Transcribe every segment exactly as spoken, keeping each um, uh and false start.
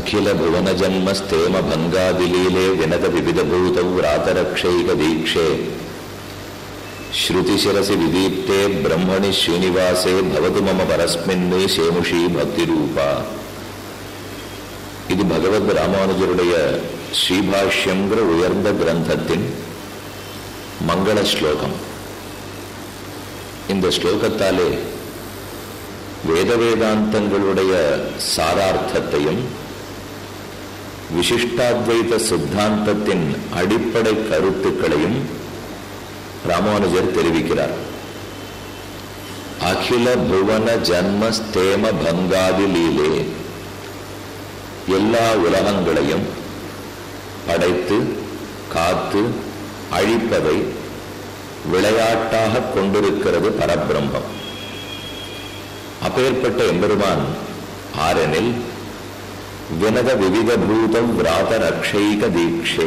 अखिल भुवन जन्म स्थेम भंगादिलीले विनद विविध भूत व्रातरक्षैक दीक्षे श्रुतिशिरसि विदीप्ते ब्रह्मणि श्रीनिवासे भवतु मम परस्मिन्ने शेमुषी भक्ति रूपा. இது பகவத் ராமானுஜருடைய ஸ்ரீபாஷ்யங்கிற உயர்ந்த கிரந்தத்தின் மங்கள ஸ்லோகம். இந்த ஸ்லோகத்தாலே வேத வேதாந்தங்களுடைய சாரார்த்தத்தையும் விசிஷ்டாத்வைத சித்தாந்தத்தின் அடிப்படை கருத்துக்களையும் ராமானுஜர் தெரிவிக்கிறார். அகில புவன ஜன்ம ஸ்தேம பங்காதி லீலே, எல்லா உலகங்களையும் படைத்து காத்து அழிப்பதை விளையாட்டாக கொண்டிருக்கிறது பரபிரம்மம். அப்பேற்பட்ட எம்பெருமான் ஆரெனில் வினத விவித பூதம் விராத ரக்ஷைக தீட்சே,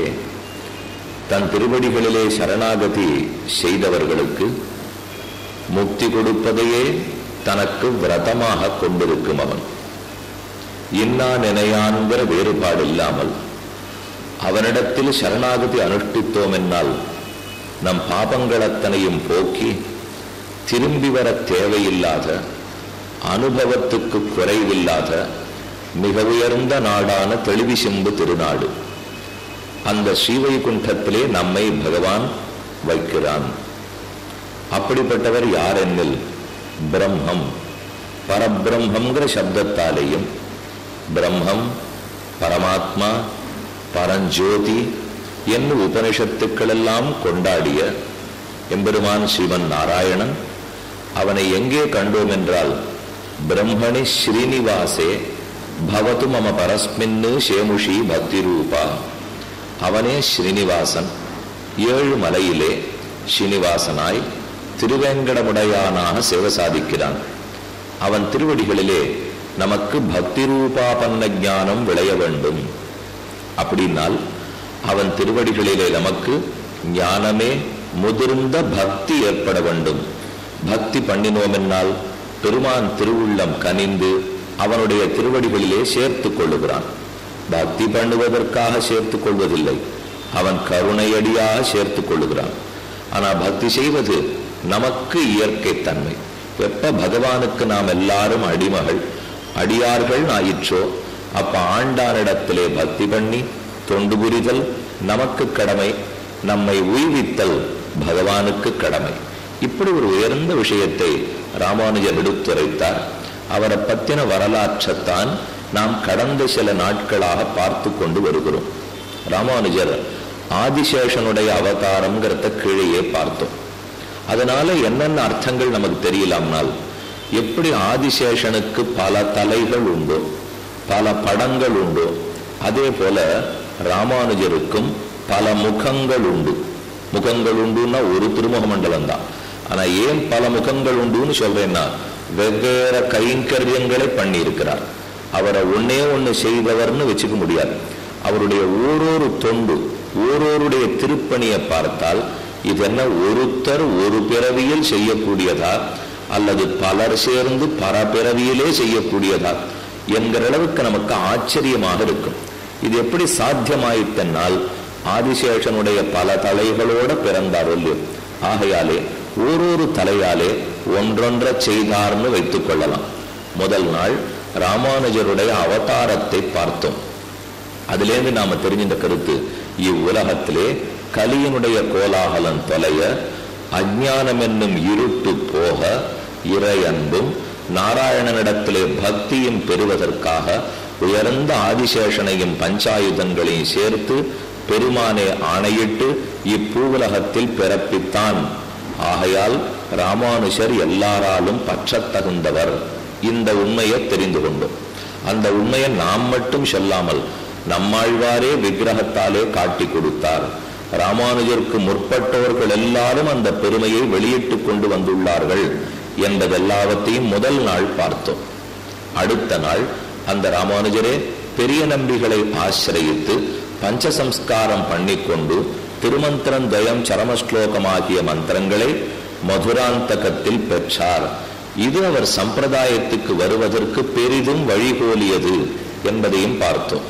தன் திருவடிகளிலே சரணாகதி செய்தவர்களுக்கு முக்தி கொடுப்பதையே தனக்கு விரதமாக கொண்டிருக்கும் அவன். இன்னா நினையான்கிற வேறுபாடு இல்லாமல் அவனிடத்தில் சரணாகதி அனுஷ்டித்தோம் என்னால் நம் பாபங்கள் அத்தனையும் போக்கி திரும்பி வர தேவையில்லாத, அனுபவத்துக்கு குறைவில்லாத மிக உயர்ந்த நாடான தெளிவி செம்பு திருநாடு, அந்த ஸ்ரீவைகுண்டத்திலே நம்மை பகவான் வைக்கிறான். அப்படிப்பட்டவர் யார் என்னில் பிரம்மம், பரபிரம்மங்கிற சப்தத்தாலேயும் பிரம்மம், பரமாத்மா, பரஞ்சோதி என்று உபனிஷத்துக்களெல்லாம் கொண்டாடிய எம்பெருமான் ஸ்ரீமன் நாராயணன். அவனை எங்கே கண்டோம் என்றால் பிரம்மணி ஸ்ரீனிவாசே பவது மம பரஸ்மின்னு சேமுஷி பக்தி ரூபா. அவனே ஸ்ரீனிவாசன், ஏழு மலையிலே ஸ்ரீனிவாசனாய் திருவேங்கடமுடையானாக சேவை சாதிக்கிறான். அவன் திருவடிகளிலே நமக்கு பக்தி ரூபாபன்ன ஞானம் விளைய வேண்டும். அப்படின்னால் அவன் திருவடிகளிலே நமக்கு ஞானமே முதிர்ந்த பக்தி ஏற்பட வேண்டும். பக்தி பண்ணினோம் என்னால் பெருமான் திருவுள்ளம் கனிந்து அவனுடைய திருவடிகளிலே சேர்த்து கொள்ளுகிறான். பக்தி பண்ணுவதற்காக சேர்த்து கொள்வதில்லை, அவன் கருணையடியாக சேர்த்து கொள்ளுகிறான். ஆனால் பக்தி செய்வது நமக்கு இயற்கை தன்மை. எப்ப பகவானுக்கு நாம் எல்லாரும் அடிமகள் அடியார்கள் ஆயிற்றோ அப்ப ஆண்டானிடத்திலே பக்தி பண்ணி தொண்டு புரிதல் நமக்கு கடமை, நம்மை உய்வித்தல் பகவானுக்கு கடமை. இப்படி ஒரு உயர்ந்த விஷயத்தை ராமானுஜர் எடுத்துரைத்தார். அவரை பற்றின வரலாற்றைத்தான் நாம் கடந்த சில நாட்களாக பார்த்து கொண்டு வருகிறோம். ராமானுஜர் ஆதிசேஷனுடைய அவதாரம்ங்கிறத கீழேயே பார்த்தோம். அதனால என்னென்ன அர்த்தங்கள் நமக்கு தெரியலாம்னால், எப்படி ஆதிசேஷனுக்கு பல தலைகள் உண்டோ, பல படங்கள் உண்டோ, அதே போல ராமானுஜருக்கும் பல முகங்கள் உண்டு. முகங்கள் உண்டுன்னா ஒரு திருமுக மண்டலம் தான். ஆனா ஏன் பல முகங்கள் உண்டுன்னு சொல்றேன்னா, வெவ்வேறு கைங்கரியங்களை பண்ணி இருக்கிறார். அவரை ஒன்னே ஒண்ணு செய்தவர்னு வச்சுக்க முடியாது. அவருடைய ஓரொரு தொண்டு, ஓரோருடைய திருப்பணியை பார்த்தால் இது என்ன ஒருத்தர் ஒரு பிறவியில் செய்யக்கூடியதா அல்லது பலர் சேர்ந்து பல பிறவியிலே செய்யக்கூடியதா என்கிற அளவுக்கு நமக்கு ஆச்சரியமாக இருக்கும். இது எப்படி சாத்தியமாயிட்டனால் ஆதிசேஷனுடைய பல தலைகளோட பிறந்தார் இல்லையோ. ஆகையாலே ஓரொரு தலையாலே ஒன்றொன்ற செய்தார்னு வைத்துக் கொள்ளலாம். முதல் நாள் ராமானுஜருடைய அவதாரத்தை பார்த்தோம். அதிலேருந்து நாம தெரிஞ்சின்ற கருத்து, இவ்வுலகத்திலே கலியினுடைய கோலாகலம் தொலைய, அஞ்ஞானம் என்னும் இருட்டு போக, இறை அன்பும் நாராயணனிடத்திலே பக்தியும் பெறுவதற்காக உயர்ந்த ஆதிசேஷனையும் பஞ்சாயுதங்களையும் சேர்த்து பெருமானே ஆணையிட்டு இப்பூவுலகத்தில் பிறப்பித்தான். ஆகையால் ராமானுஜர் எல்லாராலும் பற்றத்தகுந்தவர். இந்த உண்மையை தெரிந்து கொண்டோம். அந்த உண்மையை நாம் மட்டும் சொல்லாமல் நம்மாழ்வாரே விக்கிரகத்தாலே காட்டி கொடுத்தார். ராமானுஜருக்கு முற்பட்டவர்கள் எல்லாரும் அந்த பெருமையை வெளியிட்டு கொண்டு வந்துள்ளார்கள் என்பதெல்லாவற்றையும் முதல் நாள் பார்த்தோம். அடுத்த நாள் அந்த ராமானுஜரே பெரிய நம்பிகளை ஆசிரயித்து பஞ்சசம்ஸ்காரம் பண்ணிக்கொண்டு திருமந்திரம் தயம் சரமஸ்லோகமாகிய மந்திரங்களை மதுராந்தகத்தில் பெற்றார். இது அவர் சம்பிரதாயத்துக்கு வருவதற்கு பெரிதும் வழிகோலியது என்பதையும் பார்த்தோம்.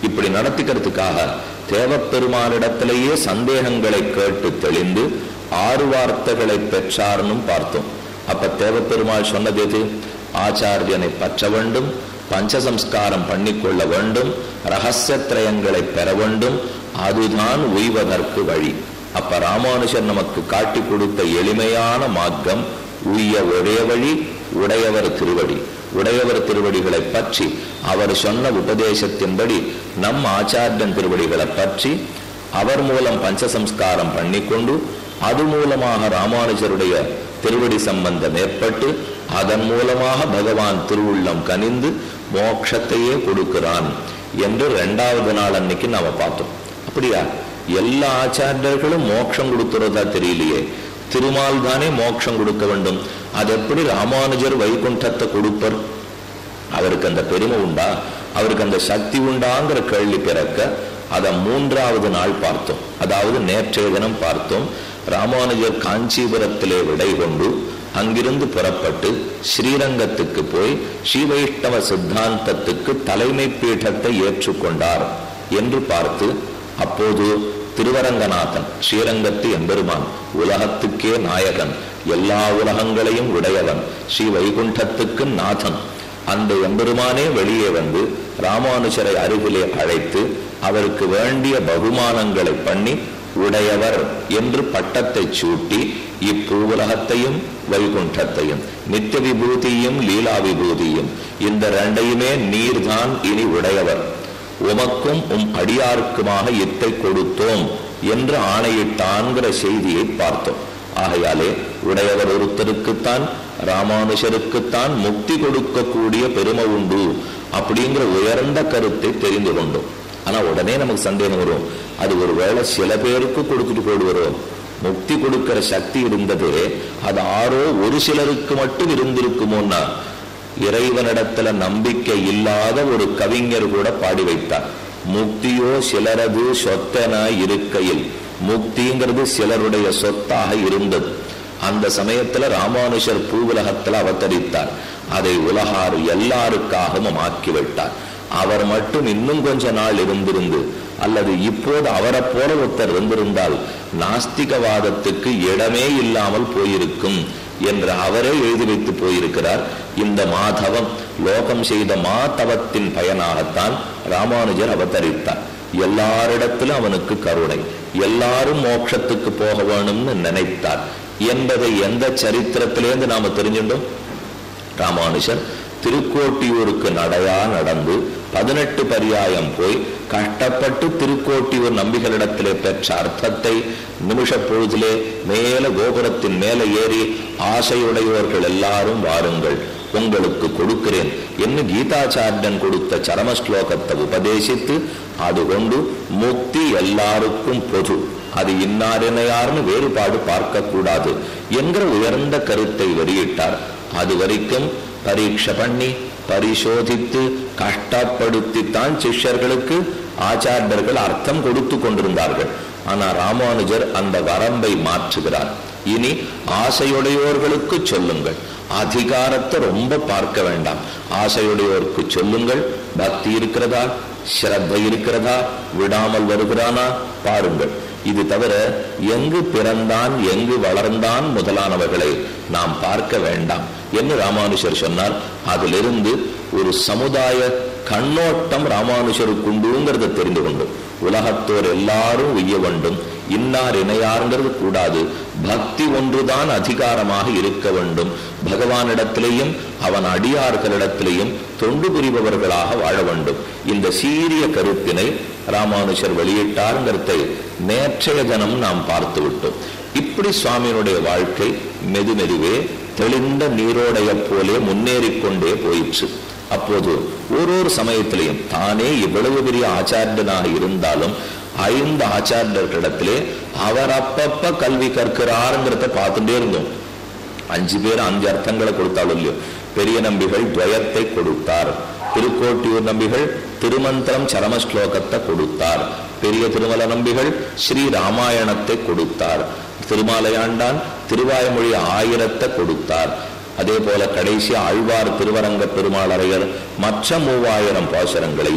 இப்படி நடத்திக்கிறதுக்காக தேவப்பெருமானிடத்திலேயே சந்தேகங்களை கேட்டு தெளிந்து ஆறு வார்த்தைகளை பெற்றார்னும் பார்த்தோம். அப்ப தேவப்பெருமாள் சொன்னது எது? ஆச்சாரியனை பற்ற வேண்டும், பஞ்சசம்ஸ்காரம் பண்ணிக்கொள்ள வேண்டும், ரகசியத்திரயங்களை பெற வேண்டும், அதுதான் உய்வதற்கு வழி. அப்ப ராமானுஜர் நமக்கு காட்டி கொடுத்த எளிமையான மார்க்கம் உய்ய ஒரே வழி உடையவர் திருவடி. உடையவர் திருவடிகளை பற்றி அவர் சொன்ன உபதேசத்தின்படி நம் ஆச்சாரியன் திருவடிகளை பற்றி அவர் மூலம் பஞ்சசம்ஸ்காரம் பண்ணிக்கொண்டு அது மூலமாக ராமானுஜருடைய திருவடி சம்பந்தம் ஏற்பட்டு அதன் மூலமாக பகவான் திருவுள்ளம் கனிந்து மோட்சத்தையே கொடுக்கிறான் என்று இரண்டாவது நாள் அன்னைக்கு நாம பார்த்தோம். அப்படியா? எல்லா ஆச்சாரியர்களும் மோட்சம் கொடுக்கிறதா தெரியலையே. திருமால் தானே மோட்சம் கொடுக்க வேண்டும். அது எப்படி ராமானுஜர் வைகுண்டத்தை கொடுப்பர்? அவருக்கு அந்த பெருமை உண்டா? அவருக்கு அந்த சக்தி உண்டாங்கிற கேள்வி பிறக்க அதை மூன்றாவது நாள் பார்த்தோம். அதாவது நேற்றைய தினம் பார்த்தோம். ராமானுஜர் காஞ்சிபுரத்திலே விடை கொண்டு அங்கிருந்து புறப்பட்டு ஸ்ரீரங்கத்துக்கு போய் ஸ்ரீ வைஷ்ணவ சித்தாந்தத்துக்கு தலைமை பீഠத்தை ஏற்றுக்கொண்டார் என்று பார்த்து, அப்போது திருவரங்கநாதன் ஸ்ரீரங்கத்து எம்பெருமான் உலகத்துக்கே நாயகன், எல்லா உலகங்களையும் உடையவன், ஸ்ரீ வைகுண்டத்துக்கு நாதன், அந்த எம்பெருமானே வெளியே வந்து ராமானுஜரை அருகிலே அழைத்து அவருக்கு வேண்டிய பகுமானங்களை பண்ணி உடையவர் என்று பட்டத்தை சூட்டி இப்பூவுலகத்தையும் வைகுண்டத்தையும் நித்திய விபூதியும் லீலா விபூதியும் இந்த ரெண்டையுமே நீர்தான் இனி உடையவர், உமக்கும் உம் அடியாருக்குமாக இத்தை கொடுத்தோம் என்று ஆணையிட்டான்கிற செய்தியை பார்த்தோம். ஆகையாலே உடையவர் ஒருத்தருக்குத்தான் ராமானுஜருக்குத்தான் முக்தி கொடுக்கக்கூடிய பெருமை உண்டு அப்படிங்கிற உயர்ந்த கருத்தை தெரிந்து கொண்டோம். ஆனா உடனே நமக்கு சந்தேகம் வரும், அது ஒருவேளை சில பேருக்கு கொடுத்துட்டு போடுவோம். முக்தி கொடுக்கிற சக்தி இருந்தது, அது ஆரோ ஒரு சிலருக்கு மட்டும் இருந்திருக்குமோன்னா இறைவனிடத்துல நம்பிக்கை இல்லாத ஒரு கவிஞர் கூட பாடி வைத்தார். முக்தியோ சிலரது சொத்தென இருக்கையில், முக்திங்கிறது சிலருடைய சொத்தாக இருந்தது. அந்த சமயத்துல ராமானுஜர் பூவுலகத்துல அவதரித்தார். அதை உலகாறு எல்லாருக்காகவும் ஆக்கிவிட்டார். அவர் மட்டும் இன்னும் கொஞ்ச நாள் இருந்திருந்து அல்லது இப்போது அவரை போல ஒருத்தர் இருந்திருந்தால் நாஸ்திகவாதத்துக்கு இடமே இல்லாமல் போயிருக்கும் என்று அவரே எழுதி வைத்து போயிருக்கிறார். இந்த மாதவம் லோகம் செய்த மாதவத்தின் பயனாகத்தான் ராமானுஜர் அவதரித்தார். எல்லாரிடத்திலும் அவனுக்கு கருணை, எல்லாரும் மோட்சத்துக்கு போக வேணும்னு நினைத்தார் என்பதை எந்த சரித்திரத்திலேருந்து நாம தெரிஞ்சுட்டோம்? ராமானுஜர் திருக்கோட்டியூருக்கு நடையா நடந்து பதினெட்டு பரியாயம் போய் கஷ்டப்பட்டு திருக்கோட்டியூர் நம்பிகளிடத்திலே பெற்ற அர்த்தத்தை நிமிஷ பொழுதிலே மேல கோபுரத்தின் மேலே ஏறி ஆசையுடையவர்கள் எல்லாரும் வாருங்கள், உங்களுக்கு கொடுக்கிறேன் என்று கீதாச்சாரியன் கொடுத்த சரம ஸ்லோகத்தை உபதேசித்து அது கொண்டு முக்தி எல்லாருக்கும் பொது, அது இன்னாரினையார்னு வேறுபாடு பார்க்க கூடாது என்கிற உயர்ந்த கருத்தை வெளியிட்டார். அது வரைக்கும் பரீட்சை பண்ணி பரிசோதித்து கஷ்டப்படுத்தித்தான் சிஷ்யர்களுக்கு ஆச்சாரியர்கள் அர்த்தம் கொடுத்து கொண்டிருந்தார்கள். ஆனா ராமானுஜர் அந்த வரம்பை மாற்றுகிறார். இனி ஆசையுடையோர்களுக்கு சொல்லுங்கள், அதிகாரத்தை ரொம்ப பார்க்க வேண்டாம், ஆசையுடையோருக்கு சொல்லுங்கள். பக்தி இருக்கிறதா, ஸ்ரத்தை இருக்கிறதா, விடாமல் வருகிறானா பாருங்கள். இது தவிர எங்கு பிறந்தான் எங்கு வளர்ந்தான் முதலானவர்களை நாம் பார்க்க வேண்டாம் என்று ராமானுஜர் சொன்னார். அதிலிருந்து ஒரு சமுதாய கண்ணோட்டம் ராமானுஜருக்கு உண்டுங்கிறத தெரிந்து கொண்டு உலகத்தோர் எல்லாரும் உய்ய வேண்டும், இன்னார் இணையாருங்கிறது கூடாது, பக்தி ஒன்றுதான் அதிகாரமாக இருக்க வேண்டும், பகவானிடத்திலேயும் அவன் அடியார்களிடத்திலேயும் தொண்டு புரிபவர்களாக வாழ வேண்டும். இந்த சீரிய கருத்தினை ராமானுஜர் வெளியிட்டாருங்கிறதை நேற்றைய தினம் நாம் பார்த்து விட்டோம். இப்படி சுவாமியினுடைய வாழ்க்கை மெது மெதுவே தெளிந்த நீரோடைய போலே முன்னேறிக்கொண்டே போயிற்று. அப்போது ஒரு ஒரு சமயத்திலையும் தானே இவ்வளவு பெரிய ஆச்சாரியனாக இருந்தாலும் ஐந்து ஆச்சாரியர்களிடத்திலே அவர் அப்பப்ப கல்வி கற்கிறாருங்கிறத பார்த்துட்டே இருந்தோம். அஞ்சு பேர் அஞ்சு அர்த்தங்களை கொடுத்தாலும் இல்லையோ, பெரிய நம்பிகள் துவயத்தை கொடுத்தார், திருக்கோட்டியூர் நம்பிகள் திருமந்திரம் சரம ஸ்லோகத்தை கொடுத்தார், பெரிய திருமல நம்பிகள் ஸ்ரீ ராமாயணத்தை கொடுத்தார், திருமாலையாண்டான் திருவாய்மொழி ஆயிரத்தை கொடுத்தார். அதே போல கடைசி ஆழ்வார் திருவரங்க பெருமாளரையர் மற்ற மூவாயிரம் பாசுரங்களையும்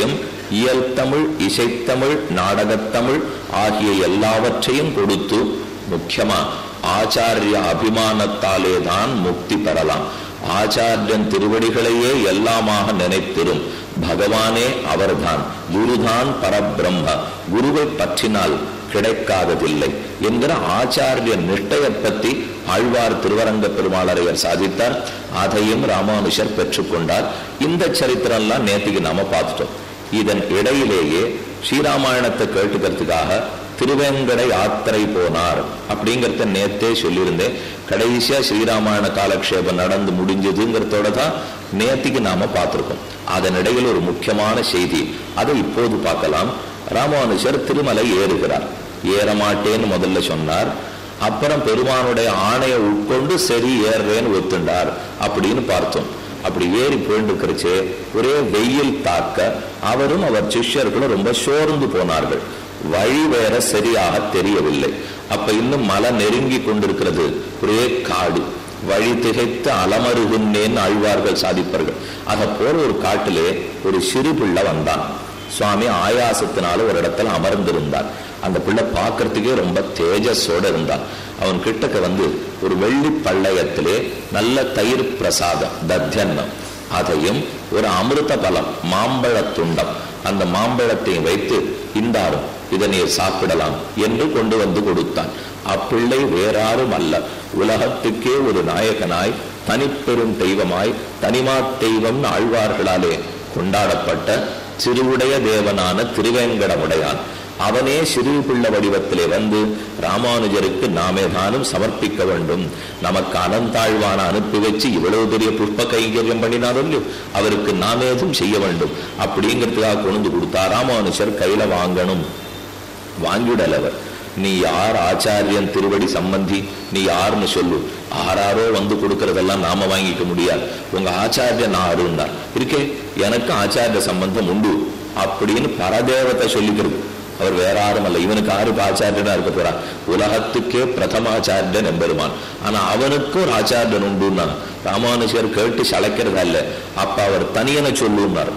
இயல் தமிழ், இசைத்தமிழ், நாடகத்தமிழ் ஆகிய எல்லாவற்றையும் கொடுத்து முக்கியமா ஆச்சாரிய அபிமானத்தாலே தான் முக்தி பெறலாம். ஆச்சாரியன் திருவடிகளையே எல்லாமாக நினைத்திரும் பகவானே அவர்தான், குருதான் பரபிரம்ம, குருவை பற்றினால் கிடைக்காததில்லை என்கிற ஆச்சாரிய நிஷ்டையை பற்றி ஆழ்வார் திருவரங்க பெருமாளரையர் சாதித்தார். அதையும் ராமானுஷர் பெற்றுக்கொண்டார். இந்த சரித்திரம்லாம் நேற்றுக்கு நாம பார்த்துட்டோம். இதன் இடையிலேயே ஸ்ரீராமாயணத்தை கேட்டுக்கிறதுக்காக திருவேங்கட யாத்திரை போனார் அப்படிங்கிறத நேத்தே சொல்லியிருந்தேன். கடைசியா ஸ்ரீராமாயண காலக்ஷேபம் நடந்து முடிஞ்சதுங்கிறதோட தான் நேத்திக்கு நாம பார்த்திருக்கோம். அதனிடையில் ஒரு முக்கியமான செய்தி, அதை இப்போது பார்க்கலாம். ராமானுஜர் திருமலை ஏறுகிறார். ஏறமாட்டேன்னு முதல்ல சொன்னார். அப்புறம் பெருமானுடைய ஆணையை உட்கொண்டு சரி ஏறுறேன்னு ஒத்துண்டார் அப்படின்னு பார்த்தோம். அப்படி ஏறி போயிட்டு ஒரே வெயில் தாக்க அவரும் அவர் சிஷ்யர்களும் ரொம்ப சோர்ந்து போனார்கள். வழி வேற சரியாக தெரியவில்லை. அப்ப இன்னும் மலை நெருங்கி கொண்டிருக்கிறது. ஒரே காடு, வழி திகைத்து அலமருகின்றேன்னு ஆழ்வார்கள் சாதிப்பார்கள். அதை போல ஒரு காட்டிலே ஒரு சிறு பிள்ளை வந்தான். சுவாமி ஆயாசத்தினால ஒரு இடத்துல அமர்ந்திருந்தார். அந்த பிள்ளை பார்க்கறதுக்கே ரொம்ப தேஜஸோட இருந்தான். அவன் கிட்டக்க வந்து ஒரு வெள்ளி பள்ளயத்திலே நல்ல தயிர் பிரசாதம் தத்தியன்னம், அதையும் ஒரு அமிர்த பலம் மாம்பழ துண்டம், அந்த மாம்பழத்தையும் வைத்து இந்தாரும் இதனை சாப்பிடலாம் என்று கொண்டு வந்து கொடுத்தான். அப்பிள்ளை வேறாரும் அல்ல, உலகத்துக்கே ஒரு நாயகனாய் தனிப்பெரும் தெய்வமாய் தனிமா தெய்வம் ஆழ்வார்களாலே கொண்டாடப்பட்ட சிறுவுடைய தேவனான திருவேங்கடமுடையான். அவனே சிறு பிள்ளை வடிவத்திலே வந்து ராமானுஜருக்கு நாமே தானும் சமர்ப்பிக்க வேண்டும், நமக்கு அனந்தாழ்வான அனுப்பி வச்சு இவ்வளவு பெரிய புஷ்ப கைங்கரியம் பண்ணினாலும் அவருக்கு நாமேதும் செய்ய வேண்டும் அப்படிங்கிறதுக்காக கொண்டு கொடுத்தா. ராமானுஜர் கையில வாங்கணும், வாங்கிடலவர். நீ யார் ஆச்சாரியன் திருவடி சம்பந்தி, நீ யாருன்னு சொல்லு. ஆறாரோ வந்து கொடுக்கறதெல்லாம் நாம வாங்கிக்க முடியாது, உங்க ஆச்சாரியன் ஆறுன்னார். இருக்கே எனக்கு ஆச்சாரிய சம்பந்தம் உண்டு அப்படின்னு பரதேவத்தை சொல்லிக்கிறது. அவர் வேற யாரும் அல்ல, இவனுக்கு ஆறு ஆச்சாரியனா இருக்க போறா, உலகத்துக்கே பிரதமாச்சாரியன் எம்பெருமான். ஆனா அவனுக்கு ஒரு ஆச்சாரியன் உண்டுன்னா ராமானுஜர் கேட்டு சளைக்கிறதா இல்ல. அப்ப அவர் தனியனை சொல்லுன்னார்.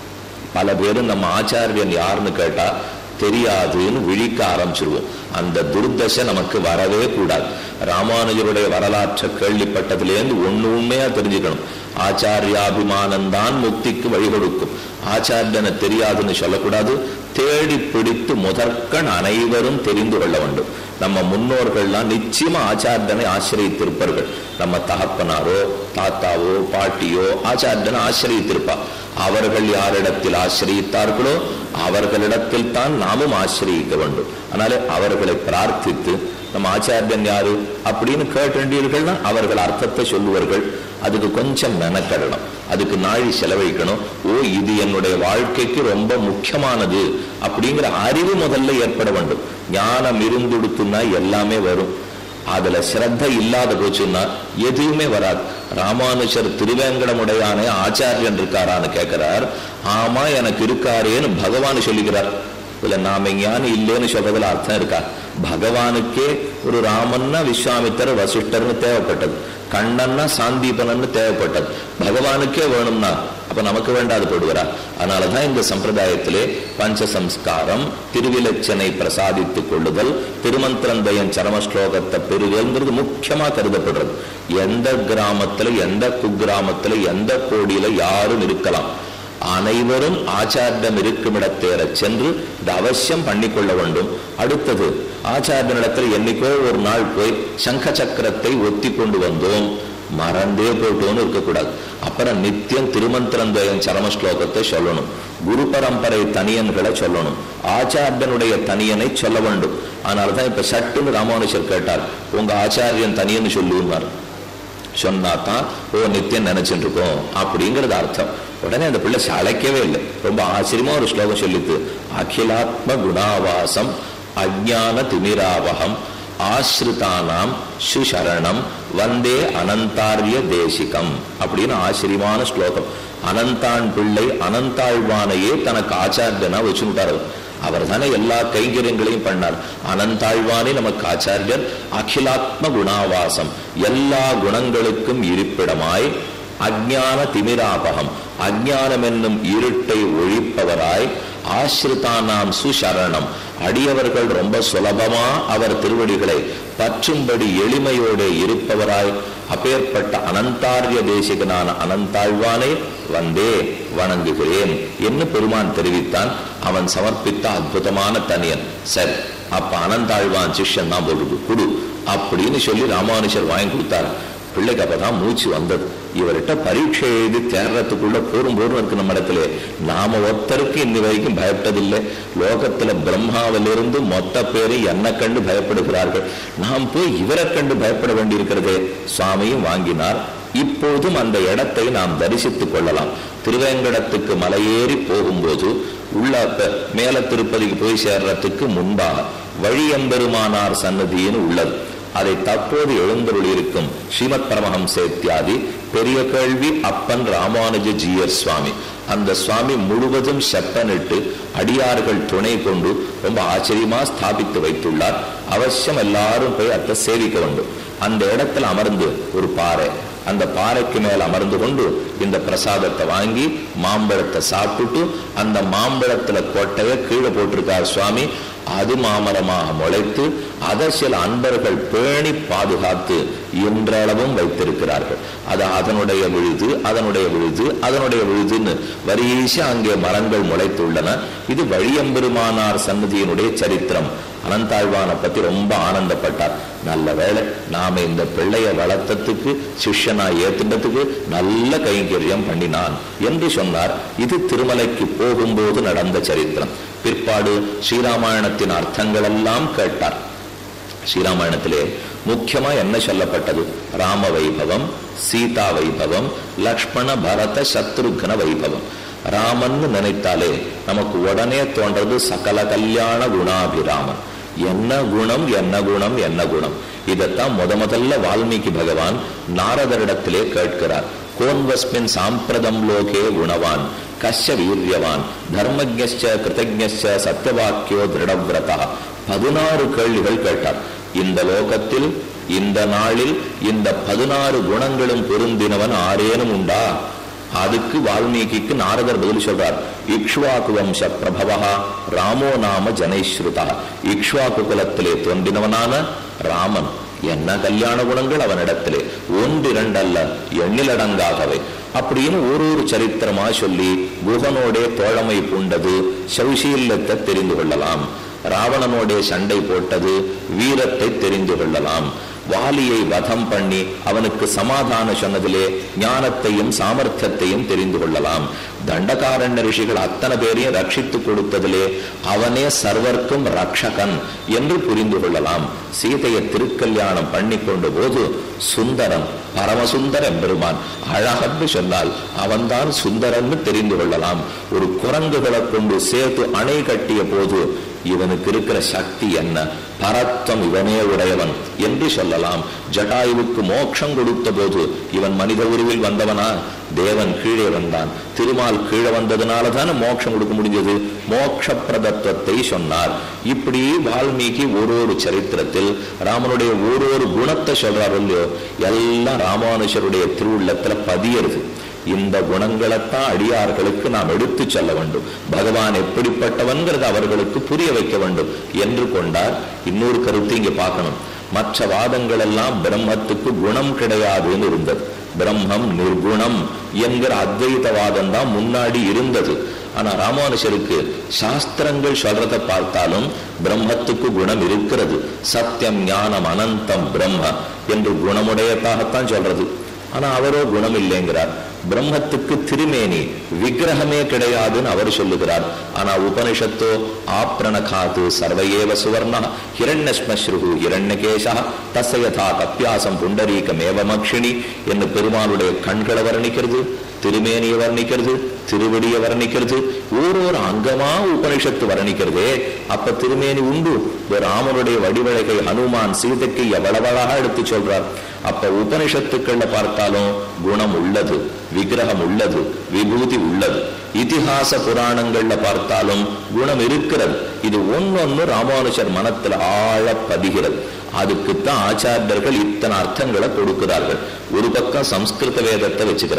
பல பேரும் நம்ம ஆச்சாரியன் யாருன்னு கேட்டா தெரியாதுன்னு விழிக்க ஆரம்பிச்சிருவோம். அந்த துர்தசை நமக்கு வரவே கூடாது. ராமானுஜருடைய வரலாற்றை கேள்விப்பட்டதுலேருந்து ஒண்ணு உண்மையா தெரிஞ்சுக்கணும். ஆச்சாரியாபிமானந்தான் முக்திக்கு வழி கொடுக்கும். ஆச்சாரியனை தெரியாதுன்னு சொல்லக்கூடாது. தேடி பிடித்து முதற்கண் அனைவரும் தெரிந்து கொள்ள வேண்டும். நம்ம முன்னோர்கள்லாம் நிச்சயமா ஆச்சாரியனை ஆசிரியத்திருப்பார்கள். நம்ம தகப்பனாரோ தாத்தாவோ பாட்டியோ ஆச்சாரியனை ஆசிரியத்திருப்பா. அவர்கள் யாரிடத்தில் ஆசிரியித்தார்களோ அவர்களிடத்தில் தான் நாமும் ஆசிரியிக்க வேண்டும். அதனால அவர்களை பிரார்த்தித்து நம்ம ஆச்சாரியன் யாரு அப்படின்னு கேட்டீர்கள்னா அவர்கள் அர்த்தத்தை சொல்லுவார்கள். அதுக்கு கொஞ்சம் மெனக்கடணும், அதுக்கு நாழி செலவழிக்கணும். ஓ இது என்னுடைய வாழ்க்கைக்கு ரொம்ப முக்கியமானது அப்படிங்கிற அறிவு முதல்ல ஏற்பட வேண்டும். ஞானம் இருந்துடுத்துன்னா எல்லாமே வரும். அதுல சிரத்த இல்லாத போச்சுன்னா எதுவுமே வராது. ராமானுஜர் திருவேங்கடமுடையானே ஆச்சாரியன் இருக்காரான்னு கேட்கிறார். ஆமா எனக்கு இருக்காரேன்னு பகவான் சொல்லிக்கிறார். இதுல நாம ஞானி இல்லைன்னு சொல்றதுல அர்த்தம் இருக்கா? பகவானுக்கே ஒரு ராமன்னா விஸ்வாமித்தர் வசிஷ்டர்னு தேவைப்பட்டது, கண்ணன்னா சாந்தீபனன்னு தேவைப்பட்டது. பகவானுக்கே வேணும்னா அப்ப நமக்கு வேண்டாது போடுகிறார். அதனாலதான் இந்த சம்பிரதாயத்திலே பஞ்சசம்ஸ்காரம், திருவிலட்சனை பிரசாதித்துக் கொள்ளுதல், திருமந்திரந்தயன் சரம ஸ்லோகத்தை பெறுதல்ங்கிறது முக்கியமா கருதப்படுறது. எந்த கிராமத்துல எந்த குக்கிராமத்துல எந்த கோடியில யாரும் இருக்கலாம், அனைவரும் ஆச்சாரியம் இருக்கும் இடத்தேற சென்று இது அவசியம் பண்ணிக்கொள்ள வேண்டும். அடுத்தது ஆச்சாரியனிடத்தில் என்னைக்கோ ஒரு நாள் போய் சங்க சக்கரத்தை ஒத்தி கொண்டு வந்தோம் மறந்தே போட்டோன்னு இருக்கக்கூடாது. அப்புறம் நித்தியம் திருமந்திரந்தயன் சரம ஸ்லோகத்தை சொல்லணும், குரு பரம்பரை தனியன்களை சொல்லணும், ஆச்சாரியனுடைய தனியனை சொல்ல வேண்டும். அதனாலதான் இப்ப சட்டுன்னு ராமானுஜர் கேட்டார், உங்க ஆச்சாரியன் தனியன்னு சொல்லுவார். சொன்னாதான் ஓ நித்தியம் நினைச்சுட்டு இருக்கோம் அப்படிங்கிறது அர்த்தம். உடனே அந்த பிள்ளை அழைக்கவே இல்லை, ரொம்ப ஆச்சரியமா ஒரு ஸ்லோகம் சொல்லித்து, அகிலாத்ம குணாவாசம் அஜ்ஞான திமிராவகம் ஆஸ்ரிதானாம் சுசரணம் வந்தே அனந்தாரிய தேசிகம் அப்படின்னு ஆச்சரியமான ஸ்லோகம். அனந்தான் பிள்ளை அனந்தாழ்வானையே தனக்கு ஆச்சாரியனா வச்சுட்டார். அவர் தானே எல்லா கைங்கரியங்களையும் பண்ணார். அனந்தாழ்வானே நமக்கு ஆச்சாரியர். அகிலாத்ம குணாவாசம் எல்லா குணங்களுக்கும் இருப்பிடமாய், அஜ்ஞான திமிராபகம் அஜ்ஞானம் என்னும் இருட்டை ஒழிப்பவராய், ஆஸ்ரிதானாம் சுசரணம், அடியவர்கள் ரொம்ப சுலபமா அவர் திருவடிகளை பற்றும்படி எளிமையோடு இருப்பவராய் அப்பேற்பட்ட அனந்தாரிய தேசிகனான அனந்தாழ்வானை வந்தே வணங்குகிறேன் என்று பெருமான் தெரிவித்தான். அவன் சமர்ப்பித்த அற்புதமான தனியன். சரி, அப்ப அனந்தாழ்வான் சிஷ்யன் தான் போட்டு குடு அப்படின்னு சொல்லி ராமானுஜர் வாங்கி கொடுத்தார். பிள்ளைக்கு அப்பதான் மூச்சு வந்தது. இவர்கிட்ட பரீட்சை எழுதி தேர்றதுக்குள்ள போரும் போரும் இருக்கு நம்ம இடத்துல. நாம ஒருத்தருக்கு இன்னி வரைக்கும் பயப்பட்டதில்லை. லோகத்துல பிரம்மாவிலிருந்து மொத்த பேரை என்ன கண்டு பயப்படுகிறார்கள். நாம் போய் இவரை கண்டு பயப்பட வேண்டியிருக்கிறதே. சுவாமியும் வாங்கினார். இப்போதும் அந்த இடத்தை நாம் தரிசித்துக் கொள்ளலாம். திருவேங்கடத்துக்கு மலையேறி போகும்போது உள்ள மேல திருப்பதிக்கு போய் சேர்றதுக்கு முன்பாக வழியம்பெருமானார் சன்னதின்னு உள்ளது. அதை தற்போது எழுந்தருள் இருக்கும் ஸ்ரீமத் பரமஹம்சேத்யாதி பெரிய கேள்வி அப்பன் ராமானுஜ ஜீயர் சுவாமி, அந்த சுவாமி முழுவதும் செப்பனிட்டு அடியார்கள் துணை கொண்டு ரொம்ப ஆச்சரியமா ஸ்தாபித்து வைத்துள்ளார். அவசியம் எல்லாரும் போய் அதை சேவிக்க வேண்டும். அந்த இடத்துல அமர்ந்து ஒரு பாறை, அந்த பாறைக்கு மேல் அமர்ந்து கொண்டு இந்த பிரசாதத்தை வாங்கி மாம்பழத்தை சாப்பிட்டுட்டு அந்த மாம்பழத்துல கொட்டையை கீழே போட்டிருக்கார் சுவாமி. அது மாமரமாக முளைத்து அதை சில அன்பர்கள் பேணி பாதுகாத்து இன்றளவும் வைத்திருக்கிறார்கள். அது அதனுடைய விழுது அதனுடைய விழுது அதனுடைய விழுதுன்னு வரிசை அங்கே மரங்கள் முளைத்துள்ளன. இது வழியம்பெருமானார் சன்னதியினுடைய சரித்திரம். அனந்தாழ்வானை பத்தி ரொம்ப ஆனந்தப்பட்டார். நல்ல வேளை நாம இந்த பிள்ளைய வளர்த்ததுக்கு சிஷ்யனா ஏத்துட்டதுக்கு நல்ல கைங்கரியம் பண்ணினான் என்று சொன்னார். இது திருமலைக்கு போகும்போது நடந்த சரித்திரம். பிற்பாடு ஸ்ரீராமாயணத்தின் அர்த்தங்கள் எல்லாம் கேட்டார். ஸ்ரீராமாயணத்திலே முக்கியமா என்ன சொல்லப்பட்டது? ராம வைபவம், சீதா வைபவம், லக்ஷ்மண பரத சத்ருக்ன வைபவம். ராமன் நினைத்தாலே நமக்கு உடனே தோன்றது சகல கல்யாண குணாபிராமன். என்ன குணம் என்ன குணம் என்ன குணம். இதைத்தான் முத முதல்ல வால்மீகி பகவான் நாரதரிடத்திலே கேட்கிறார். கோன்வஸ்மின் சாம்பிரதம் லோகே குணவான் கஷ்ய வீரியவான் தர்மஜ்ஞ கிருதஜ்ஞ சத்யவாக்கியோ திருடவிரதா. பதினாறு கேள்விகள் கேட்டார். இந்த லோகத்தில் இந்த நாளில் இந்த பதினாறு குணங்களும் பொருந்தினவன் ஆரேனும் உண்டா? அதுக்கு வால்மீகிக்கு நாரதர் பதில் சொல்றார். இக்ஷ்வாக்கு வம்ச பிரபவா ராமோ நாம ஜனைஸ்ருதா. இக்ஷ்வாக்கு குலத்திலே தோன்றினவனான ராமன். என்ன கல்யாண குணங்கள் அவனிடத்திலே, ஒன்று இரண்டல்ல எண்ணிலடங்காகவே. அப்படின்னு ஒரு ஒரு சரித்திரமா சொல்லி குகனோடே தோழமை பூண்டது சௌசீல்யத்தை தெரிந்து கொள்ளலாம். ராவணனோடே சண்டை போட்டது வீரத்தை தெரிந்து கொள்ளலாம். வாலியை வதம் பண்ணி அவனுக்கு சமாதான சொன்னதிலே ஞானத்தையும் சாமர்த்தியத்தையும் தெரிந்து கொள்ளலாம். தண்டகாரண்ய ரிஷிகள் அத்தனை பேரையும் ரட்சித்து கொடுத்ததிலே அவனே சர்வர்க்கும் ரக்ஷகன் என்று புரிந்து கொள்ளலாம். சீதையை திருக்கல்யாணம் பண்ணி கொண்ட போது சுந்தரன் பரமசுந்தர பெருமான் அழகன்னு சொன்னால் அவன்தான் சுந்தரன்னு தெரிந்து கொள்ளலாம். ஒரு குரங்குகளை கொண்டு சேர்த்து அணை கட்டிய போது இவனுக்கு இருக்கிற சக்தி என்ன, பரத்வம் இவனே உடையவன் என்று சொல்லலாம். ஜட்டாயுவுக்கு மோட்சம் கொடுத்த போது இவன் மனித உருவில் வந்தவனா? தேவன் கீழே வந்தான். திருமால் கீழே வந்ததுனால தானே மோட்சம் கொடுக்க முடிஞ்சது. மோட்ச பிரதத்துவத்தை சொன்னார். இப்படி வால்மீகி ஒரு ஒரு சரித்திரத்தில் ராமனுடைய ஒரு ஒரு குணத்தை சொல்றாரு இல்லையோ, எல்லாம் ராமானுஜருடைய திருவுள்ளத்துல பதியறது. இந்த குணங்களைத்தான் அடியார்களுக்கு நாம் எடுத்து சொல்ல வேண்டும். பகவான் எப்படிப்பட்டவன்கிறது அவர்களுக்கு புரிய வைக்க வேண்டும் என்று கொண்டார். இன்னொரு கருத்து இங்க பார்க்கணும். மற்ற வாதங்கள் எல்லாம் பிரம்மத்துக்கு குணம் கிடையாதுன்னு இருந்தது. பிரம்மம் நிர்குணம் என்கிற அத்வைதவாதம் தான் முன்னாடி இருந்தது. ஆனா ராமானுஜருக்கு சாஸ்திரங்கள் சொல்றதை பார்த்தாலும் பிரம்மத்துக்கு குணம் இருக்கிறது. சத்தியம் ஞானம் அனந்தம் பிரம்ம என்று குணமுடையதாகத்தான் சொல்றது. ஆனா அவரோ குணம் இல்லைங்கிறார். பிரம்மத்துக்கு திருமேனி விக்கிரகமே கிடையாதுன்னு அவர் சொல்லுகிறார். ஆனா உபனிஷத்தோ ஆப்ரணகாது சர்வையேவ சுவர்ணா ஹிரண்யஸ்மஸ்ருஹு ஹிரண்யகேசா தசயதா கப்பியாசம் புண்டரீகமேவமக்ஷிணி என்று பெருமாளுடைய கண்களை வர்ணிக்கிறது, திருமேனியை வர்ணிக்கிறது, திருவடியை வர்ணிக்கிறது, ஓரோரு அங்கமா உபனிஷத்து வர்ணிக்கிறதே. அப்ப திருமேனி உண்டு. ராமனுடைய வடிவழகை ஹனுமான் சீதைக்கு எவ்வளவழகா எடுத்து சொல்றார். அப்ப உபனிஷத்துக்கள்ல பார்த்தாலும் குணம் உள்ளது, விக்கிரகம் உள்ளது, விபூதி உள்ளது. இதிகாச புராணங்கள்ல பார்த்தாலும் குணம் இருக்கிறது. இது ஒன்னொன்னு ராமானுஜர் மனத்துல ஆழ பதிகிறது. அதுக்குத்தான் ஆச்சாரியர்கள் இத்தனை அர்த்தங்களை கொடுக்கிறார்கள். ஒரு பக்கம் சம்ஸ்கிருத வேதத்தை வச்சுக்கிறார்,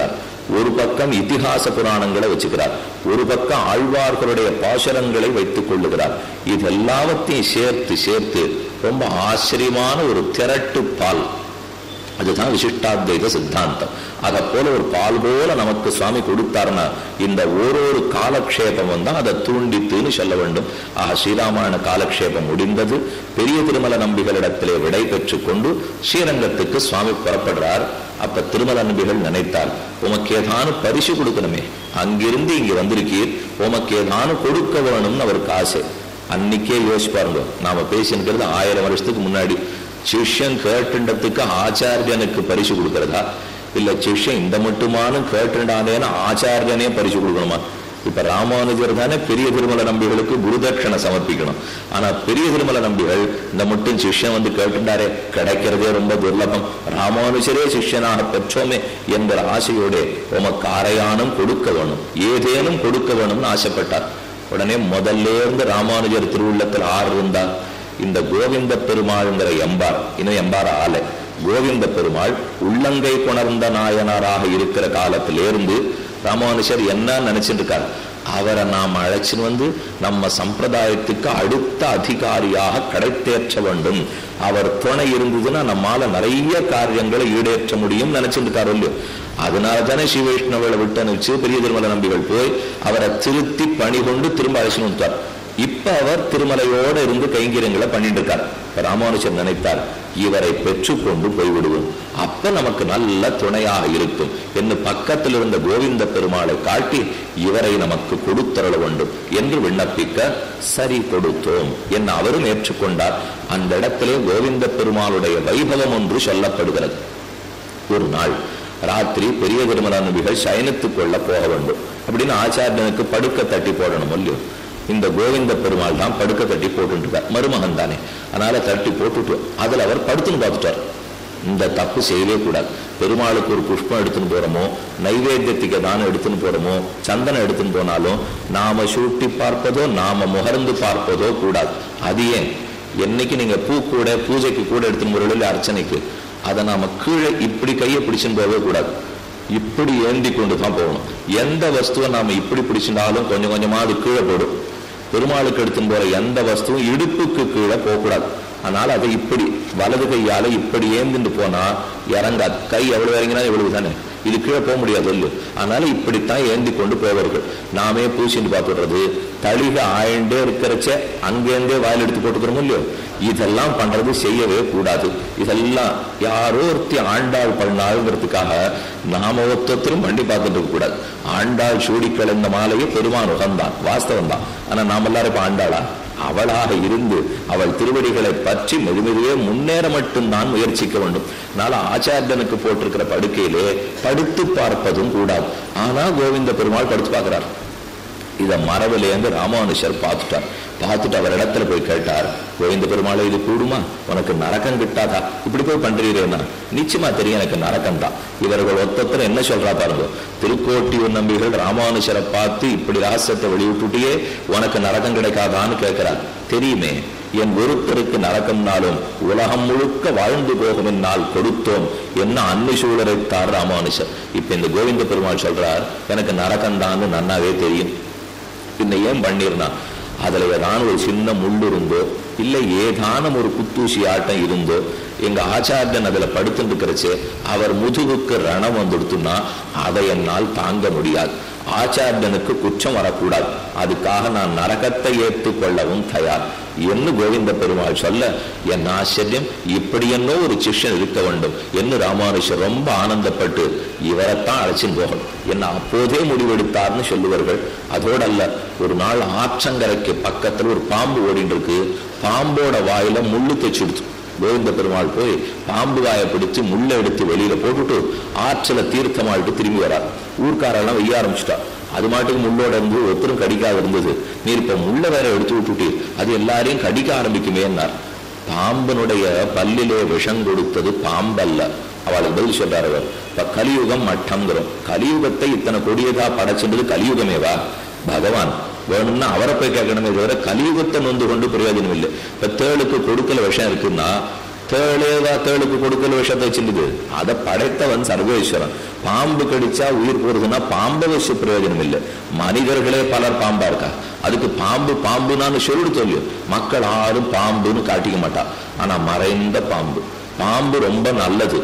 ஒரு பக்கம் இதிகாச புராணங்களை வச்சுக்கிறார், ஒரு பக்கம் ஆழ்வார்களுடைய பாசுரங்களை வைத்துக் கொள்ளுகிறார். இது எல்லாவற்றையும் சேர்த்து சேர்த்து ரொம்ப ஆச்சரியமான ஒரு திரட்டு பால். அதுதான் விசிஷ்டாத்வைத சித்தாந்தம். அதை போல ஒரு பால் போல நமக்கு சுவாமி கொடுத்தாருன்னா இந்த ஓரொரு காலக்ஷேபம் வந்தா அதை தூண்டித்துன்னு சொல்ல வேண்டும். ஆஹ் ஸ்ரீராமாயண காலக்ஷேபம் முடிந்தது. பெரிய திருமல நம்பிகளிடத்திலே விடை பெற்று கொண்டு ஸ்ரீரங்கத்துக்கு சுவாமி புறப்படுறார். அப்ப திருமல நம்பிகள் நினைத்தார், உமக்கு ஏதானு பரிசு கொடுக்கணுமே, அங்கிருந்து இங்க வந்திருக்கீர், உமக்கு ஏதானு கொடுக்க வேணும்னு அவருக்கு ஆசை. அன்னைக்கே யோசிப்பாருங்க, நாம பேசினுக்கிறது ஆயிரம் வருஷத்துக்கு முன்னாடி. சிஷ்யன் கேட்டுண்டத்துக்கு ஆச்சாரியனுக்கு பரிசு கொடுக்கறதா, இல்ல சிஷ்யன் இந்த மட்டுமான கேட்டுண்டானேன்னு ஆச்சாரியனே பரிசு கொடுக்கணுமா? இப்ப ராமானுஜர் தானே பெரிய திருமல நம்பிகளுக்கு குருதட்சணை சமர்ப்பிக்கணும். ஆனா பெரிய திருமல நம்பிகள் இந்த மட்டும் சிஷ்யன் வந்து கேட்டுண்டாரே, கிடைக்கிறதே ரொம்ப துர்லபம், ராமானுஜரே சிஷ்யனாக பெற்றோமே என்ற ஆசையோட உமக்கு அரையானும் கொடுக்க வேணும், ஏதேனும் கொடுக்க வேணும்னு ஆசைப்பட்டார். உடனே முதல்ல இருந்து ராமானுஜர் திருவுள்ளத்தில் ஆறு இருந்தார். இந்த கோவிந்த பெருமாள்ங்கிற எம்பார், இன்னும் எம்பார் ஆலை கோவிந்த பெருமாள் உள்ளங்கை கொணர்ந்த நாயனாராக இருக்கிற காலத்திலிருந்து ராமானுஜர் என்ன நினைச்சிட்டு இருக்கார், அவரை நாம் அழைச்சின்னு வந்து நம்ம சம்பிரதாயத்துக்கு அடுத்த அதிகாரியாக கிடைத்தேற்ற வேண்டும், அவர் துணை இருந்ததுன்னா நம்மால நிறைய காரியங்களை ஈடேற்ற முடியும் நினைச்சிட்டு இருக்காரு இல்லையோ. அதனால தானே ஸ்ரீ வைஷ்ணவர்களை விட்டு அனுப்பிச்சு பெரிய திருமல நம்பிகள் போய் அவரை திருத்தி பணி கொண்டு திரும்ப அழைச்சின்னு வந்துட்டார். இப்ப அவர் திருமலையோட இருந்து கைங்கரியங்களை பண்ணிட்டு இருக்கார். ராமானுஜர் நினைத்தார், இவரை பெற்றுக்கொண்டு போய்விடுவோம், அப்ப நமக்கு நல்ல துணையாக இருக்கும் என்று பக்கத்தில் இருந்த கோவிந்த பெருமாளை காட்டி இவரை நமக்கு கொடுத்தருள வேண்டும் என்று விண்ணப்பிக்க சரி கொடுத்தோம் என்ன அவரும் ஏற்றுக்கொண்டார். அந்த இடத்திலே கோவிந்த பெருமாளுடைய வைபவம் ஒன்று சொல்லப்படுகிறது. ஒரு நாள் ராத்திரி பெரிய திருமல நம்பிகள் சயனித்துக் கொள்ள போக வேண்டும் அப்படின்னு ஆச்சாரியனுக்கு படுக்க தட்டி போடணும் இல்லையோ. இந்த கோவிந்த பெருமாள் தான் படுக்க தட்டி போட்டுருக்கார், மருமகன் தானே, அதனால தட்டி போட்டுட்டு அதுல அவர் படுத்துன்னு பார்த்துட்டார். இந்த தப்பு செய்யவே கூடாது. பெருமாளுக்கு ஒரு புஷ்பம் எடுத்துன்னு போறோமோ, நைவேத்தியத்துக்கு தானே எடுத்துன்னு போறோமோ, சந்தனம் எடுத்துன்னு போனாலும் நாம சூட்டி பார்ப்பதோ நாம முகர்ந்து பார்ப்பதோ கூடாது. அது ஏன், என்னைக்கு நீங்க பூ கூட பூஜைக்கு கூட எடுத்துன்னு போறோம் அர்ச்சனைக்கு, அதை நாம கீழே இப்படி கையை பிடிச்சுன்னு போகவே கூடாது, இப்படி ஏந்தி கொண்டு தான் போகணும். எந்த வஸ்துவை நாம இப்படி பிடிச்சிருந்தாலும் கொஞ்சம் கொஞ்சமா அது கீழே போடும். பெருமாளுக்கு எடுத்துன்னு போற எந்த வஸ்துவும் இடுப்புக்கு கீழே போகக்கூடாது. அதனால அதை இப்படி வலது கையால இப்படி ஏந்திட்டு போனா இறங்காது. கை எவ்வளவு இறங்கினா எவ்வளவு தானே, இது கீழே போக முடியாது இல்லை. அதனால இப்படித்தான் ஏந்தி கொண்டு போவார்கள். நாமே பூசிட்டு பார்த்துடுறது, தளிக ஆயிண்டே இருக்கிறச்ச அங்கேருந்தே வாயில் எடுத்து போட்டுக்கிறோம் இல்லையோ, இதெல்லாம் பண்றது செய்யவே கூடாது. இதெல்லாம் யாரோ ஒருத்தி ஆண்டாள் பண்ணாளுங்கிறதுக்காக நாம ஒருத்தரும் பண்ணி பார்த்துட்டு இருக்க கூடாது. ஆண்டாள் சூடி கலந்த மாலையே பெருமான் உகந்தான், வாஸ்தவம் தான். ஆனா நாம எல்லாரும் இப்ப ஆண்டாளா? அவளாக இருந்து அவள் திருவடிகளை பற்றி மெதுமெதுவே முன்னேற மட்டும்தான் முயற்சிக்க வேண்டும். அதனால ஆச்சாரியனுக்கு போட்டிருக்கிற படுக்கையிலே படுத்து பார்ப்பதும் கூடாது. ஆனா கோவிந்த பெருமாள் படுத்து பார்க்கிறார். இதை மரபிலேருந்து ராமானுஜர் பார்த்துட்டார். பார்த்துட்டு அவர் இடத்துல போய் கேட்டார், கோவிந்த பெருமாளை இது கூடுமா, உனக்கு நரக்கம் கிட்டாதா, இப்படி போய் பண்றீரேன்னா? நிச்சயமா தெரியும் எனக்கு நரக்கம் தான். இவர்கள் ஒத்தத்தர் என்ன சொல்றா பாருங்க, திருக்கோட்டியூர் நம்பிகள் ராமானுஜரை பார்த்து இப்படி ரகசியத்தை வெளியிட்டுட்டியே உனக்கு நரக்கம் கிடைக்காதான்னு கேட்கிறார். தெரியுமே, என் ஒருத்தருக்கு நரக்கம்னாலும் உலகம் முழுக்க வாழ்ந்து போகும் என்னால் கொடுத்தோம் என்ன அன்னி சூழரைத்தார் ராமானுஜர். இப்ப இந்த கோவிந்த பெருமாள் சொல்றார், எனக்கு நரக்கம்தான்னு நன்னாவே தெரியும், பின்ன ஏன் பண்ணிருந்தா, அதுல ஏதான ஒரு சின்ன முள்ளு இருந்தோ இல்லை ஏதானும் ஒரு குத்தூசி ஆட்டம் இருந்தோ எங்க ஆச்சாரியன் அதுல படுத்துட்டு இருக்கிறச்சு அவர் முதுகுக்கு ரணம் வந்துடுத்துன்னா அதை என்னால் தாங்க முடியாது. ஆச்சாரியனுக்கு குற்றம் வரக்கூடாது, அதுக்காக நான் நரகத்தை ஏற்றுக்கொள்ளவும் தயார் என்று கோவிந்த பெருமாள் சொல்ல, என் ஆச்சரியம், இப்படி என்னோ ஒரு சிஷ்யன் இருக்க வேண்டும் என்று ராமானுஜர் ரொம்ப ஆனந்தப்பட்டு இவரைத்தான் அழைச்சின்னு போகணும் என்ன அப்போதே முடிவெடுத்தார்னு சொல்லுவார்கள். அதோடு அல்ல, ஒரு நாள் ஆற்றங்கரைக்கு பக்கத்துல ஒரு பாம்பு ஓடிட்டு இருக்கு. பாம்போட வாயில முள்ளு தைச்சுடுச்சு. கோவிந்த பெருமாள் போய் பாம்பு வாயை பிடிச்சு முள்ளை எடுத்து வெளியில போட்டுட்டு ஆற்றல தீர்த்தமாயிட்டு திரும்பி வரார். ஊர்க்காரெல்லாம் வெய்ய ஆரம்பிச்சுட்டா. அது மாட்டுக்கு முள்ளோட இருந்து ஒருத்தரும் கடிக்காத இருந்தது, நீர் இப்ப முள்ள வேற எடுத்து விட்டுட்டு அது எல்லாரையும் கடிக்க ஆரம்பிக்குமேன்னார். பாம்பனுடைய பல்லிலே விஷம் கொடுத்தது பாம்பல்ல. அவளுக்கு பதில் சொல்றார் அவர், இப்ப கலியுகம் மட்டங்கிறோம், கலியுகத்தை இத்தனை கொடியதா படைச்சின்றது கலியுகமேவா? பகவான் வேணும்னா அவரை போய் கேட்கணுமே தவிர கலியுகத்தை நொந்து கொண்டு பிரயோஜனம் இல்லை. இப்ப தேளுக்கு கொடுக்கல விஷம் இருக்குன்னா தேளேவா தேளுக்கு கொடுக்கல விஷத்தை வச்சுருது. அதை படைத்தவன் சர்வேஸ்வரன். பாம்பு கடிச்சா உயிர் போறதுன்னா பாம்பை வச்சு பிரயோஜனம் இல்லை. மனிதர்களே பலர் பாம்பா இருக்கா. அதுக்கு பாம்பு பாம்புனான்னு சொல்லிட்டு சொல்லியும் மக்கள் யாரும் பாம்புன்னு காட்டிக்க மாட்டா. ஆனா மறைந்த பாம்பு பாம்பு ரொம்ப நல்லது.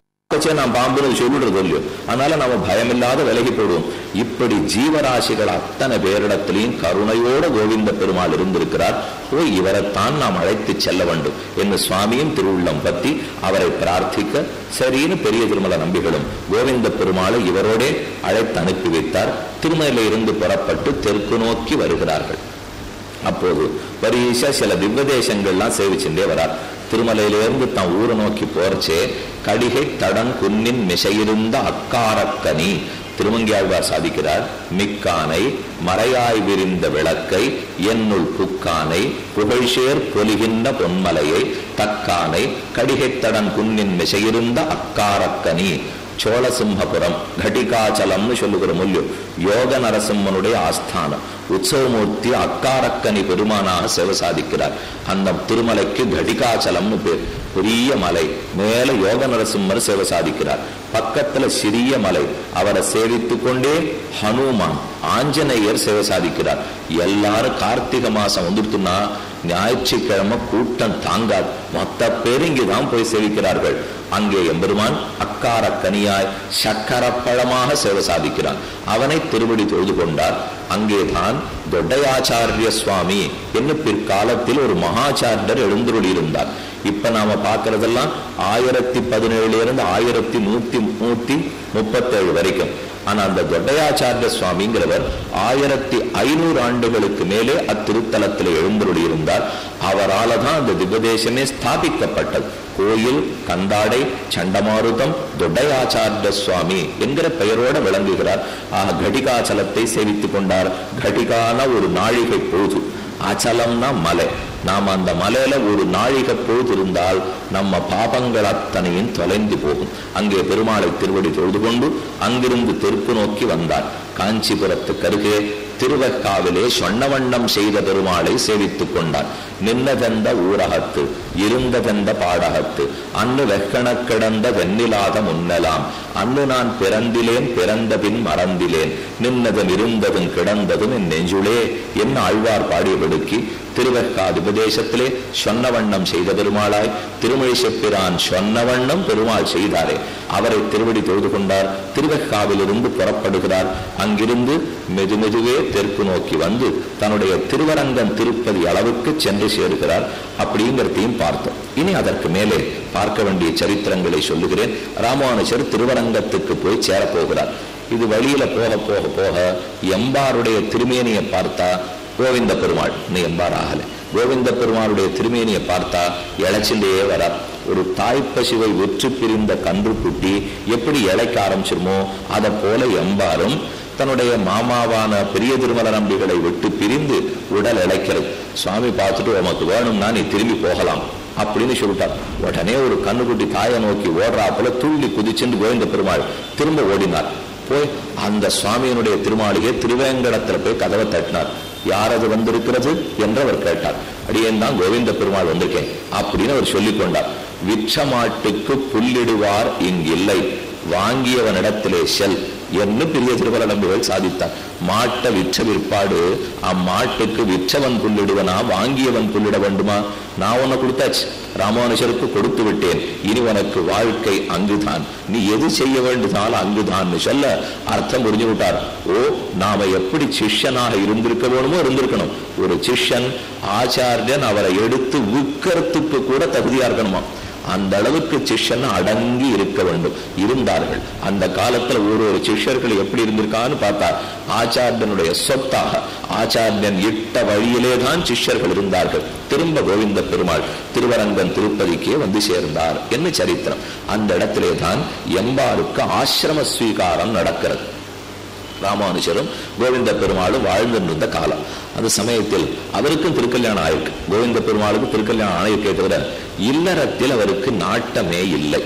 நான் பாம்புன்னு சொல்லிடுறது இல்லையோ, அதனால நம்ம பயமில்லாத விலகி போடுவோம். இப்படி ஜீவராசிகள் அத்தனை பேரிடத்திலையும் கருணையோட கோவிந்த பெருமாள் இருந்திருக்கிறார். ஓ, இவரைத்தான் நாம் அழைத்து செல்ல வேண்டும் என்று சுவாமியும் திருவுள்ளம் பற்றி அவரை பிரார்த்திக்க சரின்னு பெரிய திருமல நம்பிகளும் கோவிந்த பெருமாளை இவரோடே அழைத்து அனுப்பி வைத்தார். திருமலையில இருந்து புறப்பட்டு தெற்கு நோக்கி வருகிறார்கள். அப்போது பரீஷா சில திவ்வதேசங்கள்லாம் சேவிச்சுட்டே வரார். திருமலையிலிருந்து தான் ஊரை நோக்கி போறச்சே கடிகை தடன் குன்னின் மிசையிருந்த அக்காரக்கனி திருமங்கியாழ்வார் சாதிக்கிறார். மிக்கானை மறையாய் விரிந்த விளக்கை என்னுள் புக்கானை புகழ்ஷேர் பொலிகின்ற பொன்மலையை தக்கானை கடிகைத்தடன் குன்னின் மிசையிருந்த அக்காரக்கனி. சோழசிம்மபுரம் கட்டிகாச்சலம்னு சொல்லுகிற முல்யம் யோக நரசிம்மனுடைய ஆஸ்தானம். உற்சவமூர்த்தி அக்காரக்கனி பெருமானாக சேவை சாதிக்கிறார். அந்த திருமலைக்கு கட்டிகாச்சலம்னு பேர். பெரிய மலை மேல யோக நரசிம்மர் சேவை சாதிக்கிறார். பக்கத்துல சிறிய மலை அவரை சேவித்து கொண்டே ஹனுமான் ஆஞ்சநேயர் சேவை சாதிக்கிறார். எல்லாரும் கார்த்திகை மாசம் வந்துட்டுனா ஞாயிற்றுக்கிழமை கூட்டம் தாங்காது. மொத்த பேர் இங்குதான் போய் சேவிக்கிறார்கள். அங்கே எம்பெருமான் அக்கார கனியாய் சக்கரப்பழமாக சேவை சாதிக்கிறான். அவனை திருவடி தொழுது கொண்டார். அங்கேதான் தொட்டையாச்சாரிய சுவாமி என்று பிற்காலத்தில் ஒரு மகாச்சாரியர் எழுந்துருளி இருந்தார். இப்ப நாம பார்க்கறதெல்லாம் ஆயிரத்தி பதினேழுல இருந்து ஆயிரத்தி நூத்தி நூத்தி முப்பத்தி ஏழு வரைக்கும். ஆனா அந்த தொட்டையாச்சாரிய சுவாமிங்கிறவர் ஆயிரத்தி ஐநூறு ஆண்டுகளுக்கு மேலே அத்திருத்தலத்தில் எழுந்தருளி இருந்தார். அவரால் தான் அந்த திவ்யதேசமே ஸ்தாபிக்கப்பட்டது. கோயில் கந்தாடை சண்டமாருதம் தொட்டையாச்சாரிய சுவாமி என்கிற பெயரோட விளங்குகிறார். ஆக கடிகாச்சலத்தை சேவித்துக் கொண்டார். கடிகான ஒரு நாழிகை பொழுது, அச்சலம்னா மலை. நாம் அந்த மலையில ஒரு நாழிகை பொழுது இருந்தால் நம்ம பாபங்கள் அத்தனையும் தொலைந்து போகும். அங்கே பெருமாளை திருவடி தொழுது கொண்டு அங்கிருந்து தெற்கு நோக்கி வந்தார். காஞ்சிபுரத்துக்கு அருகே திருவக்காவிலே சொன்னவண்ணம் செய்த பெருமாளை சேவித்துக் கொண்டார். நின்னதெந்த ஊரகத்து இருந்ததெந்த பாடகத்து அன்னு வெக்கண கிடந்த வெண்ணிலாத முன்னலாம் அன்னு நான் பிறந்திலேன் பிறந்த பின் மறந்திலேன் நின்னதும் இருந்ததும் கிடந்ததும் என் நெஞ்சுளே என்ன ஆழ்வார் பாடியபடுக்கி திருவெக்காது உபதேசத்திலே சொன்னவண்ணம் செய்த பெருமாளாய் திருமொழி செப்பிரான் சொன்னவண்ணம் பெருமாள் செய்தாரே அவரை திருவடி தொழுது கொண்டார். திருவெக்காவிலிருந்து புறப்படுகிறார். அங்கிருந்து மெது மெதுவே தெற்கு நோக்கி வந்து தன்னுடைய திருவரங்கம் திருப்பதி அளவுக்கு சென்று சேர்கிறார். அப்படிங்கிறதையும் பார்த்தோம். இனி அதற்கு மேலே பார்க்க வேண்டிய சரித்திரங்களை சொல்லுகிறேன். ராமானுஜர் திருவரங்கத்துக்கு போய் சேரப்போகிறார். இது வழியில போக போக போக எம்பாருடைய திருமேனியை பார்த்தா கோவிந்த பெருமாள் இன்னும் எம்பார் ஆகல. கோவிந்த பெருமாளுடைய திருமேனியை பார்த்தா இழைச்சிலேயே வரார். ஒரு தாய்ப்பசுவை வெற்றி பிரிந்த கன்று குட்டி எப்படி இழைக்க ஆரம்பிச்சிருமோ அதை போல எம்பாரும் தன்னுடைய மாமாவான பெரிய திருமல நம்பிகளை விட்டு பிரிந்து உடல் இழைக்கிறது. சுவாமி பார்த்துட்டு உமக்கு வேணும்னா நீ திரும்பி போகலாம் அப்படின்னு சொல்லிட்டார். உடனே ஒரு கண்ணுக்குட்டி தாயை நோக்கி ஓடுறாப்புல துள்ளி குதிச்சுண்டு கோவிந்த பெருமாள் திரும்ப ஓடினார். போய் அந்த சுவாமியினுடைய திருமாளிகை திருவேங்கடத்துல போய் கதவை தட்டினார். யாரது வந்திருக்கிறது என்று அவர் கேட்டார். அடியேன் தான் கோவிந்த பெருமாள் வந்திருக்கேன் அப்படின்னு அவர் சொல்லிக் கொண்டார். விற்ற மாட்டுக்கு புல்லிடுவார் இங்கில்லை வாங்கியவனிடத்திலே செல் என்று பெரிய திருமல நம்பிகள் சாதித்தார். மாட்டை விற்ற விற்பாடு அம்மாட்டுக்கு விற்றவன் புல்லிடுவனா வாங்கியவன் புல்லிட வேண்டுமா? நான் உன்னை கொடுத்தாச்சு, ராமானுஜருக்கு கொடுத்து விட்டேன். இனி உனக்கு வாழ்க்கை அங்குதான், நீ எது செய்ய வேண்டுதாலும் அங்குதான் சொல்ல அர்த்தம் புரிஞ்சு விட்டார். ஓ, நாம எப்படி சிஷ்யனாக இருந்திருக்க வேணுமோ இருந்திருக்கணும். ஒரு சிஷ்யன் ஆச்சாரியன் அவரை எடுத்து விற்கிறதுக்கு கூட தகுதியா இருக்கணுமா? அந்த அளவுக்கு சிஷ்யன் அடங்கி இருக்க வேண்டும். இருந்தார்கள் அந்த காலத்துல ஒரு ஒரு சிஷ்யர்கள் எப்படி இருந்திருக்கான்னு பார்த்தா ஆச்சாரியனுடைய சொத்தாக ஆச்சாரியன் இட்ட வழியிலே தான் சிஷ்யர்கள் இருந்தார்கள். திரும்ப கோவிந்த பெருமாள் திருவரங்கம் திருப்பதிக்கே வந்து சேர்ந்தார் என்ன சரித்திரம். அந்த இடத்திலே தான் எம்பாருக்கு ஆசிரம ஸ்வீகாரம் நடக்கிறது. ராமானுஜரும் கோவிந்த பெருமாளும் வாழ்ந்திருந்த காலம். அந்த சமயத்தில் அவருக்கும் திருக்கல்யாணம் ஆயிருக்கு. கோவிந்த பெருமாளுக்கு திருக்கல்யாணம் ஆயிருக்கே தவிர இல்லறத்தில் அவருக்கு நாட்டமே இல்லை.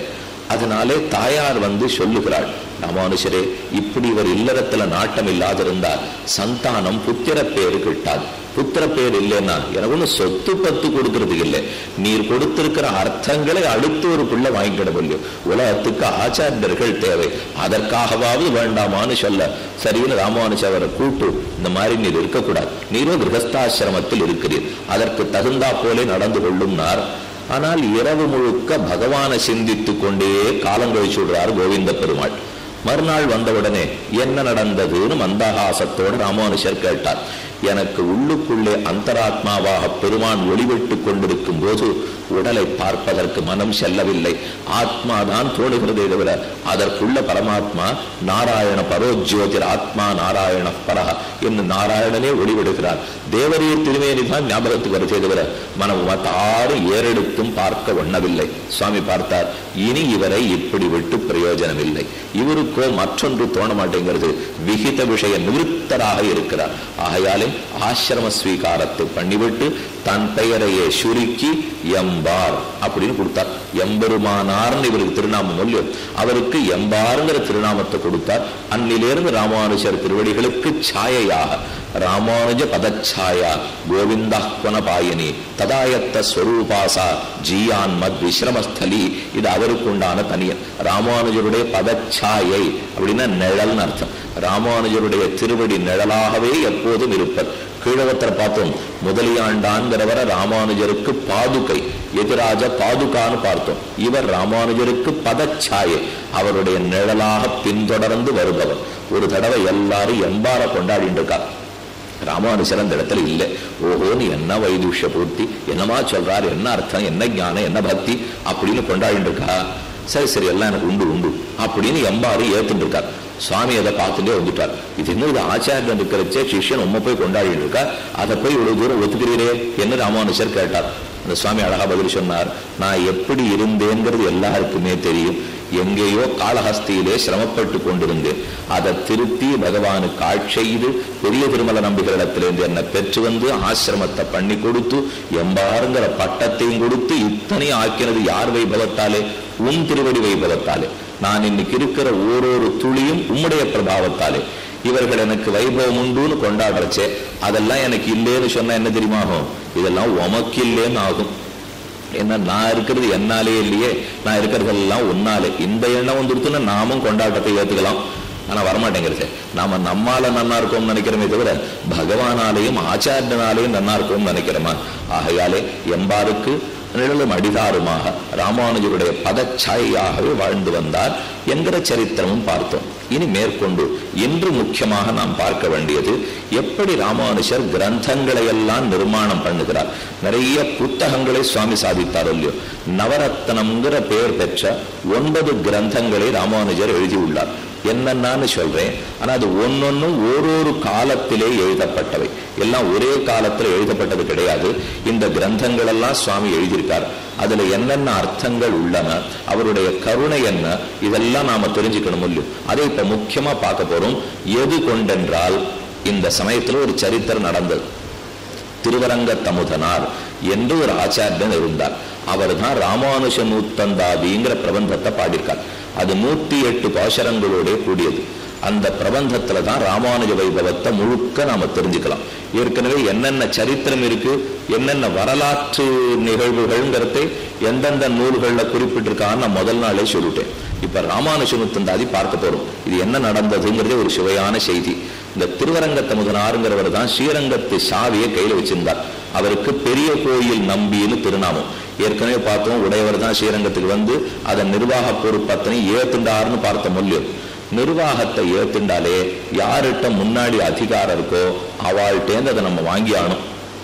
அதனாலே தாயார் வந்து சொல்லுகிறாள், ராமானுஷரே, இப்படி இவர் இல்லறத்துல நாட்டம் இல்லாதிருந்தால் சந்தானம் புத்திர பேரு கிட்டாது. புத்திர பேர் இல்லைன்னா எனக்கு ஒண்ணு சொத்து பத்து கொடுக்கறது இல்லை, நீர் கொடுத்திருக்கிற அர்த்தங்களை அடுத்து ஒரு பிள்ளை வாங்கிக்கிட முடியும். உலகத்துக்கு ஆச்சாரியர்கள் தேவை, அதற்காகவாவது வேண்டாமான்னு சொல்ல சரின்னு ராமானுஜ அவரை கூட்டு, இந்த மாதிரி நீர் இருக்கக்கூடாது, நீரோ கிரகஸ்தாசிரமத்தில் இருக்கிறீர், அதற்கு தகுந்தா போலே நடந்து கொள்ளும்னார். ஆனால் இரவு முழுக்க பகவானை சிந்தித்து கொண்டே காலம் கழிச்சு விடுறார் கோவிந்த பெருமாள். மறுநாள் வந்தவுடனே என்ன நடந்ததுன்னு மந்தகாசத்தோடு ராமானுஷர் கேட்டார். எனக்கு உள்ளுக்குள்ளே அந்தராத்மாவாக பெருமான் ஒளிவிட்டு கொண்டிருக்கும் போது உடலை பார்ப்பதற்கு மனம் செல்லவில்லை, ஆத்மாதான் தோணுகிறதே தவிர அதற்குள்ள பரமாத்மா நாராயண பரோஜோதிர் ஆத்மா நாராயண பரஹ என்று நாராயணனே ஒளிவிடுகிறார். தேவரீர் திருமேனிதான் ஞாபகத்துக்கு வருதே தவிர மனம் மத்தாறு ஏறெடுத்தும் பார்க்க ஒண்ணவில்லை. சுவாமி பார்த்தார், இனி இவரை இப்படி விட்டு பிரயோஜனம் இல்லை, இவருக்கோ மற்றொன்று தோண மாட்டேங்கிறது, விகித விஷய நிவிருத்தராக இருக்கிறார். ஆகையாலே ஆசிரம ஸ்வீகாரத்தை பண்ணிவிட்டு தன் பெயரையே சுருக்கி எம்பார் அப்படின்னு கொடுத்தார். எம்பெருமானார்னு இவருக்கு திருநாமம் இல்லையோ, அவருக்கு எம்பாருங்கிற திருநாமத்தை கொடுத்தார். அன்னிலிருந்து ராமானுஜர் திருவடிகளுக்கு சாயையாக ராமானுஜ பதச்சாயா கோவிந்தாஹ்வன பாயனி ததாயத்த ஸ்வரூபாசா ஜீயான் மத் விஸ்ரமஸ்தலி, இது அவருக்கு உண்டான தனியன். ராமானுஜருடைய பதச்சாயை அப்படின்னா நிழல்னு அர்த்தம். ராமானுஜருடைய திருவடி நிழலாகவே எப்போதும் இருப்பர். கீழவத்தை பார்த்தோம், முதலியாண்டான்கிறவரை ராமானுஜருக்கு பாதுகை, எதிராஜ பாதுகான்னு பார்த்தோம். இவர் ராமானுஜருக்கு பதச்சாயை, அவருடைய நிழலாக பின்தொடர்ந்து வருபவர். ஒரு தடவை எல்லாரும் எம்பார கொண்டாடிட்டு இருக்கா, ராமானுஜர் அந்த இடத்துல இல்லை. ஓஹோன்னு என்ன வைதுஷ்ய பூர்த்தி, என்னமா சொல்றாரு, என்ன அர்த்தம், என்ன ஞானம், என்ன பக்தி அப்படின்னு கொண்டாடிட்டு இருக்கா. சரி சரி எல்லாம் எனக்கு உண்டு உண்டு அப்படின்னு எம்பாரு ஏத்துட்டு இருக்கார். சுவாமி அதை பார்த்துட்டே வந்துட்டார். இது இன்னும் இது ஆச்சாரியன் இருக்கிறச்சே சிஷ்யன் உண்மை போய் கொண்டாடிட்டு இருக்கா, அதை போய் இவ்வளவு தூரம் ஒத்துக்கிறீரே என்று ராமானுஜர் கேட்டார். அந்த சுவாமி அழகா பதில் சொன்னார், நான் எப்படி இருந்தேங்கிறது எல்லாருக்குமே தெரியும், எங்கேயோ காளஹஸ்தியிலே சிரமப்பட்டு கொண்டிருந்தேன், அதை திருத்தி பகவானுக்கு ஆட்சி செய்து பெரிய திருமல நம்பிகளிடத்திலிருந்து என்னை பெற்று வந்து ஆசிரமத்தை பண்ணி கொடுத்து எம்பாருங்கிற பட்டத்தையும் கொடுத்து இத்தனை ஆக்கினது யார் வைபவத்தாலே, உன் திருவடி வைபவத்தாலே. நான் இன்னைக்கு இருக்கிற ஓரொரு துளியும் உம்முடைய பிரபாவத்தாலே. இவர்கள் எனக்கு வைபவம் உண்டுன்னு கொண்டாடுறச்சே அதெல்லாம் எனக்கு இல்லேன்னு சொன்னா என்ன தெரியுமாகும், இதெல்லாம் உமக்கு இல்லேன்னு ஆகும். என்ன நான் இருக்கிறது என்னாலே இல்லையே, நான் இருக்கிறதெல்லாம் உன்னாலே. இந்த எண்ணம் வந்துருத்துன்னா நாமும் கொண்டாட்டத்தை ஏத்துக்கலாம். ஆனா வரமாட்டேங்கிறது. நாம நம்மால நன்னா இருக்கோம்னு நினைக்கிறோமே தவிர பகவானாலேயும் ஆச்சாரியனாலேயும் நன்னா இருக்கோம்னு நினைக்கிறோமா? ஆகையாலே எம்பாருக்கு நிழலும் அடிதாருமாக ராமானுஜருடைய பதச்சாயாகவே வாழ்ந்து வந்தார் என்கிற சரித்திரமும் பார்த்தோம். இனி மேற்கொண்டு இன்று முக்கியமாக நாம் பார்க்க வேண்டியது, எப்படி ராமானுஜர் கிரந்தங்களை எல்லாம் நிர்மாணம் பண்ணுகிறார். நிறைய புத்தகங்களை சுவாமி சாதித்தார் இல்லையோ, நவரத்னம்ங்கிற பெயர் பெற்ற ஒன்பது கிரந்தங்களை ராமானுஜர் எழுதியுள்ளார். என்னன்னு சொல்றேன், ஆனா அது ஒன்னொன்னும் ஓரொரு காலத்திலே எழுதப்பட்டவை, எல்லாம் ஒரே காலத்தில் எழுதப்பட்டது கிடையாது. இந்த கிரந்தங்கள் எல்லாம் சுவாமி எழுதியிருக்கார். அதுல என்னென்ன அர்த்தங்கள் உள்ளன, அவருடைய கருணை என்ன, இதெல்லாம் நாம தெரிஞ்சுக்கணும் இல்லையோ. அதை இப்ப முக்கியமா பார்க்க போறோம். எது கொண்டென்றால், இந்த சமயத்துல ஒரு சரித்திரம் நடந்தது. திருவரங்க தமுதனார் என்று ஒரு ஆச்சாரியன் இருந்தார். அவர் தான் ராமானுஜ நூத்தந்தாதிங்கிற பிரபந்தத்தை பாடியிருக்கார். அது நூத்தி எட்டு பாசரங்களோட கூடியது. அந்த பிரபந்தத்துல தான் ராமானுஜ வைபவத்தை முழுக்க நாம தெரிஞ்சுக்கலாம். ஏற்கனவே என்னென்ன சரித்திரம் இருக்கு, என்னென்ன வரலாற்று நிகழ்வுகள்ங்கிறதை எந்தெந்த நூல்கள்ல குறிப்பிட்டிருக்கான்னு நான் முதல் நாளே சொல்லிட்டேன். இப்ப ராமானுஜ நூத்தந்தாதி பார்க்க போறோம். இது என்ன நடந்ததுங்கிறதே ஒரு சுவையான செய்தி. இந்த திருவரங்க தமுதனாருங்கிறவர் தான் ஸ்ரீரங்கத்து சாவியை கையில வச்சிருந்தார். அவருக்கு பெரிய கோயில் நம்பின்னு திருநாமம். ஏற்கனவே பார்த்தோம், உடையவர் தான் ஸ்ரீரங்கத்துக்கு வந்து அதன் நிர்வாக பொறுப்பத்தனை ஏத்துண்டாருன்னு பார்த்த மொழியும். நிர்வாகத்தை ஏத்துண்டாலே யார்கிட்ட முன்னாடி அதிகாரம் இருக்கோ அவள்கிட்டேந்து அதை நம்ம வாங்கி ஆகணும்,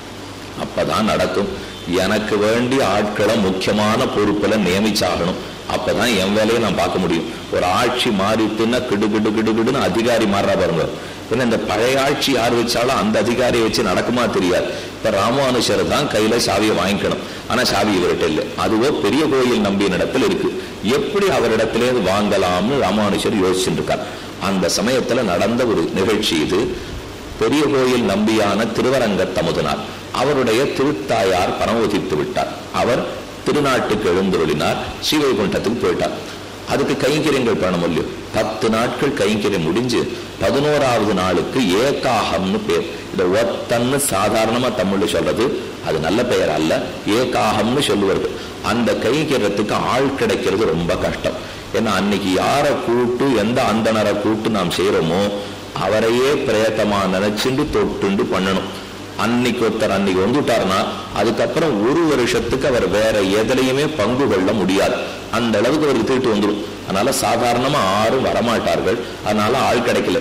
அப்பதான் நடக்கும். எனக்கு வேண்டிய ஆட்களை முக்கியமான பொறுப்புல நியமிச்சாகணும், அப்பதான் என் வேலையை நான் பார்க்க முடியும். ஒரு ஆட்சி மாறிட்டுன்னா கிடு கிடு கிடு கிடுன்னு அதிகாரி மாறுறா பாருங்க. ஏன்னா இந்த பழைய ஆட்சி யார் வச்சாலும் அந்த அதிகாரியை வச்சு நடக்குமா தெரியாது. இப்ப ராமானுஜர் தான் கையில சாவியை வாங்கிக்கணும், ஆனா சாவி இவர்கிட்ட இல்லை. அதுவோ பெரிய கோயில் நம்பிய இடத்துல இருக்கு. எப்படி அவரிடத்திலே வாங்கலாம்னு ராமானுஜர் யோசிச்சுட்டு இருக்கார். அந்த சமயத்துல நடந்த ஒரு நிகழ்ச்சி இது. பெரிய கோயில் நம்பியான திருவரங்க தமுதனார் அவருடைய திருத்தாயார் பரமோதித்து விட்டார். அவர் திருநாட்டுக்கு எழுந்தருளினார், ஸ்ரீவைகுண்டத்துக்கு போயிட்டார். அதுக்கு கைங்கரியங்கள் பண்ணணும் இல்லையோ. பத்து நாட்கள் கைங்கரியம் முடிஞ்சு பதினோராவது நாளுக்கு ஏகாகம்னு பேர். இதை ஒத்தன்னு சாதாரணமா தமிழ்ல சொல்றது அது நல்ல பெயர் அல்ல, ஏகாகம்னு சொல்லுவார்கள். அந்த கைங்கரியத்துக்கு ஆள் கிடைக்கிறது ரொம்ப கஷ்டம். ஏன்னா அன்னைக்கு யாரை கூட்டு எந்த அந்தனரை கூட்டு நாம் செய்யறோமோ அவரையே பிரயத்தமா நினைச்சுண்டு தொட்டுண்டு பண்ணணும். அன்னைக்கு ஒருத்தர் அன்னைக்கு வந்துட்டாருன்னா அதுக்கப்புறம் ஒரு வருஷத்துக்கு அவர் வேற எதுலையுமே பங்கு கொள்ள முடியாது. அந்த அளவுக்கு அவருக்கு தீட்டு வந்துடும். அதனால சாதாரணமா யாரும் வரமாட்டார்கள். அதனால ஆள் கிடைக்கல.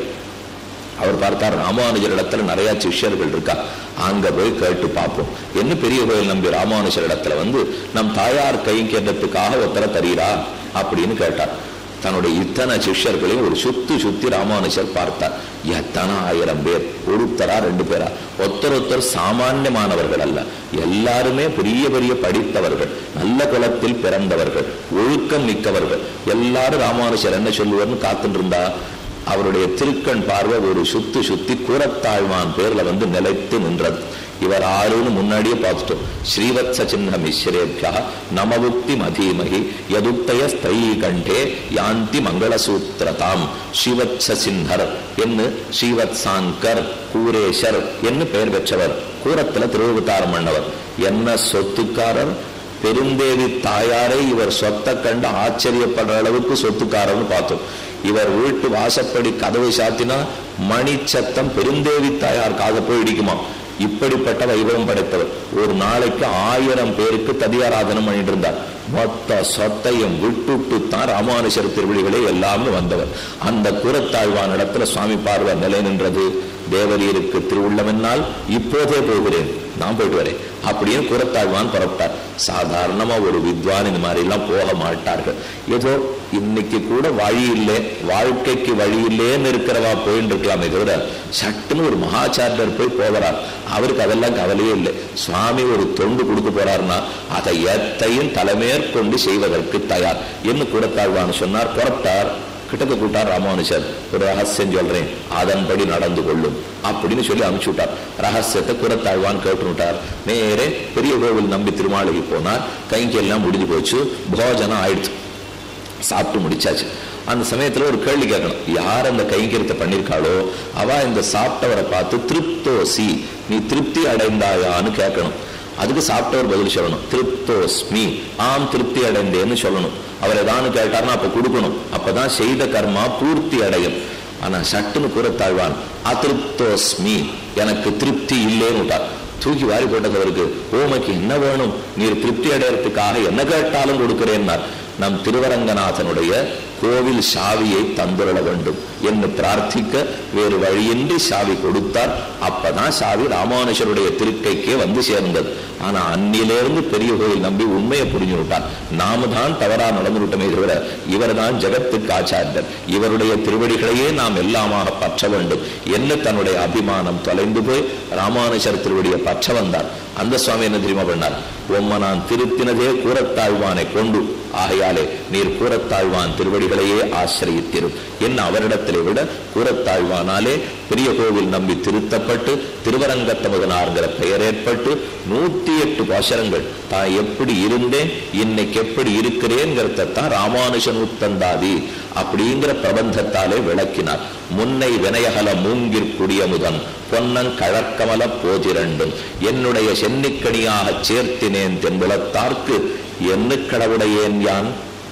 அவர் பார்த்தார், ராமானுஜர் இடத்துல நிறைய சிஷ்யர்கள் இருக்கா, அங்க போய் கேட்டு பார்ப்போம். என்ன பெரிய கோயில் நம்பி ராமானுஜர் இடத்துல வந்து நம் தாயார் கைங்கேற்றத்துக்காக ஒருத்தர தரீரா அப்படின்னு கேட்டார். தன்னுடைய இத்தனை சிஷ்யர்களையும் ஒரு சுத்தி சுத்தி ராமானுஜர் பார்த்தார். எத்தனை ஆயிரம் பேர், ஒருத்தரா ரெண்டு பேரா, ஒருத்தர் ஒருத்தர் சாமான்யமானவர்கள் அல்ல, எல்லாருமே பெரிய பெரிய படித்தவர்கள், நல்ல குலத்தில் பிறந்தவர்கள், ஒழுக்கம் மிக்கவர்கள். எல்லாரும் ராமானுஜர் என்ன சொல்லுவார்னு காத்துட்டு இருந்தா அவருடைய திருக்கண் பார்வை ஒரு சுத்தி சுத்தி கூரத்தாழ்வான் பேர்ல வந்து நிலைத்து நின்றது. இவர் ஆறுன்னு முன்னாடியே பார்த்துட்டோம். ஸ்ரீவத்ஸ சின்ன மிஸ்ரேபியா நமவுக்தி மதீமகி யதுக்தய ஸ்திரீ கண்டே யாந்தி மங்களசூத்திரதாம். ஸ்ரீவத்ஸ சின்ஹர் என்று ஸ்ரீவத்சாங்கர் கூரேஷர் என்று பெயர் பெற்றவர். கூரத்துல திருவவதாரம் பண்ணவர். என்ன சொத்துக்காரர்! பெருந்தேவி தாயாரை இவர் சொத்தை கண்டு ஆச்சரியப்படுற அளவுக்கு சொத்துக்காரர்னு பார்த்தோம். இவர் வீட்டு வாசப்படி கதவை சாத்தினா மணி சத்தம் பெருந்தேவி தாயார் காத போய் இடிக்குமா. இப்படிப்பட்ட வைபவம் படைத்தவர். ஒரு நாளைக்கு ஆயிரம் பேருக்கு ததியாராதனம் பண்ணிட்டு இருந்தார். மொத்த சொத்தையும் விட்டுட்டு தான் ராமானுஜர் திருவிழிகளே எல்லாமே வந்தவர். அந்த குரத்தாழ்வான் இடத்துல சுவாமி பார்வை நிலை நின்றது. தேவரீருக்கு திருவுள்ளமென்னால் இப்போதே போகிறேன், நான் போயிட்டு வரேன் அப்படின்னு குரத்தாழ்வான் புறப்பட்டார். சாதாரணமா ஒரு வித்வான் இந்த மாதிரி எல்லாம் போக மாட்டார்கள். ஏதோ இன்னைக்கு கூட வழி இல்லை, வாழ்க்கைக்கு வழி இல்லைன்னு இருக்கிறவா போயின்னு இருக்கலாமே தவிர சட்டுன்னு ஒரு மகாச்சாரியர் போய் போகிறார். அவருக்கு அதெல்லாம் கவலையே இல்லை. சுவாமி ஒரு தொண்டு கொடுக்க போறாருன்னா அதை எத்தையும் தலைமேற்கொண்டு செய்வதற்கு தயார் என்று குரத்தாழ்வான் சொன்னார். புறப்பட்டார். கிட்டக்க கூட்டார் ராமானுஜர். ஒரு ரகசியம் சொல்றேன், அதன்படி நடந்து கொள்ளும் அப்படின்னு சொல்லி அனுப்பிச்சு விட்டார். ரகசியத்தை குரத்தாழ்வான் கேட்டுட்டார். நேரே பெரிய கோவில் நம்பி திருமாளிகை போனார். கைங்கெல்லாம் முடிஞ்சு போச்சு, போஜனம் ஆயிடுச்சு, சாப்பிட்டு முடிச்சாச்சு. அந்த சமயத்துல ஒரு கேள்வி கேட்கணும். யார் அந்த கைங்கரியத்தை பண்ணிருக்காளோ அவ இந்த சாப்பிட்டவரை பார்த்து திருப்தோசி, நீ திருப்தி அடைந்தாயான்னு கேட்கணும். அதுக்கு சாப்பிட்டவர் பதில் சொல்லணும், திருப்தோஸ்மி, ஆம் திருப்தி அடைந்தேன்னு சொல்லணும். அவர் ஏதானு கேட்டார்னா அப்ப கொடுக்கணும். அப்பதான் செய்த கர்மா பூர்த்தி அடையும். ஆனா சட்டுன்னு கூறத்தாழ்வான் அதிருப்தோஸ்மி, எனக்கு திருப்தி இல்லைன்னு தூக்கி வாரி போட்டதவருக்கு, ஓமைக்கு என்ன வேணும், நீர் திருப்தி அடையறதுக்காக என்ன கேட்டாலும் கொடுக்கிறேன்னார். நம் திருவரங்கநாதனுடைய கோவில் சாவியை தந்துள்ள வேண்டும் என்று பிரார்த்திக்க வேறு வழியின்றி சாவி கொடுத்தார். அப்பதான் சாவி ராமானுஜருடைய திருக்கைக்கே வந்து சேர்ந்தது. ஆனா அன்னிலிருந்து பெரிய கோயில் நம்பி உண்மையை புரிஞ்சு விட்டார். நாம தான் தவறா நடந்து விட்டமே தவிர இவர் தான் ஜெகத்துக்கு ஆச்சாரியர், இவருடைய திருவடிகளையே நாம் எல்லாமாக பற்ற வேண்டும் என்று தன்னுடைய அபிமானம் தொலைந்து போய் ராமானுஜர் திருவடியை பற்ற வந்தார். அந்த சுவாமி என்ன தெரியுமா பண்ணார்? உம்மை நான் திருத்தினதே கூரத்தாழ்வானை கொண்டு, ஆகையாலே நீர் கூரத்தாழ்வான் திருவடிகளையே ஆசிரியத்திரும் என்ன அவரிடத்திலே விட கூரத்தாழ்வானாலே பெரிய கோவில் நம்பி திருத்தப்பட்டு திருவரங்கத்தமுதனார்கிற பெயர் ஏற்பட்டு நூத்தி எட்டு பாசரங்கள் தான் எப்படி இருந்தேன் இன்னைக்கு எப்படி இருக்கிறேங்கிறதான் ராமானுஜன் உத்தந்தாதி அப்படிங்கிற பிரபந்தத்தாலே விளக்கினார். முன்னை வினயகல மூங்கிற்குடிய முதன் பொன்னன் கழக்கமல போதிரண்டும் என்னுடைய சென்னிக்கணியாக சேர்த்தினேன் தென்புலத்தார்க்கு என்ன கடவுடையேன் யான்.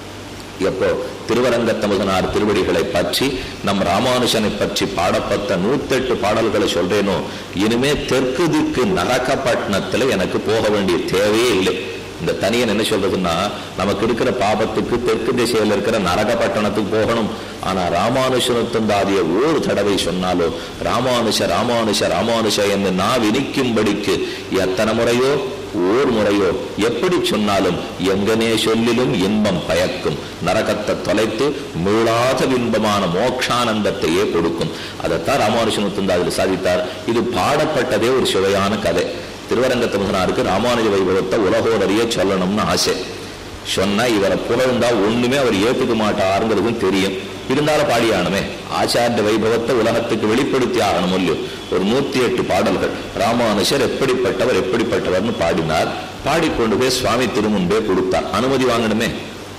எப்போ திருவரங்கத்தமுதனார் திருவடிகளை பற்றி நம் ராமானுஜனை பற்றி பாடப்பட்ட நூத்தெட்டு பாடல்களை சொல்றேனோ, இனிமே தெற்கு திக்கு நரகப்பட்டினத்துல எனக்கு போக வேண்டிய தேவையே இல்லை. இந்த தனியன் என்ன சொல்றதுன்னா, நமக்கு இருக்கிற பாபத்துக்கு தெற்கு திசையில் இருக்கிற நரகப்பட்டணத்துக்கு போகணும். ஆனா ராமானுஜனுத்தந்தாதிய ஒரு தடவை சொன்னாலோ ராமானுஷ ராமானுஷ ராமானுஷ என்று நான் வினிக்கும்படிக்கு எத்தனை முறையோ ஓர் முறையோ எப்படி சொன்னாலும் எங்கனே சொல்லிலும் இன்பம் பயக்கும், நரகத்தை தொலைத்து மீளாத இன்பமான மோட்சானந்தத்தையே கொடுக்கும். அதைத்தான் ராமானுஜனுத்தந்தாதியில் சாதித்தார். இது பாடப்பட்டதே ஒரு சுவையான கதை. திருவரங்கத்தமுதனாருக்கு ராமானுஜ வைபவத்தை உலகோடறிய சொல்லணும்னு ஆசை. சொன்னா இவரை புகழ்ந்தா ஒண்ணுமே அவர் ஏற்றுக்க மாட்டாருங்கிறதும் தெரியும். இருந்தாலும் பாடியானுமே ஆச்சாரிய வைபவத்தை உலகத்துக்கு வெளிப்படுத்தி ஆகணும் இல்லையோ. ஒரு நூத்தி எட்டு பாடல்கள் ராமானுஜர் எப்படிப்பட்டவர் எப்படிப்பட்டவர்னு பாடினார். பாடிக்கொண்டு போய் சுவாமி திருமுன்பே கொடுத்தார். அனுமதி வாங்கணுமே.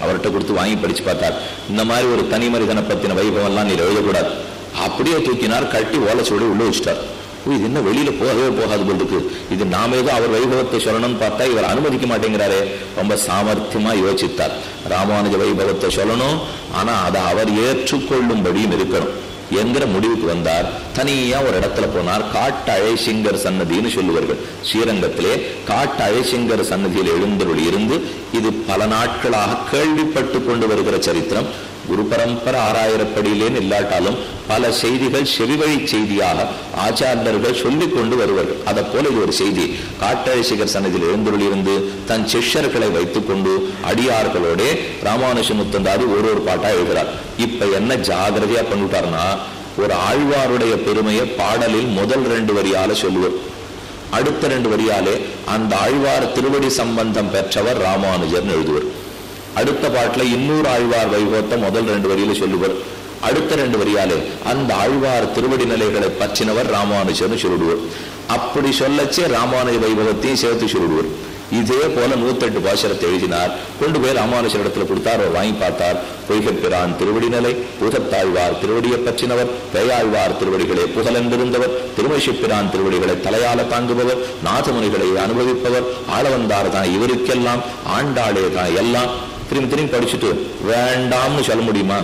அவர்கிட்ட கொடுத்து வாங்கி படிச்சு பார்த்தார். இந்த மாதிரி ஒரு தனி மனிதனை பத்தின வைபவம்லாம் நீர் எழுதக்கூடாது. அப்படியே தூக்கினார், கட்டி ஓலைச்சோடு உள்ள வச்சுட்டார். இது என்ன வெளியில போகவே போகாது போதுக்கு, இது நாம ஏதோ அவர் வைபவத்தை சொல்லணும்னு பார்த்தா இவர் அனுமதிக்க மாட்டேங்கிறாரே. ரொம்ப சாமர்த்தியமா யோசித்தார். ராமானுஜ வைபவத்தை சொல்லணும், ஆனா அதை அவர் ஏற்றுக்கொள்ளும்படியும் இருக்கணும் என்கிற முடிவுக்கு வந்தார். தனியா ஒரு இடத்துல போனார். காட்டு அழைசிங்கர் சன்னதின்னு சொல்லுவார்கள். ஸ்ரீரங்கத்திலே காட்டு அழைசிங்கர் சன்னதியில் எழுந்தருள் இருந்து இது பல நாட்களாக கேள்விப்பட்டு கொண்டு வருகிற சரித்திரம். குரு பரம்பரை ஆறாயிரப்படியிலேன்னு இல்லாட்டாலும் பல செய்திகள் செவிவழி செய்தியாக ஆச்சாரியர்கள் சொல்லிக் கொண்டு வருவார்கள். அதை போல இது ஒரு செய்தி. காட்டழிசிகர் சன்னதியில் எழுந்தருள் இருந்து தன் சிஷ்யர்களை வைத்துக் கொண்டு அடியார்களோட ராமானுஜமுத்தந்தாதி ஒரு ஒரு பாட்டா எழுதுகிறார். இப்ப என்ன ஜாகிரதையா பண்ணிட்டார்னா, ஒரு ஆழ்வாருடைய பெருமையை பாடலில் முதல் ரெண்டு வரியால சொல்லுவார். அடுத்த ரெண்டு வரியாலே அந்த ஆழ்வார் திருவடி சம்பந்தம் பெற்றவர் ராமானுஜர்னு எழுதுவார். அடுத்த பாட்டுல இன்னொரு ஆழ்வார் வைபவத்தை முதல் ரெண்டு வரியில சொல்லுவார். அடுத்த ரெண்டு வரியாலே அந்த ஆழ்வார் திருவடி நிலைகளை பற்றினவர் ராமானுஜர்னு சொல்லிடுவார். அப்படி சொல்லச்சே ராமானுஜ வைபவத்தையும் சேர்த்து சொல்லிடுவார். இதே போல நூத்தெட்டு பாசுரத்தை எழுதினார். கொண்டு போய் ராமானுஜர் இடத்துல கொடுத்தார். அவர் வாங்கி பார்த்தார். பொய்கப்பிரான் திருவடி நிலை, பூதத்தாழ்வார் திருவடியை பற்றினவர், பேயாழ்வார் திருவடிகளை புகழென்றிருந்தவர், திருமஷிப்பிரான் திருவடிகளை தலையால தாங்குபவர், நாதமுனிகளை அனுபவிப்பவர், ஆளவந்தார் தான் இவருக்கெல்லாம், ஆண்டாளே தான் எல்லாம். திரும்பி திரும்பி படிச்சுட்டு வேண்டாம்னு சொல்ல முடியுமா?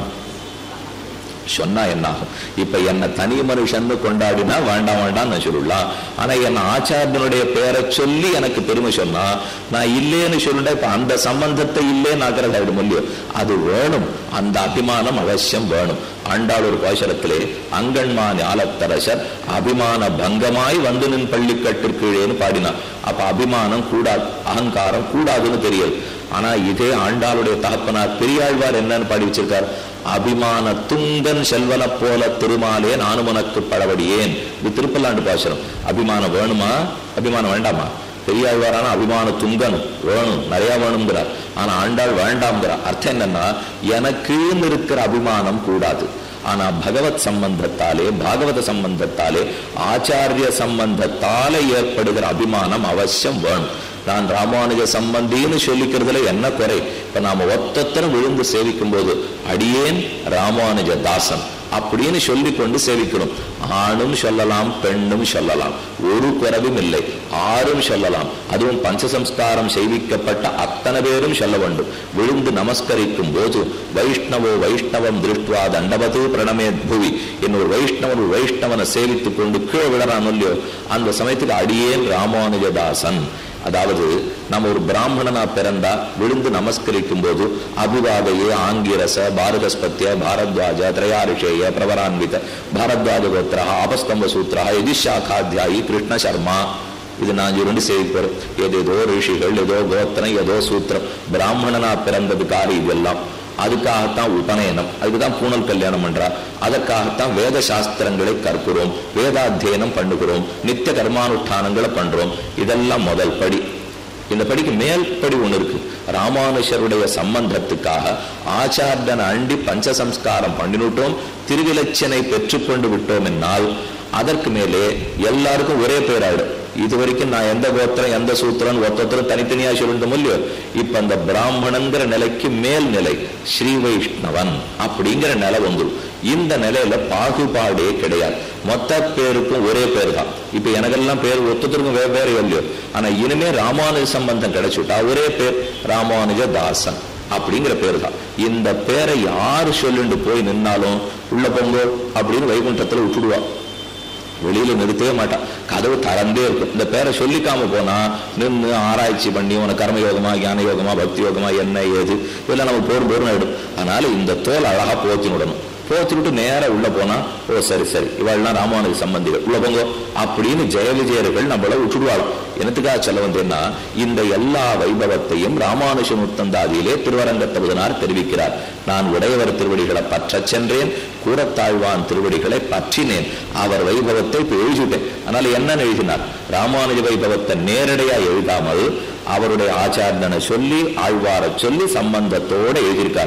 சொன்னா என்ன ஆகும்? இப்ப என்ன தனி மனுஷன் கொண்டாடினா வேண்டாம் வேண்டாம் நான் சொல்லலாம். ஆனா என்ன ஆச்சாரியனுடைய பேரை சொல்லி எனக்கு பெருமை சொன்னா நான் இல்லேன்னு சொல்லுண்டா இப்ப அந்த சம்பந்தத்தை இல்லேன்னு ஆக்கிறதாயிடும் இல்லையோ? அது வேணும், அந்த அபிமானம் அவசியம் வேணும். ஆண்டாள் ஒரு பாசுரத்திலே அங்கன்மான் ஆலத்தரசர் அபிமான பங்கமாய் வந்து நின் பள்ளிக்கட்டிற்கீழேன்னு பாடினார். அப்ப அபிமானம் கூடாது, அகங்காரம் கூடாதுன்னு தெரியாது. ஆனா இதே ஆண்டாளுடைய தகப்பனார் பெரியாழ்வார் என்னன்னு பாடி வச்சிருக்கார்? அபிமான துங்கன் செல்வன போல திருமாலே நானும் உனக்கு பழவடியேன். இது திருப்பல்லாண்டு பாசுரம். அபிமானம் வேணுமா? அபிமானம் வேண்டாமா? பெரியாழ்வாரான அபிமான துங்கன் வேணும், நிறைய வேணுங்கிறார். ஆனா ஆண்டாள் வேண்டாம்ங்கிறார். அர்த்தம் என்னன்னா, எனக்குன்னு இருக்கிற அபிமானம் கூடாது. ஆனா பகவத் சம்பந்தத்தாலே, பாகவத சம்பந்தத்தாலே, ஆச்சாரிய சம்பந்தத்தாலே ஏற்படுகிற அபிமானம் அவசியம் வேணும். நான் ராமானுஜ சம்பந்தின்னு சொல்லிக்கிறதுல என்ன குறை? இப்ப நாம ஒத்தத்தரம் விழுந்து சேவிக்கும் போது அடியேன் ராமானுஜ தாசன் அப்படின்னு சொல்லிக்கொண்டு சேவிக்கணும். ஆணும் சொல்லலாம், பெண்ணும் சொல்லலாம், ஒரு குறைவும் இல்லை. ஆறும் சொல்லலாம். அதுவும் பஞ்சசம்ஸ்காரம் செய்விக்கப்பட்ட அத்தனை பேரும் சொல்ல வேண்டும். விழுந்து நமஸ்கரிக்கும் போது வைஷ்ணவோ வைஷ்ணவம் திருஷ்டுவா தண்டவது பிரணமே புவி, இன்னொரு வைஷ்ணவன் வைஷ்ணவனை சேவித்துக் கொண்டு கீழே விடறான் இல்லையோ, அந்த சமயத்துக்கு அடியேன் ராமானுஜதாசன். அதாவது நம்ம ஒரு பிராமணனா பிறந்தா விழுந்து நமஸ்கரிக்கும் போது அபிவாதையே ஆங்கிரச பாரதஸ்பத்திய பாரத்வாஜ திரையாரிஷேய பிரவரான்வித பாரத்வாஜ கோத்திரா அபஸ்தம்ப சூத்திரா எதிஷாக்காத்தியாயி கிருஷ்ண சர்மா, இது நான் இரண்டு சேவிப்போம். ஏதேதோ ரிஷிகள், ஏதோ கோத்திரம், ஏதோ சூத்திரம். பிராமணனா பிறந்ததுக்காக இதெல்லாம். அதுக்காகத்தான் உபநயனம், அதுக்குதான் பூணல் கல்யாணம் பண்றா. அதற்காகத்தான் வேத சாஸ்திரங்களை கற்கிறோம், வேதாத்தியனம் பண்ணுகிறோம், நித்திய கர்மானுஷ்டானங்களை பண்றோம். இதெல்லாம் முதல் படி. இந்த படிக்கு மேல் படி ஒண்ணு இருக்கு. ராமானுஷருடைய சம்பந்தத்துக்காக ஆச்சாரியனை அண்டி பஞ்சசம்ஸ்காரம் பண்ணிவிட்டோம், திருவிலட்சனை பெற்றுக்கொண்டு விட்டோம் என்னால் அதற்கு மேலே எல்லாருக்கும் ஒரே பேராயிடும். இது வரைக்கும் நான் எந்த கோத்திரம் எந்த சூத்திரம் ஒத்தத்திரம் தனித்தனியா சொல்லிட்டோம் இல்லையோ, இப்ப அந்த பிராமணங்கிற நிலைக்கு மேல் நிலை ஸ்ரீ வைஷ்ணவன் அப்படிங்கிற நிலை வந்துடும். இந்த நிலையில பாகுபாடே கிடையாது. மொத்த பேருக்கும் ஒரே பேர் தான். இப்ப எனக்கெல்லாம் பேர் ஒத்தத்திற்கும் வேறு வேறு இல்லையோ, ஆனா இனிமே ராமானுஜ சம்பந்தம் கிடைச்சுட்டா ஒரே பேர் ராமானுஜ தாசன் அப்படிங்கிற பேர் தான். இந்த பேரை யாரு சொல்லிட்டு போய் நின்னாலும் உள்ள பொங்கோ அப்படின்னு வைகுண்டத்துல விட்டுடுவா, வெளியில நிறுத்தவே மாட்டான். கதவு திறந்தே இருக்கும். இந்த பேரை சொல்லிக்காம போனா நின்று ஆராய்ச்சி பண்ணி உனக்கு கர்ம யோகமா ஞான யோகமா பக்தி யோகமா என்ன ஏது இதெல்லாம் நம்ம போர் போர்னு ஆயிடும். அதனால இந்த தோல் அழகா போத்தி விடணும். போச்சுட்டு நேரம் உள்ள போனா ஓ சரி சரி இவாள்லாம் ராமானுஜ சம்பந்திகள் உள்ள போங்க அப்படின்னு ஜெய விஜயர்கள் நம்மள விட்டுடுவாள். எனத்துக்காக சொல்ல வந்தேன்னா, இந்த எல்லா வைபவத்தையும் ராமானுஜ முத்தந்தாதியிலே திருவரங்கத்தபுதனார் தெரிவிக்கிறார். நான் உடையவர் திருவடிகளை பற்ற சென்றேன், கூடத்தாழ்வான் திருவடிகளை பற்றினேன், அவர் வைபவத்தை இப்ப எழுதிட்டேன். அதனால என்ன எழுதினார்? ராமானுஜ வைபவத்தை நேரடியா எழுதாமல் அவருடைய ஆச்சாரியனை சொல்லி ஆழ்வார சொல்லி சம்பந்தத்தோடு எழுதியிருக்கார்.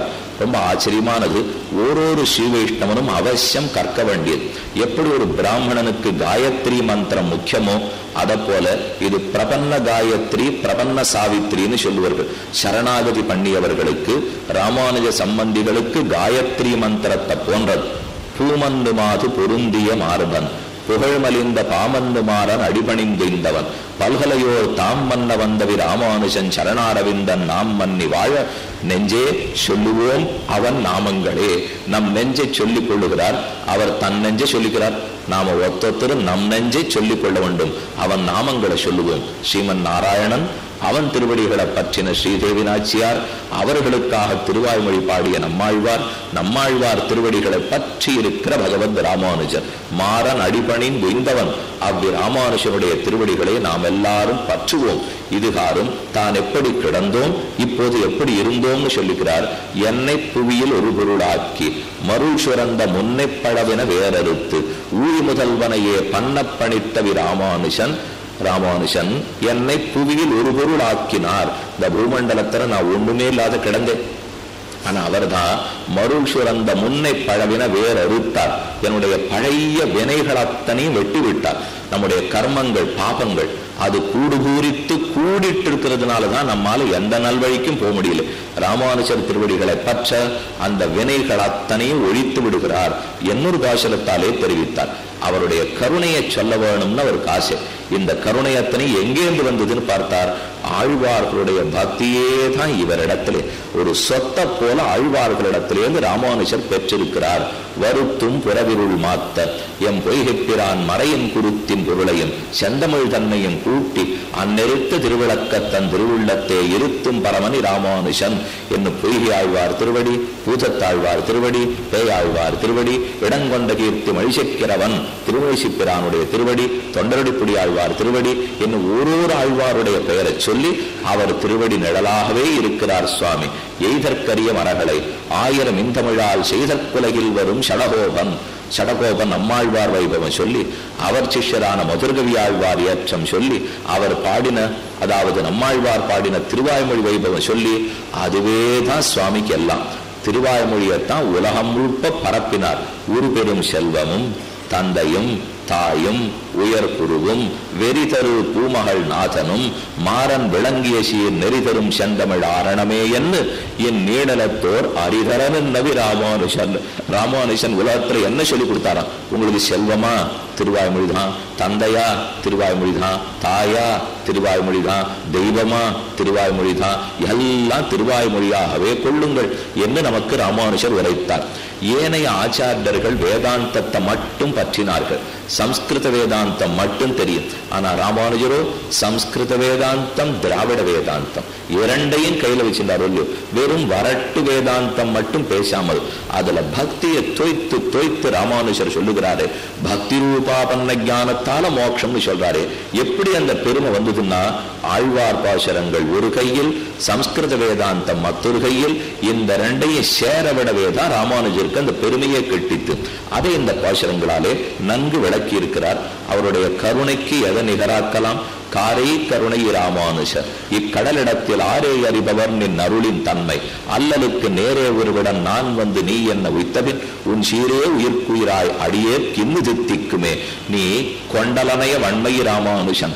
ரொம்ப ஆச்சரியமானது. ஓரொரு ஸ்ரீ வைஷ்ணவனும் அவசியம் கற்க வேண்டியது. எப்படி ஒரு பிராமணனுக்கு காயத்ரி மந்திரம் முக்கியமோ அதை போல இது பிரபன்ன காயத்ரி பிரபன்ன சாவித்ரின்னு சொல்லுவார்கள். சரணாகதி பண்ணியவர்களுக்கு ராமானுஜ சம்பந்திகளுக்கு காயத்ரி மந்திரத்தை போன்றது. பூமந்து மாது பொருந்திய மாறுபன் புகழ்மலிந்த பாமந்து மாறன் அடிபணிந்திருந்தவன் பல்கலையோர் தாம் மன்ன வந்தவி ராமானுஜன் சரணாரவிந்தன் நாம் மன்னி வாழ நெஞ்சே சொல்லுவோம் அவன் நாமங்களே. நம் நெஞ்சை சொல்லிக் கொள்ளுகிறார், அவர் தன் நெஞ்சை சொல்லிக்கிறார். நாம ஒத்தொத்தரும் நம் நெஞ்சை சொல்லிக் கொள்ள வேண்டும். அவன் நாமங்களை சொல்லுவோம். ஸ்ரீமன் நாராயணன், அவன் திருவடிகளை பற்றின ஸ்ரீதேவி நாச்சியார், அவர்களுக்காக திருவாய்மொழி பாடிய நம்மாழ்வார், நம்மாழ்வார் திருவடிகளை பற்றி இருக்கிற பகவத் ராமானுஜர், மாறன் அடிபணின் உய்ந்தவன் அவ்வி ராமானுஜனுடைய திருவடிகளை நாம் எல்லாரும் பற்றுவோம். இதுகாரும் தான் எப்படி கிடந்தோம் இப்போது எப்படி இருந்தோம்னு சொல்லுகிறார். என்னை புவியில் ஒரு பொருளாக்கி மருள் சுரந்த முன்னை பழவின வேறறுத்து ஊழி முதல்வனையே பண்ணப்பணித்தவி ராமானுஜன் ராமானுஜன் என்னை புவியில் ஒரு பொருள் ஆக்கினார். இந்த பூமண்டலத்துல நான் ஒண்ணுமே இல்லாத கிடந்தேன். ஆனா அவர் தான் மருள் சுரந்த முன்னை பழவின வேற அறுத்தார். என்னுடைய பழைய வினைகள் அத்தனையும் வெட்டி விட்டார். நம்முடைய கர்மங்கள் பாபங்கள் அது கூடு கூறித்து கூடிட்டு இருக்கிறதுனாலதான் நம்மால எந்த நல்வழிக்கும் போக முடியல. ராமானுஜர் திருவடிகளை பற்ற அந்த வினைகள் அத்தனையும் ஒழித்து விடுகிறார். என்னொரு பாசனத்தாலே தெரிவித்தார். அவருடைய கருணையை சொல்ல வேணும்னு அவருக்கு ஆசை. இந்த கருணை அத்தனை எங்கேந்து வந்ததுன்னு பார்த்தார். ஆழ்வார்களுடைய பக்தியே தான் இவரிடத்திலே ஒரு சொத்தை போல ஆழ்வார்களிடத்திலேருந்து ராமானுஜர் பெற்றிருக்கிறார். வருத்தும் புறவிருள் மாத்த எம் பொய்கிப்பிரான் மறையின் குருத்தின் பொருளையும் செந்தமிழ் தன்மையும் கூட்டி அந்நெருத்த திருவிளக்கத்தன் திருவுள்ளத்தே இருத்தும் பரமணி ராமானுஜன் என்னும் பொய்கி ஆழ்வார் திருவடி, பூதத்தாழ்வார் திருவடி, பேயாழ்வார் திருவடி, இடங்கொண்ட கீர்த்தி மழிசக்கிறவன் திருமழிசிப்பிரானுடைய திருவடி, தொண்டரடிப்புடி ஆழ்வார் திருவடி என்னும் ஓரோரு ஆழ்வாருடைய பெயரை சொல்லி அவர் திருவடி நிழலாகவே இருக்கிறார் சுவாமி. எய்தற்கரிய மரகளை ஆயிரம் இந்தமிழால் செய்தற்குலகில் வரும் ஷடகோபன் சடகோபன் நம்மாழ்வார் வைபவம் சொல்லி அவர் சிஷ்யரான மதுர்கவி ஆழ்வார் ஏற்றம் சொல்லி அவர் பாடின, அதாவது நம்மாழ்வார் பாடின திருவாய்மொழி வைபவம் சொல்லி அதுவேதான் சுவாமிக்கு எல்லாம். திருவாய்மொழியத்தான் உலகம் முழுக்க பரப்பினார். ஒரு பெரும் செல்வமும் தந்தையும் தாயும் உயர் குருவும் வெறிதரு பூமகள் நாதனும் மாறன் விளங்கிய சீர் நெறிதரும் செந்தமிழ் ஆரணமே என்று என் நீடலத்தோர் அரிதரன் நவி ராமானுஷன். ராமானுஷன் உலகத்துல என்ன சொல்லி கொடுத்தாராம்? உங்களுக்கு செல்வமா? திருவாய்மொழிதான். தந்தையா? திருவாய்மொழிதான். தாயா? திருவாய்மொழிதான். தெய்வமா? திருவாய்மொழிதான். எல்லாம் திருவாய்மொழியாகவே கொள்ளுங்கள் என்று நமக்கு ராமானுஷர் உரைத்தார். ஏனைய ஆச்சாரியர்கள் வேதாந்தத்தை மட்டும் பற்றினார்கள். சம்ஸ்கிருத வேதாந்தம் மட்டும் தெரியும். ஆனா ராமானுஜரோ சம்ஸ்கிருத வேதாந்தம் திராவிட வேதாந்தம் இரண்டையும் கையில வச்சிருந்தார். வெறும் வரட்டு வேதாந்தம் மட்டும் பேசாமல் அதுல பக்தியை தொய்த்து தொய்த்து ராமானுஜர் சொல்லுகிறாரு. பக்தி ரூபாபன்ன ஞானத்தால மோட்சம்னு சொல்றாரு. எப்படி அந்த பெருமை வந்ததுன்னா ஆழ்வார் பாசரங்கள் ஒரு கையில், சம்ஸ்கிருத வேதாந்தம் மற்றொரு கையில், இந்த ரெண்டையும் சேரவிடவேதான் ராமானுஜருக்கு அந்த பெருமையை கெட்டித்து அதை இந்த பாசரங்களாலே நன்கு விளக்கி இருக்கிறார். அவருடைய கருணைக்கு எதை நிகராக்கலாம்? காரை கருணை ராமானுஷர் இக்கடலிடத்தில் ஆரே அறிபவர் நின் அருளின் தன்மை அல்லலுக்கு நேரே ஒருவிடம் நான் வந்து நீ என்ன உய்த்தபின் உன் சீரே உயிர்க்குயிராய் அடியே கிண்ணு தித்திக்குமே. நீ கொண்டலனைய வன்மை ராமானுஷன்.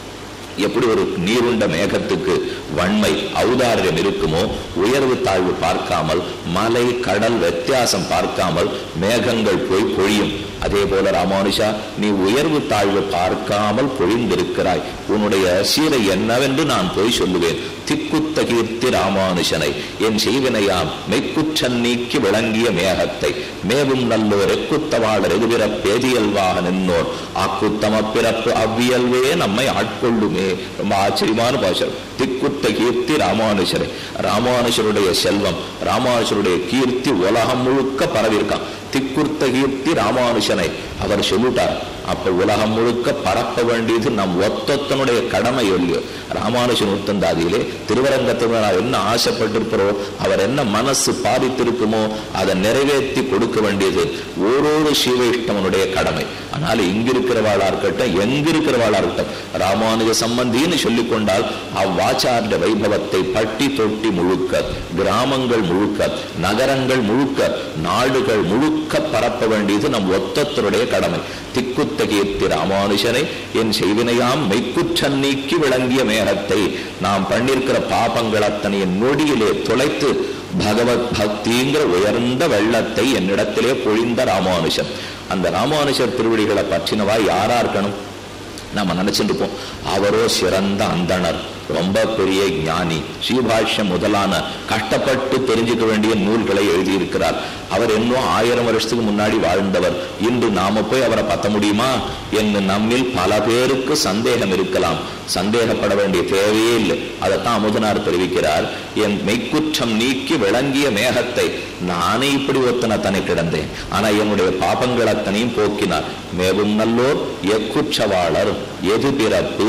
எப்படி ஒரு நீருண்ட மேகத்துக்கு வன்மை ஔதாரியம் இருக்குமோ, உயர்வு தாழ்வு பார்க்காமல், மலை கடல் வித்தியாசம் பார்க்காமல் மேகங்கள் போய் பொழியும். அதே போல ராமானுஷா நீ உயர்வு தாழ்வு பார்க்காமல் பொழிந்திருக்கிறாய். உன்னுடைய சீரை என்னவென்று நான் போய் சொல்லுவேன். திக்குத்த கீர்த்தி ராமானுஷனை என் செய்வினையாம் மெய்க்குற்றன் நீக்கி விளங்கிய மேகத்தை மேவும் நல்லோர் எக்குத்தவாளர் எதுவிற பேதியல்வாக நின்னோர் ஆக்குத்தம பிறப்பு அவ்வியல்வே நம்மை ஆட்கொள்ளுமே. ரொம்ப ஆச்சரியமான பாசம். திக்குத்த கீர்த்தி ராமானுஷரை, ராமானுஷருடைய செல்வம், ராமானுஷருடைய கீர்த்தி உலகம் முழுக்க பரவிருக்கான். திக்குர்த்த கீர்த்தி ராமானுஷனை அவர் சொல்லிட்டார். அப்ப உலகம் முழுக்க பரப்ப வேண்டியது நம் ஒத்தொத்தனுடைய கடமை இல்லையோ. ராமானுஜன் உத்தந்தாதியிலே திருவரங்கத்தில் நான் என்ன ஆசைப்பட்டிருக்கிறோ, அவர் என்ன மனசு பாதித்திருக்குமோ அதை நிறைவேற்றி கொடுக்க வேண்டியது ஓரோரு சீவைஷ்ணவனுடைய கடமை. ஆனால் இங்கிருக்கிறவாளா இருக்கட்டும், எங்கிருக்கிறவாளா இருக்கட்டும், ராமானுஜ சம்பந்தின்னு சொல்லிக் கொண்டால் அவ்வாச்சாரிய வைபவத்தை பட்டி தொட்டி முழுக்க, கிராமங்கள் முழுக்க, நகரங்கள் முழுக்க, நாடுகள் முழுக்க பரப்ப வேண்டியது நம் ஒத்தத்தருடைய கடமை. திக்குத்த கீர்த்தி ராமானுஜனை என் செய்வினையாம் மெய்க்குற்றன் நீக்கி விளங்கிய மேகத்தை, நாம் பண்ணிருக்கிற பாபங்கள் அத்தனையின் நொடியிலே தொலைத்து பகவத் பக்திங்கிற உயர்ந்த வெள்ளத்தை என்னிடத்திலே பொழிந்த ராமானுஜன். அந்த ராமானுஜர் திருவடிகளை பற்றினவா யாரா இருக்கணும்? நம்ம நினைச்சுட்டு இருப்போம், அவரோ சிறந்த அந்தணர், ரொம்ப பெரிய ஞானி, ஸ்ரீபாஷ்யம் முதலான கஷ்டப்பட்டு தெரிஞ்சுக்க வேண்டிய நூல்களை எழுதியிருக்கிறார். அவர் இன்னும் ஆயிரம் வருஷத்துக்கு முன்னாடி வாழ்ந்தவர். இன்று நாம போய் அவரை பத்த முடியுமா என்று நம்மில் பல பேருக்கு சந்தேகம் இருக்கலாம். சந்தேகப்பட வேண்டிய தேவையே இல்லை. அதைத்தான் அமுதனார் தெரிவிக்கிறார். என் மெய்க்குற்றம் நீக்கி விளங்கிய மேகத்தை நானே இப்படி ஒத்தனை தனி கிடந்தேன், ஆனா என்னுடைய பாபங்கள் அத்தனையும் போக்கினார். மேவும் நல்லோர் எக்குற்றவாளர், எது பிறப்பு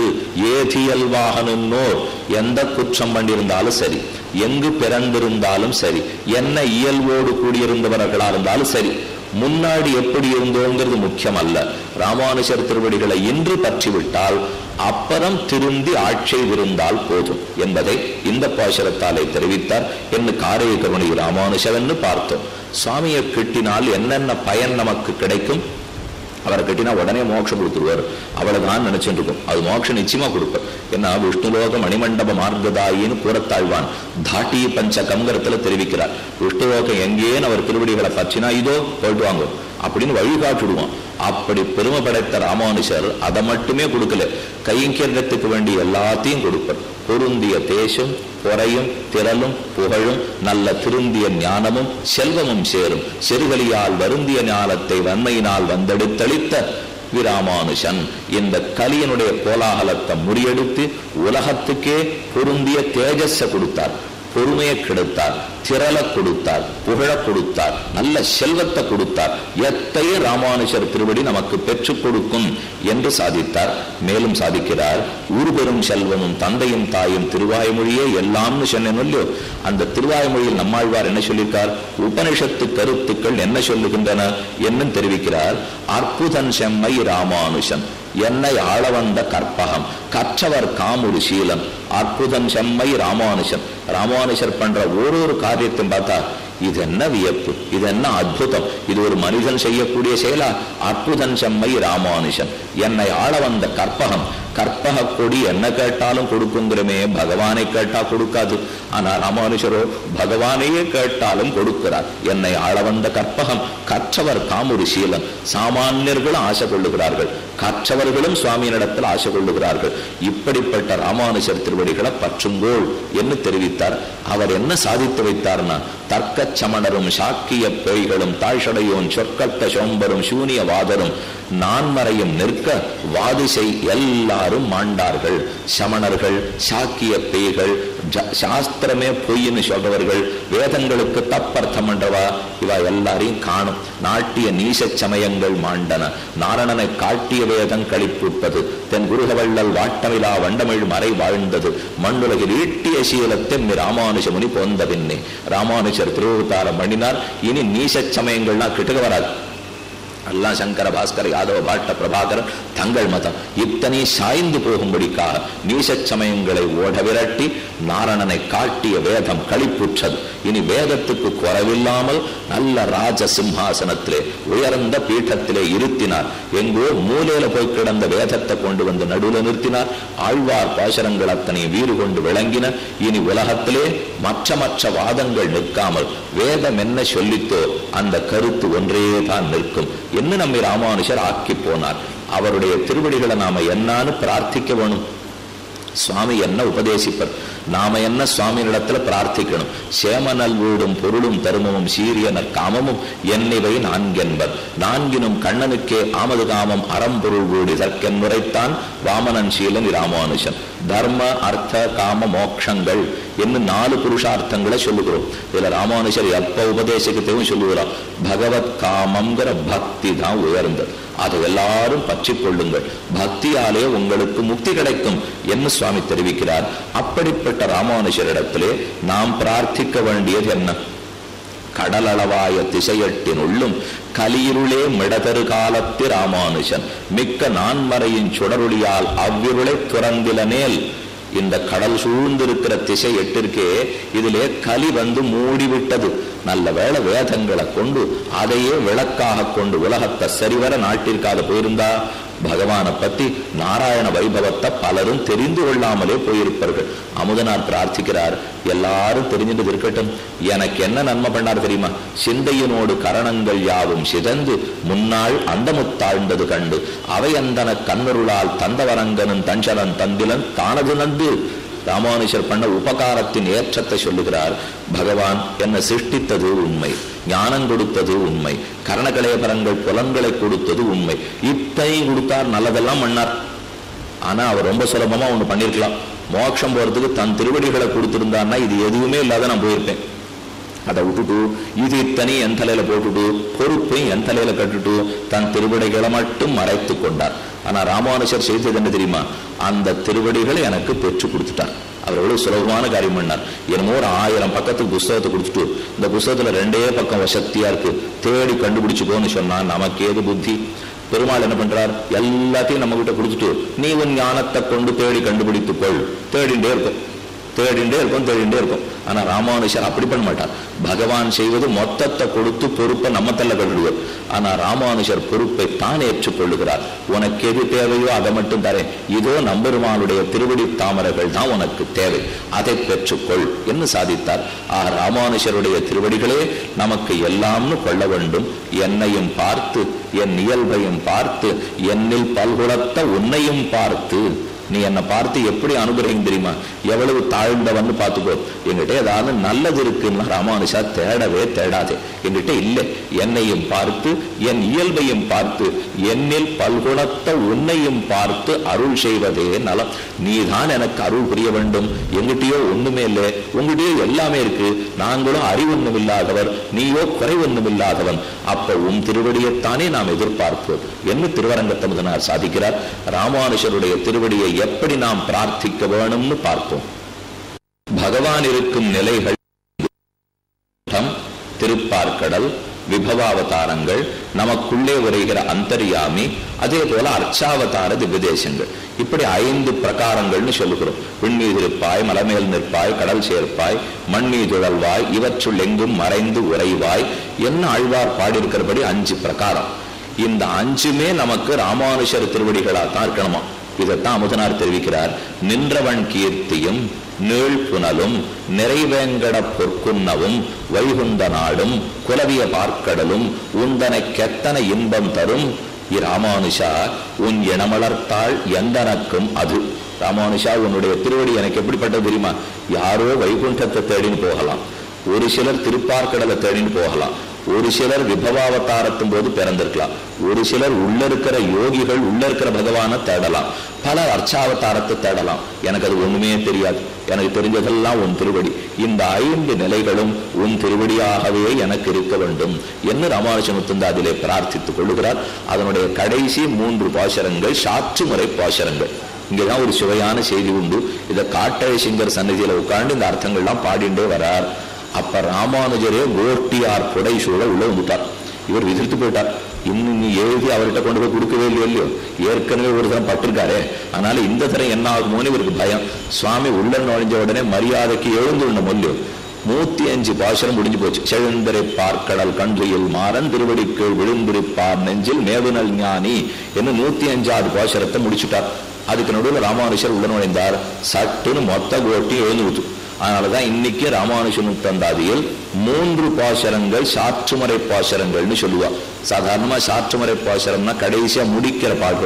ஏதியல்வாகனோ, எந்த குற்றம் பண்ணியிருந்தாலும் சரி, எங்கு பிறந்திருந்தாலும் சரி, என்ன இயல்போடு கூடியிருந்தவர்களா இருந்தாலும் சரி, முன்னாடி எப்படி இருந்தோங்கிறது முக்கியம் அல்ல. ராமானுஜர் திருவடிகளை இன்று பற்றிவிட்டால் அப்புறம் திருந்தி ஆட்சேபிருந்தால் போதும் என்பதை இந்த பாசுரத்தாலே தெரிவித்தார். என்ன காரிய கருணை ராமானுஜவன்னு பார்த்தோம். சுவாமியை கிட்டினால் என்னென்ன பயன் நமக்கு கிடைக்கும்? அவரை கட்டினா உடனே மோட்சம் கொடுத்துருவார், அவ்வளவுதான் நினைச்சுட்டு இருக்கும். அது மோட்சம் நிச்சயமா கொடுப்பார். ஏன்னா விஷ்ணுலோக மணிமண்டப மார்க்கதாயின்னு கூறத்தாழ்வான் தாட்டி பஞ்சகம்ங்கிறதுல தெரிவிக்கிறார். விஷ்ணுலோகம் எங்கேன்னு அவர் திருவடிகளை பற்றினா இதோ போயிட்டு வாங்க அப்படின்னு வழிகாட்டுடுவான். அப்படி பெருமை படைத்த ராமானுஜர் அதை மட்டுமே கொடுக்கல, கைங்கரியத்துக்கு வேண்டிய எல்லாத்தையும் கொடுப்பார். பொருந்திய தேசம் பொறையும் திரளும் புகழும் நல்ல திருந்திய ஞானமும் செல்வமும் சேரும் செருகலியால் வருந்திய ஞானத்தை வன்மையினால் வந்தெடுத்தளித்த விராமானுஜன் இந்த கலியனுடைய கோலாகலத்தை முறியெடுத்து உலகத்துக்கே பொருந்திய தேஜஸ கொடுத்தார், பொறுமையை கெடுத்தார், திரள கொடுத்தார், புகழ கொடுத்தார், நல்ல செல்வத்தை கொடுத்தார். எத்தையும் ராமானுஜர் திருவடி நமக்கு பெற்றுக் கொடுக்கும் என்று சாதித்தார். மேலும் சாதிக்கிறார், ஊர் பெரும் செல்வமும் தந்தையும் தாயும் திருவாய்மொழியே எல்லாம்னு சொன்னேன் இல்லையோ. அந்த திருவாய்மொழியில் நம்மாழ்வார் என்ன சொல்லியிருக்கார்? உபனிஷத்து கருத்துக்கள் என்ன சொல்லுகின்றன என்னும் தெரிவிக்கிறார். அற்புதன் செம்மை ராமானுஜன், என்னை ஆளவந்த கற்பகம், கற்றவர் காமுரு சீலம், அற்புதன் செம்மை ராமானுஜன். ராமானுஜர் பண்ற ஒரு ஒரு காரியத்தையும் பார்த்தா இது என்ன வியப்பு, இது என்ன அற்புதம், இது ஒரு மனிதன் செய்யக்கூடிய செயலா? அற்புதன் செம்மை ராமானுஜன், என்னை ஆள வந்த கற்பகம், கற்பக கொடி என்ன கேட்டாலும் கொடுக்குங்கிறமே, பகவானை கேட்டா கொடுக்காது. ஆனா ராமானுஜரோ பகவானையே கேட்டாலும் கொடுக்கிறார். என்னை ஆள வந்த கற்பகம், கற்றவர் காமுரு சீலம். சாமானியர்களும் ஆசை கொள்ளுகிறார்கள், கற்றவர்களும் சுவாமியினிடத்தில் ஆசை கொள்ளுகிறார்கள். இப்படிப்பட்ட ராமானுஜர் திருவடிகளை பற்றுங்கோள் என்று தெரிவித்தார். அவர் என்ன சாதித்து வைத்தார்னா, தர்க்க சமணரும் சாக்கிய பேய்களும் தாழ்சடையோன் சொற்கட்ட சோம்பரும் சூனிய வாதரும் நான்மறையும் நிற்க வாதிசை எல்லாரும் மாண்டார்கள். சமணர்கள், சாக்கிய பேய்கள், சாஸ்திரமே பொய்ன்னு சொல்றவர்கள், வேதங்களுக்கு தப்பர்த்தம் என்றவா, இவா எல்லாரையும் காணும். நாட்டிய நீச சமயங்கள் மாண்டன, நாரணனை காட்டிய வேதம் கழிப்புட்பது, தென் குருகவள்ளல் வாட்டமிலா வண்டமிழ் மறை வாழ்ந்தது, மண்ணுலகில் ஈட்டிய சீலத்தை ராமானுஜ முனி போந்த பின்னே. ராமானுஜர் திருவதாரம் பண்ணினார். இனி நீச சமயங்கள்லாம் கிட்டுக்க வராது. எல்லாம் சங்கர, பாஸ்கர், யாதவ, பாட்ட, பிரபாகரன் தங்கள் மதம் இத்தனை சாய்ந்து போகும்படிக்காக நீச சமயங்களை ஓட விரட்டி நாரணனை காட்டிய வேதம் கழிப்புற்றது. இனி வேதத்துக்கு குறைவில்லாமல் நல்ல ராஜ சிம்ஹாசனத்திலே உயர்ந்த பீட்டத்திலே இருத்தினார். எங்கோ மூலையில போய் கிடந்த வேதத்தை கொண்டு வந்து நடுவில் நிறுத்தினார். ஆழ்வார் பாசரங்கள் அத்தனை வீறு கொண்டு விளங்கின. இனி உலகத்திலே மற்ற மற்ற வாதங்கள் நிற்காமல் வேதம் என்ன சொல்லித்தோ அந்த கருத்து ஒன்றே தான் நிற்கும் என்ன நம்மை ராமானுஜர் ஆக்கி போனார். அவருடைய திருவடிகளை நாம என்னான்னு பிரார்த்திக்க வேணும். சுவாமி என்ன உபதேசிப்பர்? நாம என்ன சுவாமியிடத்துல பிரார்த்திக்கணும்? சேமநல் வீடும் பொருளும் தருமமும் சீரியனர் காமமும் என்னிவை நான்கென்பர் நான்கினும் கண்ணனுக்கே ஆமது காமம் அறம்பொருள் வீடு இதற்கென் முறைத்தான் வாமனன் சீலன் ராமானுஜன். தர்ம அர்த்த காம மோட்சங்கள் என்று நாலு புருஷார்த்தங்களை சொல்லுகிறோம். இதுல ராமானுஜர் எப்ப உபதேசத்தையும் சொல்லுகிறார், பகவத் காமங்கிற பக்தி தான் உயர்ந்தது, அதை எல்லாரும் பற்றி கொள்ளுங்கள், பக்தியாலே உங்களுக்கு முக்தி கிடைக்கும் என்று சுவாமி தெரிவிக்கிறார். அப்படிப்பட்ட ராமானுஜரிடத்திலே நாம் பிரார்த்திக்க வேண்டியது என்ன? கடலளவாய திசையட்டினுள்ளும் கலியிருளே மிடதரு காலத்து ராமானுஜன் மிக்க நான்மறையின் சுடருளியால் அவ்விருளை துறந்திலனேல். இந்த கடல் சூழ்ந்திருக்கிற திசை எட்டிற்கே இதிலே கலி வந்து மூடிவிட்டது. நல்ல வேளை வேதங்களை கொண்டு அதையே விளக்காக கொண்டு உலகத்தை சரிவர நாட்டிற்காக போயிருந்தா பகவானை பத்தி நாராயண வைபவத்தை பலரும் தெரிந்து கொள்ளாமலே போயிருப்பார்கள். அமுதனார் பிரார்த்திக்கிறார், எல்லாரும் தெரிஞ்சுட்டு இருக்கட்டும், எனக்கு என்ன நன்மை பண்ணார் தெரியுமா? சிந்தையினோடு கரணங்கள் யாவும் சிதந்து முன்னாள் அந்தமுத்தாழ்ந்தது கண்டு அவை அந்தன கண்ணருளால் தந்தவரங்கனும் தஞ்சலன் தந்திலன் தானது நந்து. ராமானுஜர் பண்ண உபகாரத்தின் ஏற்றத்தை சொல்லுகிறார். பகவான் என்னை சிருஷ்டித்தது உண்மை, ஞானம் கொடுத்தது உண்மை, கரணகலேபரங்கள் புலன்களை கொடுத்தது உண்மை, இத்தனை கொடுத்தார், நல்லதெல்லாம் பண்ணார். ஆனா அவர் ரொம்ப சுலபமா ஒண்ணு பண்ணிருக்கலாம். மோட்சம் போறதுக்கு தன் திருவடிகளை கொடுத்திருந்தான்னா இது எதுவுமே இல்லாத நான் போயிருப்பேன். அதை விட்டுட்டு இது இத்தனை என் தலையில போட்டுட்டு பொறுப்பையும் என் தலையில கட்டுட்டு தன் திருவடிகளை மட்டும் மறைத்து கொண்டார். ஆனா ராமானுஜர் செய்தது என்ன தெரியுமா? அந்த திருவடிகளை எனக்கு பெற்று கொடுத்துட்டார். அவர் எவ்வளவு சுலபமான காரியம் பண்ணார். என்னமோ ஒரு ஆயிரம் பக்கத்துக்கு புஸ்தகத்தை கொடுத்துட்டு இந்த புஸ்தகத்துல ரெண்டே பக்கம் வசத்தியா இருக்கு, தேடி கண்டுபிடிச்சுக்கோன்னு சொன்னா நமக்கு ஏது புத்தி? பெருமாள் என்ன பண்றார்? எல்லாத்தையும் நம்ம கிட்ட கொடுத்துட்டு நீ உன் ஞானத்தை கொண்டு தேடி கண்டுபிடித்துக்கொள். தேடிண்டே இருக்கும் தேடிண்டே இருக்கும் தேடிண்டே இருக்கும் ஆனா ராமானுஜர் அப்படி பண்ண மாட்டார். பகவான் செய்வது மொத்தத்தை கொடுத்து பொறுப்பை நம்ம தள்ள கட்டுடுவார். ஆனா ராமானுஜர் பொறுப்பை தான் ஏற்றுக்கொள்ளுகிறார். உனக்கு எது தேவையோ அதை மட்டும் தரேன், இதோ நம்பெருமானுடைய திருவடி தாமரைகள் தான் உனக்கு தேவை, அதை பெற்றுக்கொள் என்று சாதித்தார். ஆ ராமானுஜருடைய திருவடிகளே நமக்கு எல்லாம்னு கொள்ள வேண்டும். என்னையும் பார்த்து என் இயல்பையும் பார்த்து என்னில் பல்குலத்த உன்னையும் பார்த்து நீ என்னை பார்த்து எப்படி அனுகிரகம் தெரியுமா? எவ்வளவு தாழ்ந்தவன்னு பார்த்துக்கோ. என்கிட்ட ஏதாவது நல்லது இருக்குன்னா ராமானுஜா தேடவே தேடாதே. என்கிட்ட இல்லை, என்னையும் பார்த்து என் இயல்பையும் பார்த்து என்னில் பல்குணத்த உன்னையும் பார்த்து அருள் செய்வதே நலம். நீதான் எனக்கு அருள் புரிய வேண்டும். எங்கிட்டயோ ஒண்ணுமே இல்லை, உங்ககிட்டயோ எல்லாமே இருக்கு. நாங்களும் அறிவொன்னும் இல்லாதவர், நீயோ குறைவொன்னும் இல்லாதவன். அப்ப உன் திருவடியைத்தானே நாம் எதிர்பார்ப்போம் என்று திருவரங்கத்தமுதனார் சாதிக்கிறார். ராமானுஜருடைய திருவடியை எப்படி நாம் பிரார்த்திக்க வேணும்னு பார்ப்போம். பகவான் இருக்கும் நிலைகள் திருப்பார்க்கடல், விபவாவதாரங்கள், நமக்குள்ளே உரைகிற அந்தர்யாமி, அதே போல அர்ச்சாவதார திவ்யதேசங்கள், இப்படி ஐந்து பிரகாரங்கள்னு சொல்லுகிறோம். விண்மீது இருப்பாய், மலமேல் நிற்பாய், கடல் சேர்ப்பாய், மண்மீதுழல்வாய், இவற்றுள் எங்கும் மறைந்து உறைவாய் என்ன ஆழ்வார் பாடியிருக்கிறபடி அஞ்சு பிரகாரம். இந்த அஞ்சுமே நமக்கு ராமானுஜர் திருவடிகளா தான் இருக்கணுமா? இதைத்தான் அமுதனார் தெரிவிக்கிறார். நின்றவன் கீர்த்தியும் நீள் புனலும் நிறைவேங்கட பொற்குன்னவும் வைகுந்த நாடும் குலவிய பார்க்கடலும் உந்தனை கெத்தனை இன்பம் தரும் இராமானுஷா உன் இனமலர்த்தாள் எந்தனக்கும் அது. ராமானுஷா உன்னுடைய திருவடி எனக்கு எப்படிப்பட்டது தெரியுமா? யாரோ வைகுண்டத்தை தேடின்னு போகலாம், ஒரு சிலர் திருப்பார்க்கடலை தேடின்னு போகலாம், ஒரு சிலர் விபவாவதாரத்தும் போது பிறந்திருக்கலாம், ஒரு சிலர் உள்ள இருக்கிற யோகிகள் உள்ள இருக்கிற பகவானை தேடலாம், பல அர்ச்சாவதாரத்தை தேடலாம். எனக்கு அது ஒண்ணுமே தெரியாது, எனக்கு தெரிஞ்சதெல்லாம் உன் திருவடி. இந்த ஐந்து நிலைகளும் உன் திருவடியாகவே எனக்கு இருக்க வேண்டும் என்று ராமானுஜமுத்தந்த அதிலே பிரார்த்தித்துக் கொள்ளுகிறார். அதனுடைய கடைசி மூன்று பாசரங்கள் சாற்று முறை பாசரங்கள். இங்கதான் ஒரு சுவையான செய்தி உண்டு. இதை காட்டழை சிங்கர் சன்னதியில உட்கார்ந்து இந்த அர்த்தங்கள்லாம் பாடிண்டே வரார். அப்ப ராமானுஜரே கோஷ்டியார் புடை சூழ உள்ள வந்துட்டார். இவர் விதிர்த்து போயிட்டார். இன்னும் நீ எழுதி அவர்கிட்ட கொண்டு போய் கொடுக்கவே இல்லையோ இல்லையோ, ஏற்கனவே ஒரு தரம் பட்டிருக்காரு. அதனால இந்த தரம் என்ன ஆகுமோன்னு இவருக்கு பயம். சுவாமி உள்ள நுழைஞ்ச உடனே மரியாதைக்கு எழுந்து உள்ள மொழியோ நூத்தி அஞ்சு பாசனம் முடிஞ்சு போச்சு. செழுந்தரை பார்க்கடல் கன்றியில் மாறன் திருவடிக்கீழ் விழுந்திருப்பார் நெஞ்சில் மேவுனல் ஞானி என்று நூத்தி அஞ்சாவது பாசனத்தை முடிச்சுட்டார். அதுக்கு நடுவில் ராமானுஜர் உள்ள நுழைந்தார். சட்டுன்னு மொத்த கோட்டி எழுந்து விட்டு. அதனாலதான் இன்னைக்கு ராமானுஜமுத்தந்தாதியில் மூன்று பாசரங்கள் சாற்றுமறை பாசரங்கள்னு சொல்லுவா. சாதாரணமா சாற்றுமறை பாசரம்னா கடைசியா முடிக்கிற பாட்டு.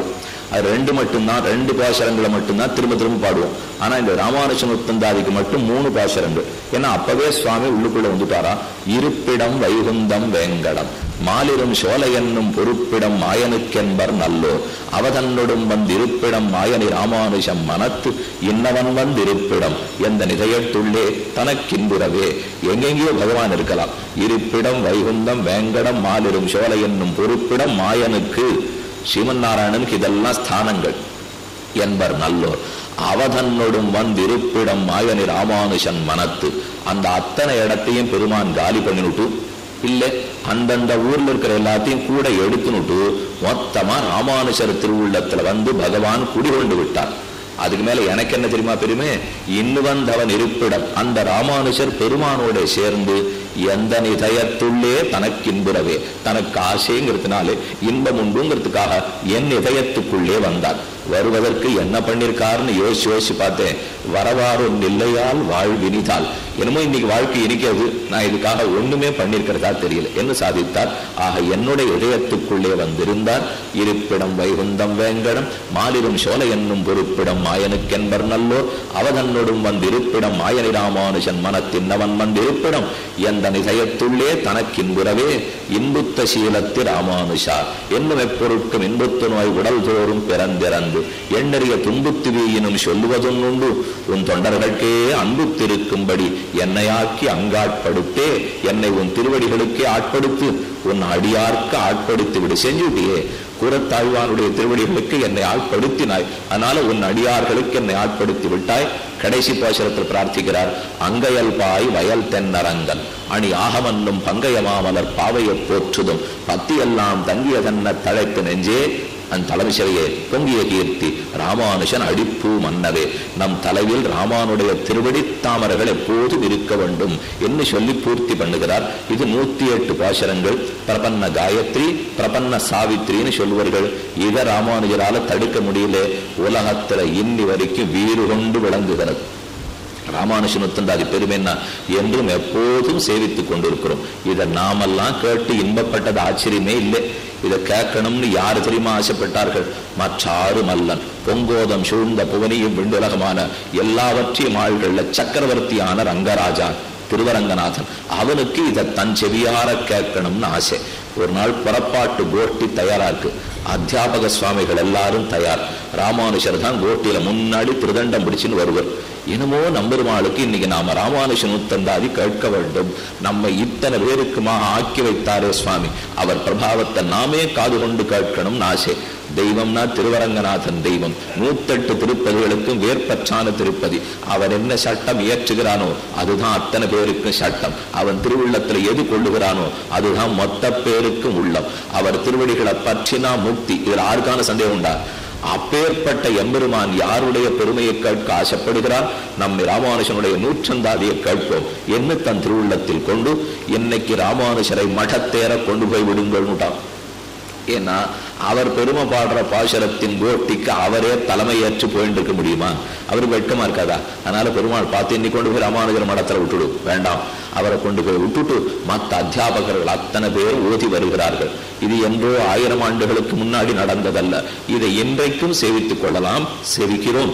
அது ரெண்டு மட்டும்தான், ரெண்டு பாசுரங்களை மட்டும்தான் திரும்ப திரும்ப பாடுவோம். ஆனா இந்த ராமானுஜன் உத்தந்தாதிக்கு மட்டும் மூணு பாசுரங்கள். ஏன்னா அப்பவே சுவாமி உள்ளுக்குள்ள வந்துட்டாரா, இருப்பிடம் வைகுந்தம் வேங்கடம் மாலிரும் சோலை என்னும் பொறுப்பிடம் மாயனுக்கென்பர் நல்லோர் அவதன்னொடும் வந்திருப்பிடம் மாயனி ராமானுஜம் மனத்து இன்னவன் வந்திருப்பிடம் எந்த நிதையத்துள்ளே தனக்கின்புறவே. எங்கெங்கேயோ பகவான் இருக்கலாம். இருப்பிடம் வைகுந்தம் வேங்கடம் மாலிரும் சோலை என்னும் பொறுப்பிடம் மாயனுக்கு, ஸ்ரீமன் நாராயணனுக்கு இதெல்லாம் ஸ்தானங்கள் என்பர் நல்லோர் அவதன்னொடும் வந்திருப்பிடம் மாயனி ராமானுஜன் மனத்து. அந்த அத்தனை இடத்தையும் பெருமான் காலி பண்ணிவிட்டு, இல்ல அந்தந்த ஊர்ல இருக்கிற எல்லாத்தையும் கூட எடுத்துனுட்டு மொத்தமா ராமானுஜர் திருவுள்ளத்துல வந்து பகவான் குடிகொண்டு விட்டார். அதுக்கு மேல எனக்கு என்ன தெரியுமா பெருமை, இன்னு வந்தவன் இருப்பிடம் அந்த ராமானுஜர் பெருமானோட சேர்ந்து எந்த நிதயத்துள்ளே தனக்கின்புறவே, தனக்கு ஆசைங்கிறதுனாலே இன்பம் உண்டுங்கிறதுக்காக என் இதயத்துக்குள்ளே வந்தார். வருவதற்கு என்ன பண்ணிருக்காருன்னு யோசிச்சு யோசிச்சு பார்த்தேன். வரவாறும் இல்லையால் வாழ்வினிதால், என்னமோ இன்னைக்கு வாழ்க்கை இனிக்கிறது, நான் இதுக்காக ஒண்ணுமே பண்ணிருக்கிறதா தெரியல என்று சாதித்தார். ஆக என்னுடைய இதயத்துக்குள்ளே வந்திருந்தார். இருப்பிடம் வைகுந்தம் வேங்கடம் மாலிரும் சோலை என்னும் பொறுப்பிடம் மாயனுக்கென்பர் நல்லோர் அவதன்னொடும் வந்திருப்பிடம் மாயனி ராமானுஜன் மனத்தின்னவன் வந்திருப்பிடம் எந்த நிதயத்துள்ளே தனக்கின்புறவே இன்புத்த சீலத்தி ராமானுஷா என்னும் எப்பொருட்கும் இன்புத்து நோய் உடல் தோறும் பிறந்திறந்து எண்ணறிய துன்புத்து வீயினும் சொல்லுவதும் உண்டு உன் தொண்டர்களுக்கே அன்புத்திருக்கும்படி என்னை ஆக்கி அங்காட்படுத்தே, என்னை உன் திருவடிகளுக்கே ஆட்படுத்து, உன் அடியார்க்கு ஆட்படுத்தி விடு. செஞ்சுட்டியே, கூறத்தாழ்வானுடைய திருவடிகளுக்கு என்னை ஆட்படுத்தினாய், அதனால உன் அடியார்களுக்கு என்னை ஆட்படுத்தி விட்டாய். கடைசி பாசுரத்தில் பிரார்த்திக்கிறார், அங்கையல் பாய் வயல் தென்னரங்கன் அணி ஆகமன்னும் பங்கையமாமலர் பாவையை போற்றுதும் பத்தியெல்லாம் தங்கியதென்ன தழைத்து நெஞ்சே அந்த தலைமை சிறையே பொங்கிய கீர்த்தி ராமானுஜன் அடிப்பு மன்னவே. நம் தலையில் ராமானுடைய திருவடி தாமரைகள் எப்போதும் இருக்க வேண்டும் என்று சொல்லி பூர்த்தி பண்ணுகிறார். இது நூத்தி எட்டு பாசுரங்கள். பிரபன்ன காயத்ரி பிரபன்ன சாவித்ரின்னு சொல்லுவார்கள். இதை ராமானுஜரால தடுக்க முடியல. உலகத்துல இன்னி வரைக்கும் வீறு கொண்டு விளங்குகிறது. ராமானுஜனுத்தந்தாதி பெருமைன்னா என்றும் எப்போதும் சேவித்துக் கொண்டிருக்கிறோம். இதை நாமெல்லாம் கேட்டு இன்பப்பட்டது ஆச்சரியமே இல்லை. இதை கேட்கணும்னு யாரு தெரியுமா ஆசைப்பட்டார்கள்? மற்றாறு மல்லன் பொங்கோதம் சூழ்ந்த புவனியும் விண்டுலகமான எல்லாவற்றையும் ஆள்கள்ல சக்கரவர்த்தியான ரங்கராஜா திருவரங்கநாதன், அவனுக்கு இதை தன் செவியார கேட்கணும்னு ஆசை. ஒரு நாள் புறப்பாட்டு கோஷ்டி தயாரா இருக்கு. அத்தியாபக சுவாமிகள் எல்லாரும் தயார். ராமானுஜர் தான் கோஷ்டியில முன்னாடி திருதண்டம் பிடிச்சுன்னு வருவர். என்னமோ நம்பெருமாளுக்கு இன்னைக்கு நாம ராமானுஜன் உத்தந்தாதி கேட்க வேண்டும், நம்ம இத்தனை பேருக்குமா ஆக்கி வைத்தாரே சுவாமி, அவர் பிரபாவத்தை நாமே காது கொண்டு கேட்கணும்னு ஆசை. தெய்வம்னா திருவரங்கநாதன் தெய்வம். நூத்தெட்டு திருப்பதிகளுக்கும் வேற்பற்றான திருப்பதி. அவர் என்ன சட்டம் இயற்றுகிறானோ அதுதான் அத்தனை பேருக்கும் சட்டம். அவன் திருவுள்ளத்துல எது கொள்ளுகிறானோ அதுதான் மொத்த பேருக்கும் உள்ளம். அவர் திருவடிகளை பற்றினா முக்தி. இதுல யாருக்கான சந்தேகம் உண்டா? அப்பேற்பட்ட எம்பெருமான் யாருடைய பெருமையை கேட்க ஆசைப்படுகிறார்? நம்மை ராமானுஜனுடைய நூற்றந்தாதியை கேட்போம் என்று தன் திருவுள்ளத்தில் கொண்டு இன்னைக்கு ராமானுஜரை மடத்தேற கொண்டு போய் விடுங்கள்னுட்டான். ஏன்னா அவர் பெருமை பாடுற பாசுரத்தின் கோட்டிக்கு அவரே தலைமையேற்று போயிட்டு இருக்க முடியுமா? அவருக்கு வெட்கமா இருக்காதா? அதனால பெருமாள் பார்த்து இன்னைக்கு கொண்டு போய் ராமானுஜர் மடத்துல விட்டுடு, வேண்டாம், அவரை கொண்டு போய் விட்டுட்டு மற்ற அத்தியாபகர்கள் அத்தனை பேர் ஓதி வருகிறார்கள். இது என்றோ ஆயிரம் ஆண்டுகளுக்கு முன்னாடி நடந்ததல்ல. இதை இன்றைக்கும் சேவித்துக் கொள்ளலாம், சேவிக்கிறோம்.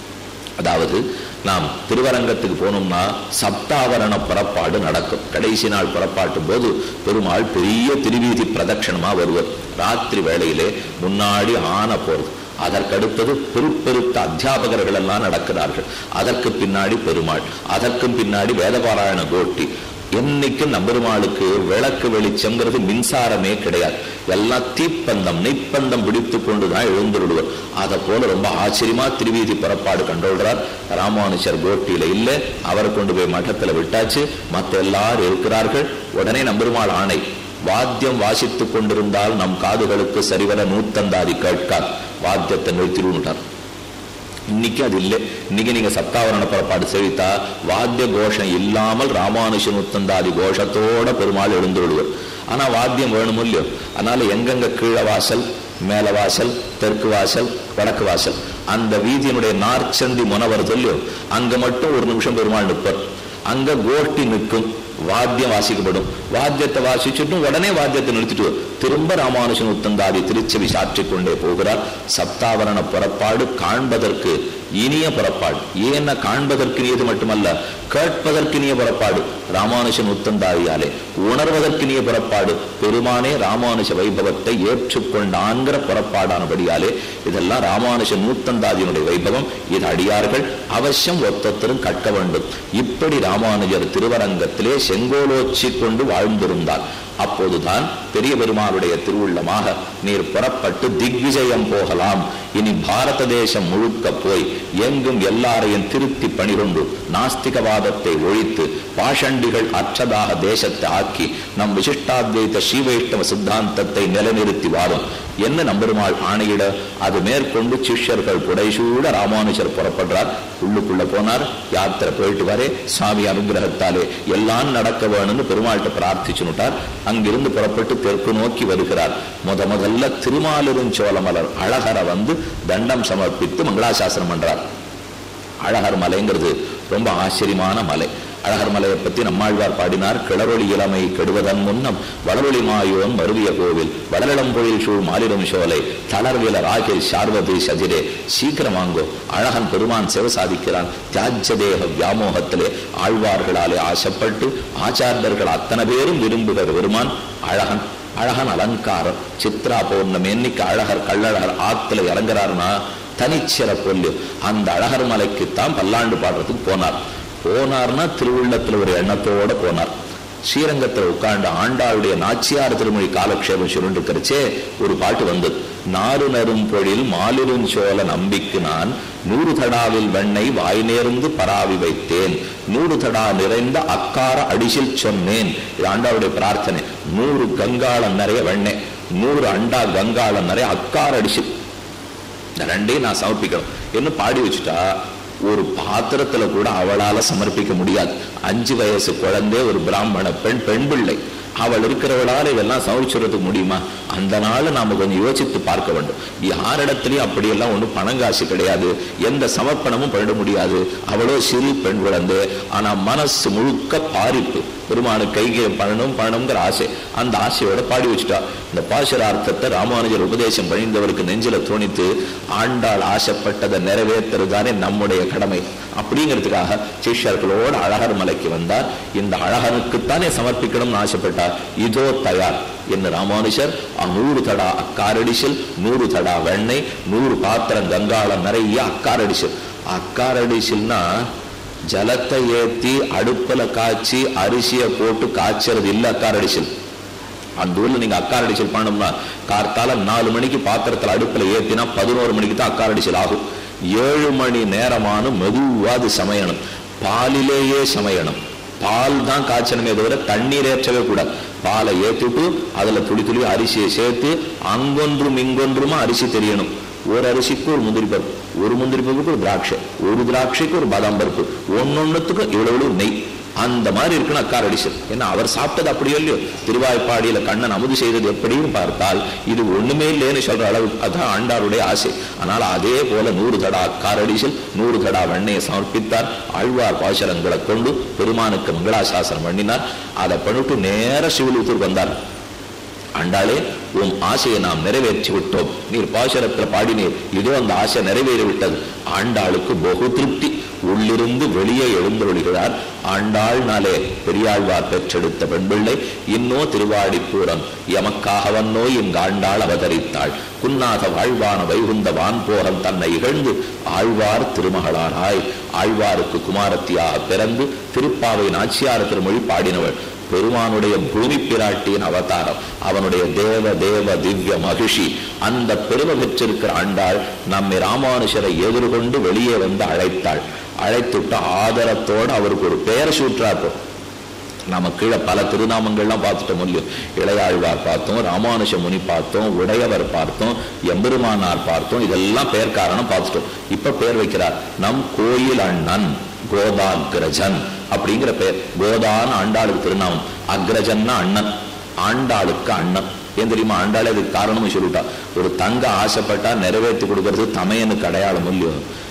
அதாவது நாம் திருவரங்கத்துக்கு போனோம்னா சப்தாவரண புறப்பாடு நடக்கும். கடைசி நாள் புறப்பாட்டும் போது பெருமாள் பெரிய திருவீதி பிரதட்சணமா வருவர். ராத்திரி வேளையிலே முன்னாடி ஆன போறது. அதற்கடுத்தது பெருப்பெருத்த அத்தியாபகர்கள் எல்லாம் நடக்கிறார்கள். அதற்கு பின்னாடி பெருமாள், அதற்கும் பின்னாடி வேதபாராயண கோஷ்டி. என்னைக்கும் நம்பெருமாளுக்கு விளக்கு வெளிச்சம்ங்கிறது மின்சாரமே கிடையாது. எல்லாம் தீப்பந்தம் நெய்ப்பந்தம் பிடித்து கொண்டுதான் எழுந்துடுவர். அதை போல ரொம்ப ஆச்சரியமா திருவீதி புறப்பாடு கண்டோடுறார். ராமானுஜர் கோட்டியில இல்லை, அவரை கொண்டு போய் மட்டத்துல விட்டாச்சு. மற்ற எல்லாரும் இருக்கிறார்கள். உடனே நம்பெருமாள் ஆணை, வாத்தியம் வாசித்துக் கொண்டிருந்தால் நம் காதுகளுக்கு சரிவர நூத்தந்தாதி கேட்கார், வாத்தியத்தை நிறுத்திவிட்டார். இன்னைக்கு அது இல்லை. இன்னைக்கு நீங்க சப்தாவரண புறப்பாடு சேவித்தா வாத்திய கோஷம் இல்லாமல் ராமானுஜன் உத்தந்தாதி கோஷத்தோட பெருமாள் எழுந்து விடுவார். ஆனா வாத்தியம் வேணும் இல்லையோ? அதனால எங்கெங்க கீழே வாசல், மேல வாசல், தெற்கு வாசல், வடக்கு வாசல், அந்த வீதியினுடைய நார்ச்சந்தி முனை வருது இல்லையோ, அங்க மட்டும் ஒரு நிமிஷம் பெருமாள் நிற்பார். அங்க கோஷ்டி நிற்கும். வாத்தியம் வாசிக்கப்படும். வாத்தியத்தை வாசிச்சுட்டும் உடனே வாத்தியத்தை நிறுத்திட்டு திரும்ப ராமானுஜன் உத்தந்தாதி திருச்செவி சாற்றிக் கொண்டே போகிறார். சப்தாவரண புறப்பாடு காண்பதற்கு இனிய புறப்பாடு. ஏன்னா காண்பதற்கு இனியது மட்டுமல்ல, கேட்பதற்கினிய புறப்பாடு. ராமானுஜன் உத்தந்தாதியாலே உணர்வதற்கினிய புறப்பாடு. பெருமானே ராமானுஜ வைபவத்தை ஏற்றுக்கொண்டான்கிற புறப்பாடானபடியாலே இதெல்லாம் ராமானுஜ நூத்தந்தாதியினுடைய வைபவம். இது அடியார்கள் அவசியம் ஒத்தொத்தரும் கற்க வேண்டும். இப்படி ராமானுஜர் திருவரங்கத்திலே செங்கோலோச்சி கொண்டு வாழ்ந்திருந்தார். அப்போதுதான் பெரிய பெருமானுடைய திருவுள்ளமாக நீர் புறப்பட்டு திக்விஜயம் போகலாம், இனி பாரத தேசம் முழுக்க போய் எங்கும் எல்லாரையும் திருத்தி பணிகொண்டு நாஸ்திகவாதத்தை ஒழித்து பாஷண்டிகள் அற்றதாக தேசத்தை ஆக்கி நம் விசிஷ்டாத்வைத ஸ்ரீவைஷ்ணவ சித்தாந்தத்தை நிலைநிறுத்தி வாரும் என்ன நம்பெருமாள் ஆணையிட அது மேற்கொண்டு சிஷ்யர்கள் புடைசூட ராமானுஜர் புறப்படுறார். உள்ளுக்குள்ள போனார். யாத்திரை போயிட்டு வரே சுவாமி அனுகிரகத்தாலே எல்லாம் நடக்க வேணும்னு பெருமாள்கிட்ட பிரார்த்திச்சுட்டார். அங்கிருந்து புறப்பட்டு தெற்கு நோக்கி வருகிறார். முத முதல்ல திருமாலிருஞ்சோலமலர் அழகரை வந்து தண்டம் சமர்ப்பித்து மங்களாசாசனம் பண்றார். அழகர் மலைங்கிறது ரொம்ப ஆச்சரியமான மலை. அழகர் மலையை பற்றி நம்மாழ்வார் பாடினார். கிளறொளி இளமை கெடுவதன் முன்னம் வளரொளி மாயோன் மருவிய கோவில் வளரளம்பொழில் சூழ் மாலிரும் சோலை தளர்வில ராகில் சார்வதி சதிரே சீக்கிரம் வாங்கோ. அழகன் பெருமான் சிவ சாதிக்கிறான். தியாஜ்ய தேக வியாமோகத்திலே ஆழ்வார்களாலே ஆசைப்பட்டு ஆச்சாரியர்கள் அத்தனை பேரும் விரும்புகிற பெருமான் அழகன். அழகன் அலங்காரம். சித்ரா பௌர்ணமி என்னைக்கு அழகர் கள்ளழகர் ஆத்துல இறங்குறாருன்னா தனிச்சிற பொல்லு அந்த அழகர் மலைக்குத்தான் பல்லாண்டு பாடுறதுக்கு போனார். போனார்னா திருவுள்ளத்துல ஒரு எண்ணத்தோட போனார். ஸ்ரீரங்கத்தில் உட்கார்ந்து ஆண்டாளுடைய நாச்சியார் திருமொழி காலக்ஷேபம் சுருண்டு கரிச்சே ஒரு பாட்டு வந்தது. நாறு நரும் பொழில் மாலிரும் சோழ நம்பிக்கு நான் நூறு தடாவில் வெண்ணெய் வாய் நேர்ந்து பராவி வைத்தேன் நூறு தடா நிறைந்த அக்கார அடிசில் சொன்னேன். இது ஆண்டாளுடைய பிரார்த்தனை. நூறு கங்காளம் நிறைய வெண்ணெய், நூறு அண்டா கங்காளம் நிறைய அக்கார அடிசில், இந்த ரெண்டையும் நான் சமர்ப்பிக்கணும் என்ன பாடி வச்சுட்டா ஒரு பாத்திரத்துல கூட அவளால சமர்ப்பிக்க முடியாது. அஞ்சு வயசு குழந்தை ஒரு பிராமண பெண் பெண் பிள்ளை அவள் இருக்கிறவளால இதெல்லாம் சமைச்சுறதுக்கு முடியுமா? அந்த நாள் நாம கொஞ்சம் யோசித்து பார்க்க வேண்டும். யாரிடத்துலயும் அப்படியெல்லாம் ஒன்றும் பணங்காசு கிடையாது, எந்த சமர்ப்பணமும் பண்ண முடியாது. அவளோ சிறு பெண் குழந்தை, ஆனா மனசு முழுக்க பாரிப்பு. பெருமானு கைகை பண்ணணும் பண்ணணுங்கிற ஆசை. அந்த ஆசையோட பாடி வச்சுட்டா. இந்த பாசுரார்த்தத்தை ராமானுஜர் உபதேசம் பண்ணிந்தவருக்கு நெஞ்சில தோணித்து ஆண்டாள் ஆசைப்பட்டதை நிறைவேற்றுறதுதானே நம்முடைய கடமை அப்படிங்கிறதுக்காக சிஷ்யர்களோடு அழகர் மலைக்கு வந்தார். இந்த அழகனுக்குத்தானே சமர்ப்பிக்கணும்னு ஆசைப்பட்டார். இதோ தயார் என்ன ராமானுஜர் நூறு தடா அக்காரடிசில், நூறு தடா வெண்ணெய், நூறு பாத்திரம் கங்காளம் நிறைய அக்காரடிசில். அக்காரடிசில்னா ஜலத்தை ஏற்றி அடுப்புல காய்ச்சி அரிசியை போட்டு காய்ச்சறது இல்லை அக்காரடிசில். அந்த ஊர்ல நீங்க அக்காரடிசில் பண்ணோம்னா கார்த்தால நாலு மணிக்கு பாத்திரத்துல அடுப்புல ஏத்தினா பதினோரு மணிக்கு தான் அக்காரடிசில் ஆகும். ஏழு மணி நேரமான மெதுவாது சமையணும். பாலிலேயே சமையணும். பால் தான் காய்ச்சணுமே தவிர தண்ணீர் ஏற்றவே கூடாது. பாலை ஏற்றிட்டு அதுல துளி துளி அரிசியை சேர்த்து அங்கொன்றும் இங்கொன்றுமா அரிசி தெரியணும். ஒரு அரிசிக்கு ஒரு முந்திரி பருப்பு, ஒரு முந்திரி பருப்புக்கு ஒரு திராட்சை, ஒரு திராட்சைக்கு ஒரு பாதாம் பருப்பு, ஒன்னொன்னுத்துக்கு இவ்வளவு நெய், அந்த மாதிரி இருக்குன்னு அக்காரடிசல். ஏன்னா அவர் சாப்பிட்டது அப்படியோ இல்லையோ. திருவாய்ப்பாடியில கண்ணன் அமுது செய்தது எப்படின்னு பார்த்தால் இது ஒண்ணுமே இல்லைன்னு சொல்ற அளவு அதான் ஆண்டாருடைய ஆசை. ஆனால் அதே போல நூறு தடா அக்காரடிசல், நூறு தடா வெண்ணையை சமர்ப்பித்தார். ஆழ்வார் பாசரங்களை கொண்டு பெருமானுக்கு மங்களாசாசனம் பண்ணினார். அதை பண்ணிட்டு நேர சிவலிபுத்தூர் வந்தார். ஆண்டாளே உன் ஆசையை நாம் நிறைவேற்றி விட்டோம், நீர் பாசுரத்தில் பாடினீர், இதோ அந்த ஆசை நிறைவேறிவிட்டது. ஆண்டாளுக்கு பகு திருப்தி. உள்ளிருந்து வெளியே எழுந்தொழுகிறார். ஆண்டாள் நாளே பெரியாழ்வார் பெற்றெடுத்த பெண்பிள்ளை இன்னோ திருவாடிப்பூரம் எமக்காகவன்னோ இங்கு ஆண்டாள் அவதரித்தாள். குன்னாத வாழ்வான வைகுந்த வான்போகம் தன்னை இகழ்ந்து ஆழ்வார் திருமகளாராய். ஆழ்வாருக்கு குமாரத்தியாக பிறந்து திருப்பாவை நாச்சியார் திருமொழி பாடினவள். பெருமானுடைய பூமி பிராட்டியின் அவதாரம், அவனுடைய தேவ தேவ திவ்ய மகிழ்ச்சி. அந்த பெருமை பெற்றிருக்கிற ஆண்டாள் நம்மை ராமானுஜரை எதிர்கொண்டு வெளியே வந்து அழைத்தாள். அழைத்துட்டு ஆதரத்தோடு அவருக்கு ஒரு பெயர் சூற்றாப்போம். நம்ம கீழே பல திருநாமங்கள்லாம் பார்த்துட்டோம் இல்லையோ. இளையாழ்வார் பார்த்தோம், ராமானுஜ முனி பார்த்தோம், உடையவர் பார்த்தோம், எம்பெருமானார் பார்த்தோம். இதெல்லாம் பெயர் காரணம் பார்த்துட்டோம். இப்ப பெயர் வைக்கிறார் நம் கோயில் அண்ணன் கோதாகிரஜன் அப்படிங்கிற பெயர். கோதான ஆண்டாளுக்கு திருநாமம், அக்ரஜன்னா அண்ணன், ஆண்டாளுக்கு அண்ணன். ஏன் தெரியுமா? ஆண்டாளே அதுக்கு காரணமும் சொல்லிட்டா. ஒரு தங்க ஆசைப்பட்டா நிறைவேற்றி கொடுக்கறது தமையனுக்கு அடையாளம் இல்லையோ.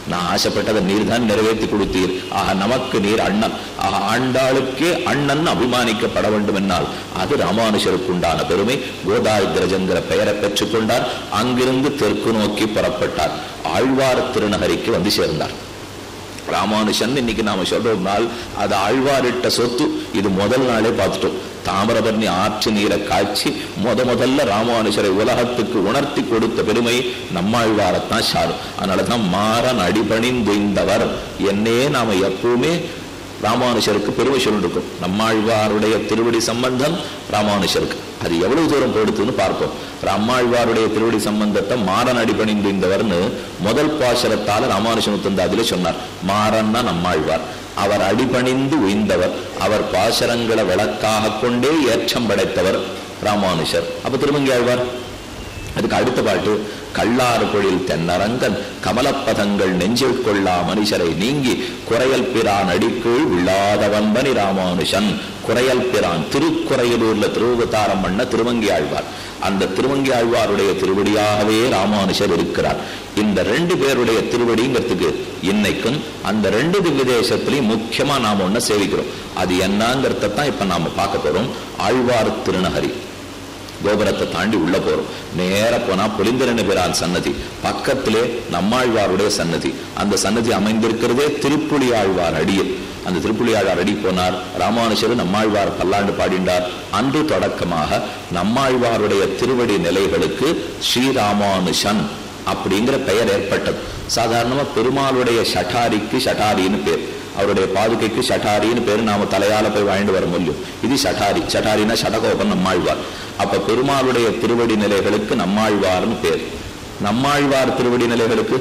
நான் ஆசைப்பட்டதை நீர் தான் நிறைவேற்றி கொடுத்தீர். ஆக நமக்கு நீர் அண்ணன். ஆக ஆண்டாளுக்கே அண்ணன் அபிமானிக்கப்பட வேண்டும் என்னால் அது ராமானுஷருக்கு உண்டான பெருமை. கோதாகிரஜங்கிற பெயரை பெற்றுக்கொண்டார். அங்கிருந்து தெற்கு நோக்கி புறப்பட்டார். ஆழ்வார் திருநகரிக்கு வந்து சேர்ந்தார். ராமானுஷன் இன்னைக்கு நாம சொல்றோம்னால் அது ஆழ்வாரிட்ட சொத்து. இது முதல் நாளே பார்த்துட்டோம். தாமிரபரணி ஆற்று நீரை காய்ச்சி முத முதல்ல ராமானுஷரை உலகத்துக்கு உணர்த்தி கொடுத்த பெருமை நம்மாழ்வாரத்தான் சாரும். அதனாலதான் மாறன் அடிபணிந்துய்ந்தவர் என்னே நாம எப்பவுமே ராமானுஷருக்கு பெருமை சொல்லிருக்கும். நம்மாழ்வாருடைய திருவடி சம்பந்தம் ராமானுஷருக்கு அது எவ்வளவு தூரம் கொடுத்துன்னு பார்ப்போம். நம்மாழ்வாருடைய திருவடி சம்பந்தத்தை மாறன் அடிபணிந்துய்ந்தவர்னு முதல் பாசரத்தால ராமானுஷன் தந்த அதிலே சொன்னார். மாறன்னா நம்மாழ்வார், அவர் அடிபணிந்து உய்ந்தவர், அவர் பாசரங்களை விளக்காக கொண்டே ஏற்றம் படைத்தவர் ராமானுஷர். அப்ப திருமங்கி ஆழ்வார் அதுக்கு அடுத்த பாட்டு, கல்லாறு பொழில் தென்னரங்கன் கமலப்பதங்கள் நெஞ்சில் கொள்ளா மனுஷரை நீங்கி குறையல் பிரான் அடிக்குள் உள்ளாத வன்பனி ராமானுஷன். குறையல் பிரான் திருக்குறையலூர்ல திருவதாரம் பண்ண திருமங்கி ஆழ்வார். அந்த திருமங்கி ஆழ்வாருடைய திருவடியாகவே ராமானுஷர் இருக்கிறார். இந்த ரெண்டு பேருடைய திருவடிங்கிறதுக்கு இன்னைக்கும் அந்த ரெண்டு திவ்ய தேசத்திலையும் முக்கியமா நாம ஒண்ணு சேவிக்கிறோம். அது என்னங்கிறத தான் இப்ப நாம பார்க்க போறோம். ஆழ்வார் திருநகரி கோபுரத்தை தாண்டி உள்ள போறோம். நேர போனா புலிந்திரன் பிரான் சன்னதி, பக்கத்திலே நம்மாழ்வாருடைய சன்னதி. அந்த சன்னதி அமைந்திருக்கிறதே திருப்புலி ஆழ்வார் அடியில். அந்த திருப்புலி ஆழ்வார் அடி போனார். ராமானுஷர் நம்மாழ்வார் பல்லாண்டு பாடிண்டார். அன்று தொடக்கமாக நம்மாழ்வாருடைய திருவடி நிலைகளுக்கு ஸ்ரீராமானுஷன் அப்படிங்கிற பெயர் ஏற்பட்டது. சாதாரணமா பெருமாளுடைய ஷட்டாரிக்கு ஷட்டாரின்னு பேர், அவருடைய பாதுகைக்கு ஷட்டாரின்னு பேரு. நாம தலையால போய் வாழ்ந்து வர முடியும். இது ஷட்டாரி. ஷட்டாரின்னா ஷடகோபன் நம்மாழ்வார். அப்ப பெருமாளுடைய திருவடி நிலைகளுக்கு நம்மாழ்வார்னு பேர். நம்மாழ்வார் திருவடி நிலைகளுக்கு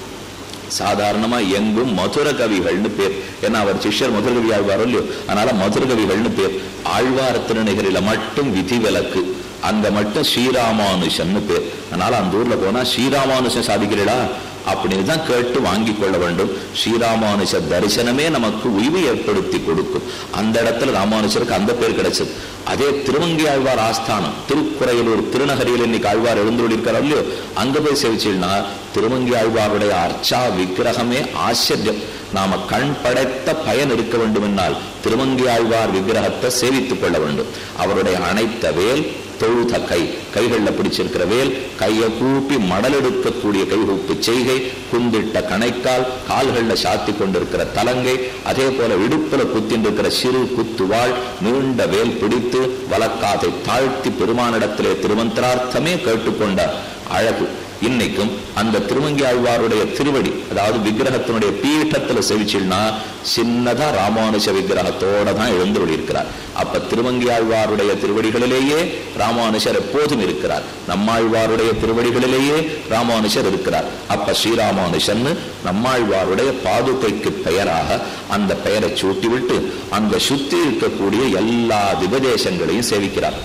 சாதாரணமா எங்கும் மதுர கவிகள்னு பேர். ஏன்னா அவர் சிஷ்யர் மதுர கவி ஆழ்வாரோ இல்லையோ, அதனால மதுர கவிகள்னு பேர். ஆழ்வார் திருநகரில மட்டும் விதிவிலக்கு, அங்க மட்டும் ஸ்ரீராமானுஷன் பேர். அதனால அந்த ஊர்ல போனா ஸ்ரீராமானுஷன் சாதிக்கிறீடா அப்படின்னு தான் கேட்டு வாங்கி கொள்ள வேண்டும். ஸ்ரீராமானுஷ தரிசனமே நமக்கு உய்வு ஏற்படுத்தி கொடுக்கும். அந்த இடத்துல ராமானுஷருக்கு அந்த பேர் கிடைச்சது. அதே திருமங்கி ஆழ்வார் ஆஸ்தானம் திருக்குறையலூர் திருநகரியில் இன்னைக்கு ஆழ்வார் எழுந்தோடி இருக்கார் இல்லையோ, அங்க போய் சேவிச்சீங்கன்னா திருமங்கி ஆழ்வாருடைய அர்ச்சா விக்கிரகமே ஆச்சரியம். நாம கண் படைத்த பயன் இருக்க வேண்டும் என்னால் திருமங்கி ஆழ்வார் விக்கிரகத்தை சேவித்துக் கொள்ள வேண்டும். அவருடைய அனைத்த வேல் தொழுத கை, கைகள்ல பிடிச்சிருக்கிற வேல், கையை கூப்பி மடல் எடுக்கக்கூடிய கைகூப்பு செய்கை, குந்திட்ட கணைக்கால், கால்கள்ல சாத்தி கொண்டிருக்கிற தலங்கை, அதே போல இடுப்புல குத்தின்றிருக்கிற சிறு குத்துவாள், நீண்ட வேல் பிடித்து வலக்காதை தாழ்த்தி பெருமானிடத்திலே திருமந்திரார்த்தமே கேட்டுக்கொண்டார். அழகு. இன்னைக்கும் அந்த திருமங்கி ஆழ்வாருடைய திருவடி, அதாவது விக்கிரகத்தினுடைய பீட்டத்துல செவிச்சில்னா சின்னதா ராமானுஷ விக்கிரகத்தோட தான் எழுந்தருளி இருக்கிறார். அப்ப திருமங்கி ஆழ்வாருடைய திருவடிகளிலேயே ராமானுஷர் எப்போதும் இருக்கிறார். நம்மாழ்வாருடைய திருவடிகளிலேயே ராமானுஷர் இருக்கிறார். அப்ப ஸ்ரீராமானுஷன் நம்மாழ்வாருடைய பாதுகைக்கு பெயராக அந்த பெயரை சூட்டிவிட்டு அங்க சுத்தி இருக்கக்கூடிய எல்லா திவதேசங்களையும் சேவிக்கிறார்.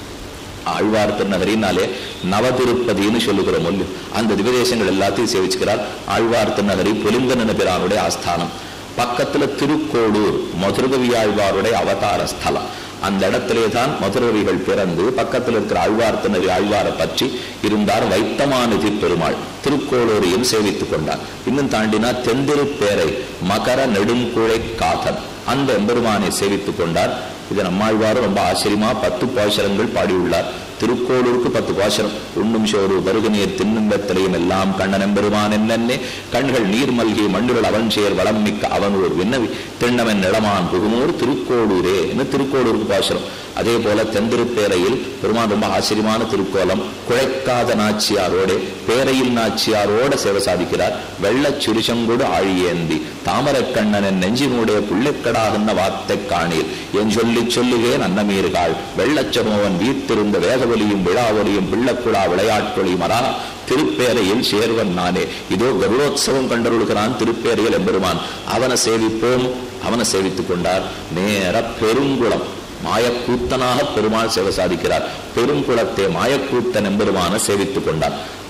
ஆழ்வார் திருநகரினாலே நவதிருப்பதின்னு சொல்லுகிறோம். அந்த திவதேசங்கள் எல்லாத்தையும் சேவிச்சுக்கிறார். ஆழ்வார் திருநகரி புலிங்கன பிரானுடைய ஆஸ்தானம். பக்கத்துல திருக்கோளூர் மதுரகவி ஆழ்வாருடைய அவதார ஸ்தலம். அந்த இடத்திலே தான் மதுரவிகள் பிறந்து பக்கத்தில் இருக்கிற ஆழ்வார் திருநகரி ஆழ்வாரை பற்றி இருந்தார் வைத்தமாநிதி பெருமாள். திருக்கோளூரையும் சேவித்துக் கொண்டார். இன்னும் தாண்டினா தெந்திருப்பேரை மகர நெடுங்குழை காதன் அந்த எம்பெருமானை சேவித்துக் கொண்டார். இது நம்மாழ்வாரும் ரொம்ப ஆச்சரியமா பத்து பாசுரங்கள் பாடியுள்ளார். திருக்கோளூருக்கு பத்து பாசுரம். உண்ணும் சோறு பருகு நீர் தின்னும் வெத்தலையும் எல்லாம் கண்ணன் எம்பெருமான் என்னென்னே கண்கள் நீர் மல்கி மண்டுகள் அவன் சேர் வளம் மிக்க அவனூர் விண்ணவி திண்ணவன் நிலமான் புகுமூர் திருக்கோளூரே என்ன திருக்கோளூருக்கு பாசுரம். அதே போல தெந்திருப்பேரையில் பெருமான் ரொம்ப ஆச்சரியமான திருக்கோலம். குழைக்காத நாச்சியாரோட பேரையில் நாச்சியாரோட சேவை சாதிக்கிறார். வெள்ளச் சுரிசங்கொடு ஆழியேந்தி தாமரை கண்ணனின் நெஞ்சினுடைய புள்ளைக்கடாகுன்ன வார்த்தை காணீர் என் சொல்லி சொல்லுவேன் அன்னமீர்கள் வெள்ளச்சமோவன் வீத்திருந்த வேகவலியும் விழாவலியும் பிள்ளக்குழா விளையாட்டொலியும் அரா திருப்பேரையில் சேர்வன் நானே. இதோ கருடோத்சவம் கண்டருளுகிறான் திருப்பேரையில் எம்பெருமான். அவனை சேவிப்போம். அவனை சேவித்துக் கொண்டார். நேர பெருங்குளம் மாயக்கூத்தனாக பெருமாள் சேவை சாதிக்கிறார். பெருங்குளத்தை மாயக்கூத்தன் எம்பெருமான சேவித்துக் கொண்டார்.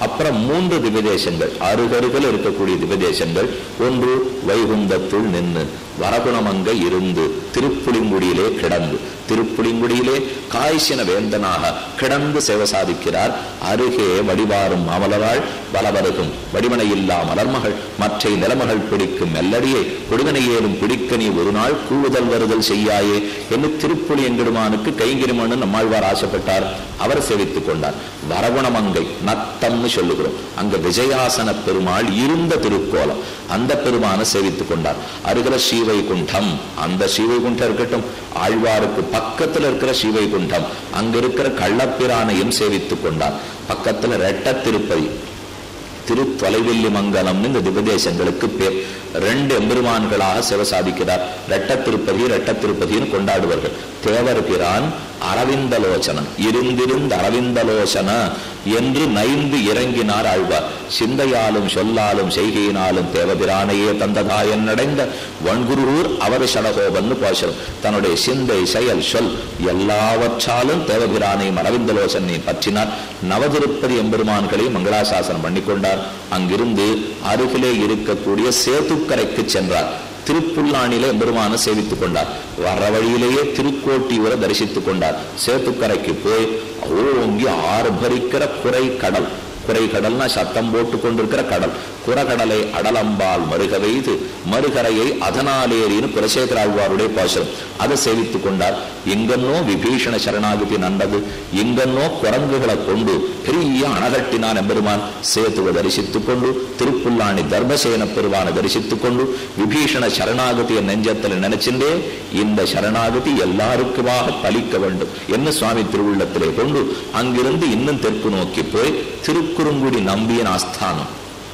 அப்புறம் மூன்று திவ்யதேசங்கள் அருகருகில் இருக்கக்கூடிய திவ்யதேசங்கள். ஒன்று வைகுந்தத்துள் நின்று வரகுணமங்க இருந்து திருப்புலிங்குடியிலே கிடந்து திருப்புலிங்குடியிலே காய்ச்சின வேந்தனாக கிடந்து சேவை சாதிக்கிறார். அருகே வடிவாரும் மாமலராள் வலவருகும் வடிவனையில்லா மலர்மகள் மற்றை நிலமகள் பிடிக்கும் மெல்லடியை கொடுதனையேலும் பிடிக்க நீ ஒரு நாள் கூடுதல் வருதல் செய்யாயே என்று திருப்புலி எங்கிடுமானுக்கு கைங்கிருமன்னு நம்மாழ்வார் ஆசைப்பட்டார். அவர் சேவித்துக் கொண்டார். வரகுணமங்கை நத்தம்னு சொல்லுகிறோம். அங்க விஜயாசன பெருமாள் இருந்த திருக்கோலம், அந்த பெருமான சேவித்துக் கொண்டார். அருகில ஸ்ரீவைகுண்டம், அந்த ஸ்ரீவைகுண்டம் இருக்கட்டும், ஆழ்வாருக்கு பக்கத்தில் இருக்கிற ஸ்ரீவைகுண்டம், அங்க இருக்கிற கள்ளப்பிரானையும் சேவித்துக் கொண்டார். பக்கத்துல ரெட்ட திருப்பதி திருத்தொலைவில்லி மங்கலம்னு இந்த திவ்யதேசங்களுக்கு பேர். ரெண்டு எம்பெருமான்களாக சிவ சாதிக்கிறார். ரெட்ட திருப்பதி ரெட்ட திருப்பதின்னு கொண்டாடுவார்கள். தேவர் பிரான் அரவிந்தலோசனன் இருந்திருந்த அரவிந்தலோசன என்று நைந்து இறங்கினார் ஆழ்வார். சிந்தையாலும் சொல்லாலும் செய்கையினாலும் தேவபிரானையே தந்ததாயன் அடைந்த வன்குருவூர் அவர் சடகோபன்னு போசம். தன்னுடைய சிந்தை செயல் சொல் எல்லாவற்றாலும் தேவபிரானையும் அரவிந்தலோசனை பற்றினார். நவதிருப்பதி எம்பெருமான்களை மங்களாசாசனம் பண்ணிக்கொண்டார். அங்கிருந்து அருகிலே இருக்கக்கூடிய சேத்துக்கரைக்கு சென்றார். திருப்புல்லானிலே எம்பெருமான சேவித்துக் கொண்டார். வர வழியிலேயே திருக்கோட்டியூரை தரிசித்துக் கொண்டார். சேத்துக்கரைக்கு போய் ஓங்கி ஆர்ப்பரிக்கிற குறை கடல், குறை கடல்னா சத்தம் போட்டு கொண்டிருக்கிற கடல், குறகடலை அடலம்பால் மருக வைத்து மறுகரையை அதனாலேறின்னு குலசேகர ஆழ்வாருடைய பாசனம், அதை சேவித்துக் கொண்டார். எங்கன்னோ விபீஷண சரணாகதி நண்டது, எங்கன்னோ குரங்குகளை கொண்டு பெரிய அணகட்டினான் எம்பெருமான். சேத்துவை தரிசித்துக் கொண்டு திருப்புல்லாணி தர்மசேன பெருமானை தரிசித்துக் கொண்டு விபீஷண சரணாகதியை நெஞ்சத்தில் நினைச்சின்றே இந்த சரணாகதி எல்லாருக்குமாக பலிக்க வேண்டும் என்ன சுவாமி திருவுள்ளத்திலே கொண்டு அங்கிருந்து இன்னும் தெற்கு நோக்கி போய் திருக்குறுங்குடி நம்பியின் ஆஸ்தானம்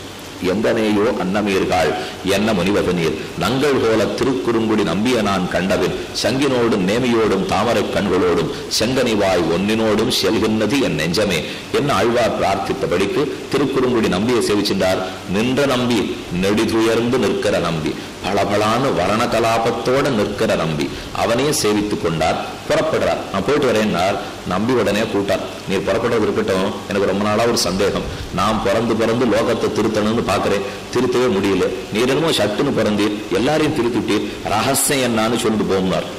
எங்கனேயோ அன்னமீர்கள் என்ன முனிவகனீர் நங்கள் போல திருக்குறுங்குடி நம்பிய நான் கண்டபின் சங்கினோடும் நேமியோடும் தாமரை கண்களோடும் செங்கனிவாய் ஒன்னினோடும் செல்கின்றது என் நெஞ்சமே என்ன ஆழ்வார் பிரார்த்தித்தபடிக்கு திருக்குறுங்குடி நம்பியை சேவிச்சின்றார். நின்ற நம்பி நெடிதுயர்ந்து நிற்கிற நம்பி, பளபளான வரண கலாபத்தோட நிற்கிற நம்பி, அவனையே சேவித்துக் கொண்டார். புறப்படுறார். நான் போயிட்டு வரேன்னார். நம்பி உடனே கூட்டார். நீர் புறப்படுறது இருக்கட்டும், எனக்கு ரொம்ப நாளா ஒரு சந்தேகம். நான் பிறந்து பிறந்து லோகத்தை திருத்தணும்னு பாக்குறேன், திருத்தவே முடியல. நீர் என்னமோ சட்டுன்னு பிறந்தீர், எல்லாரையும் திருத்திட்டீர், ரகசியம் என்னான்னு சொல்லிட்டு போனார்.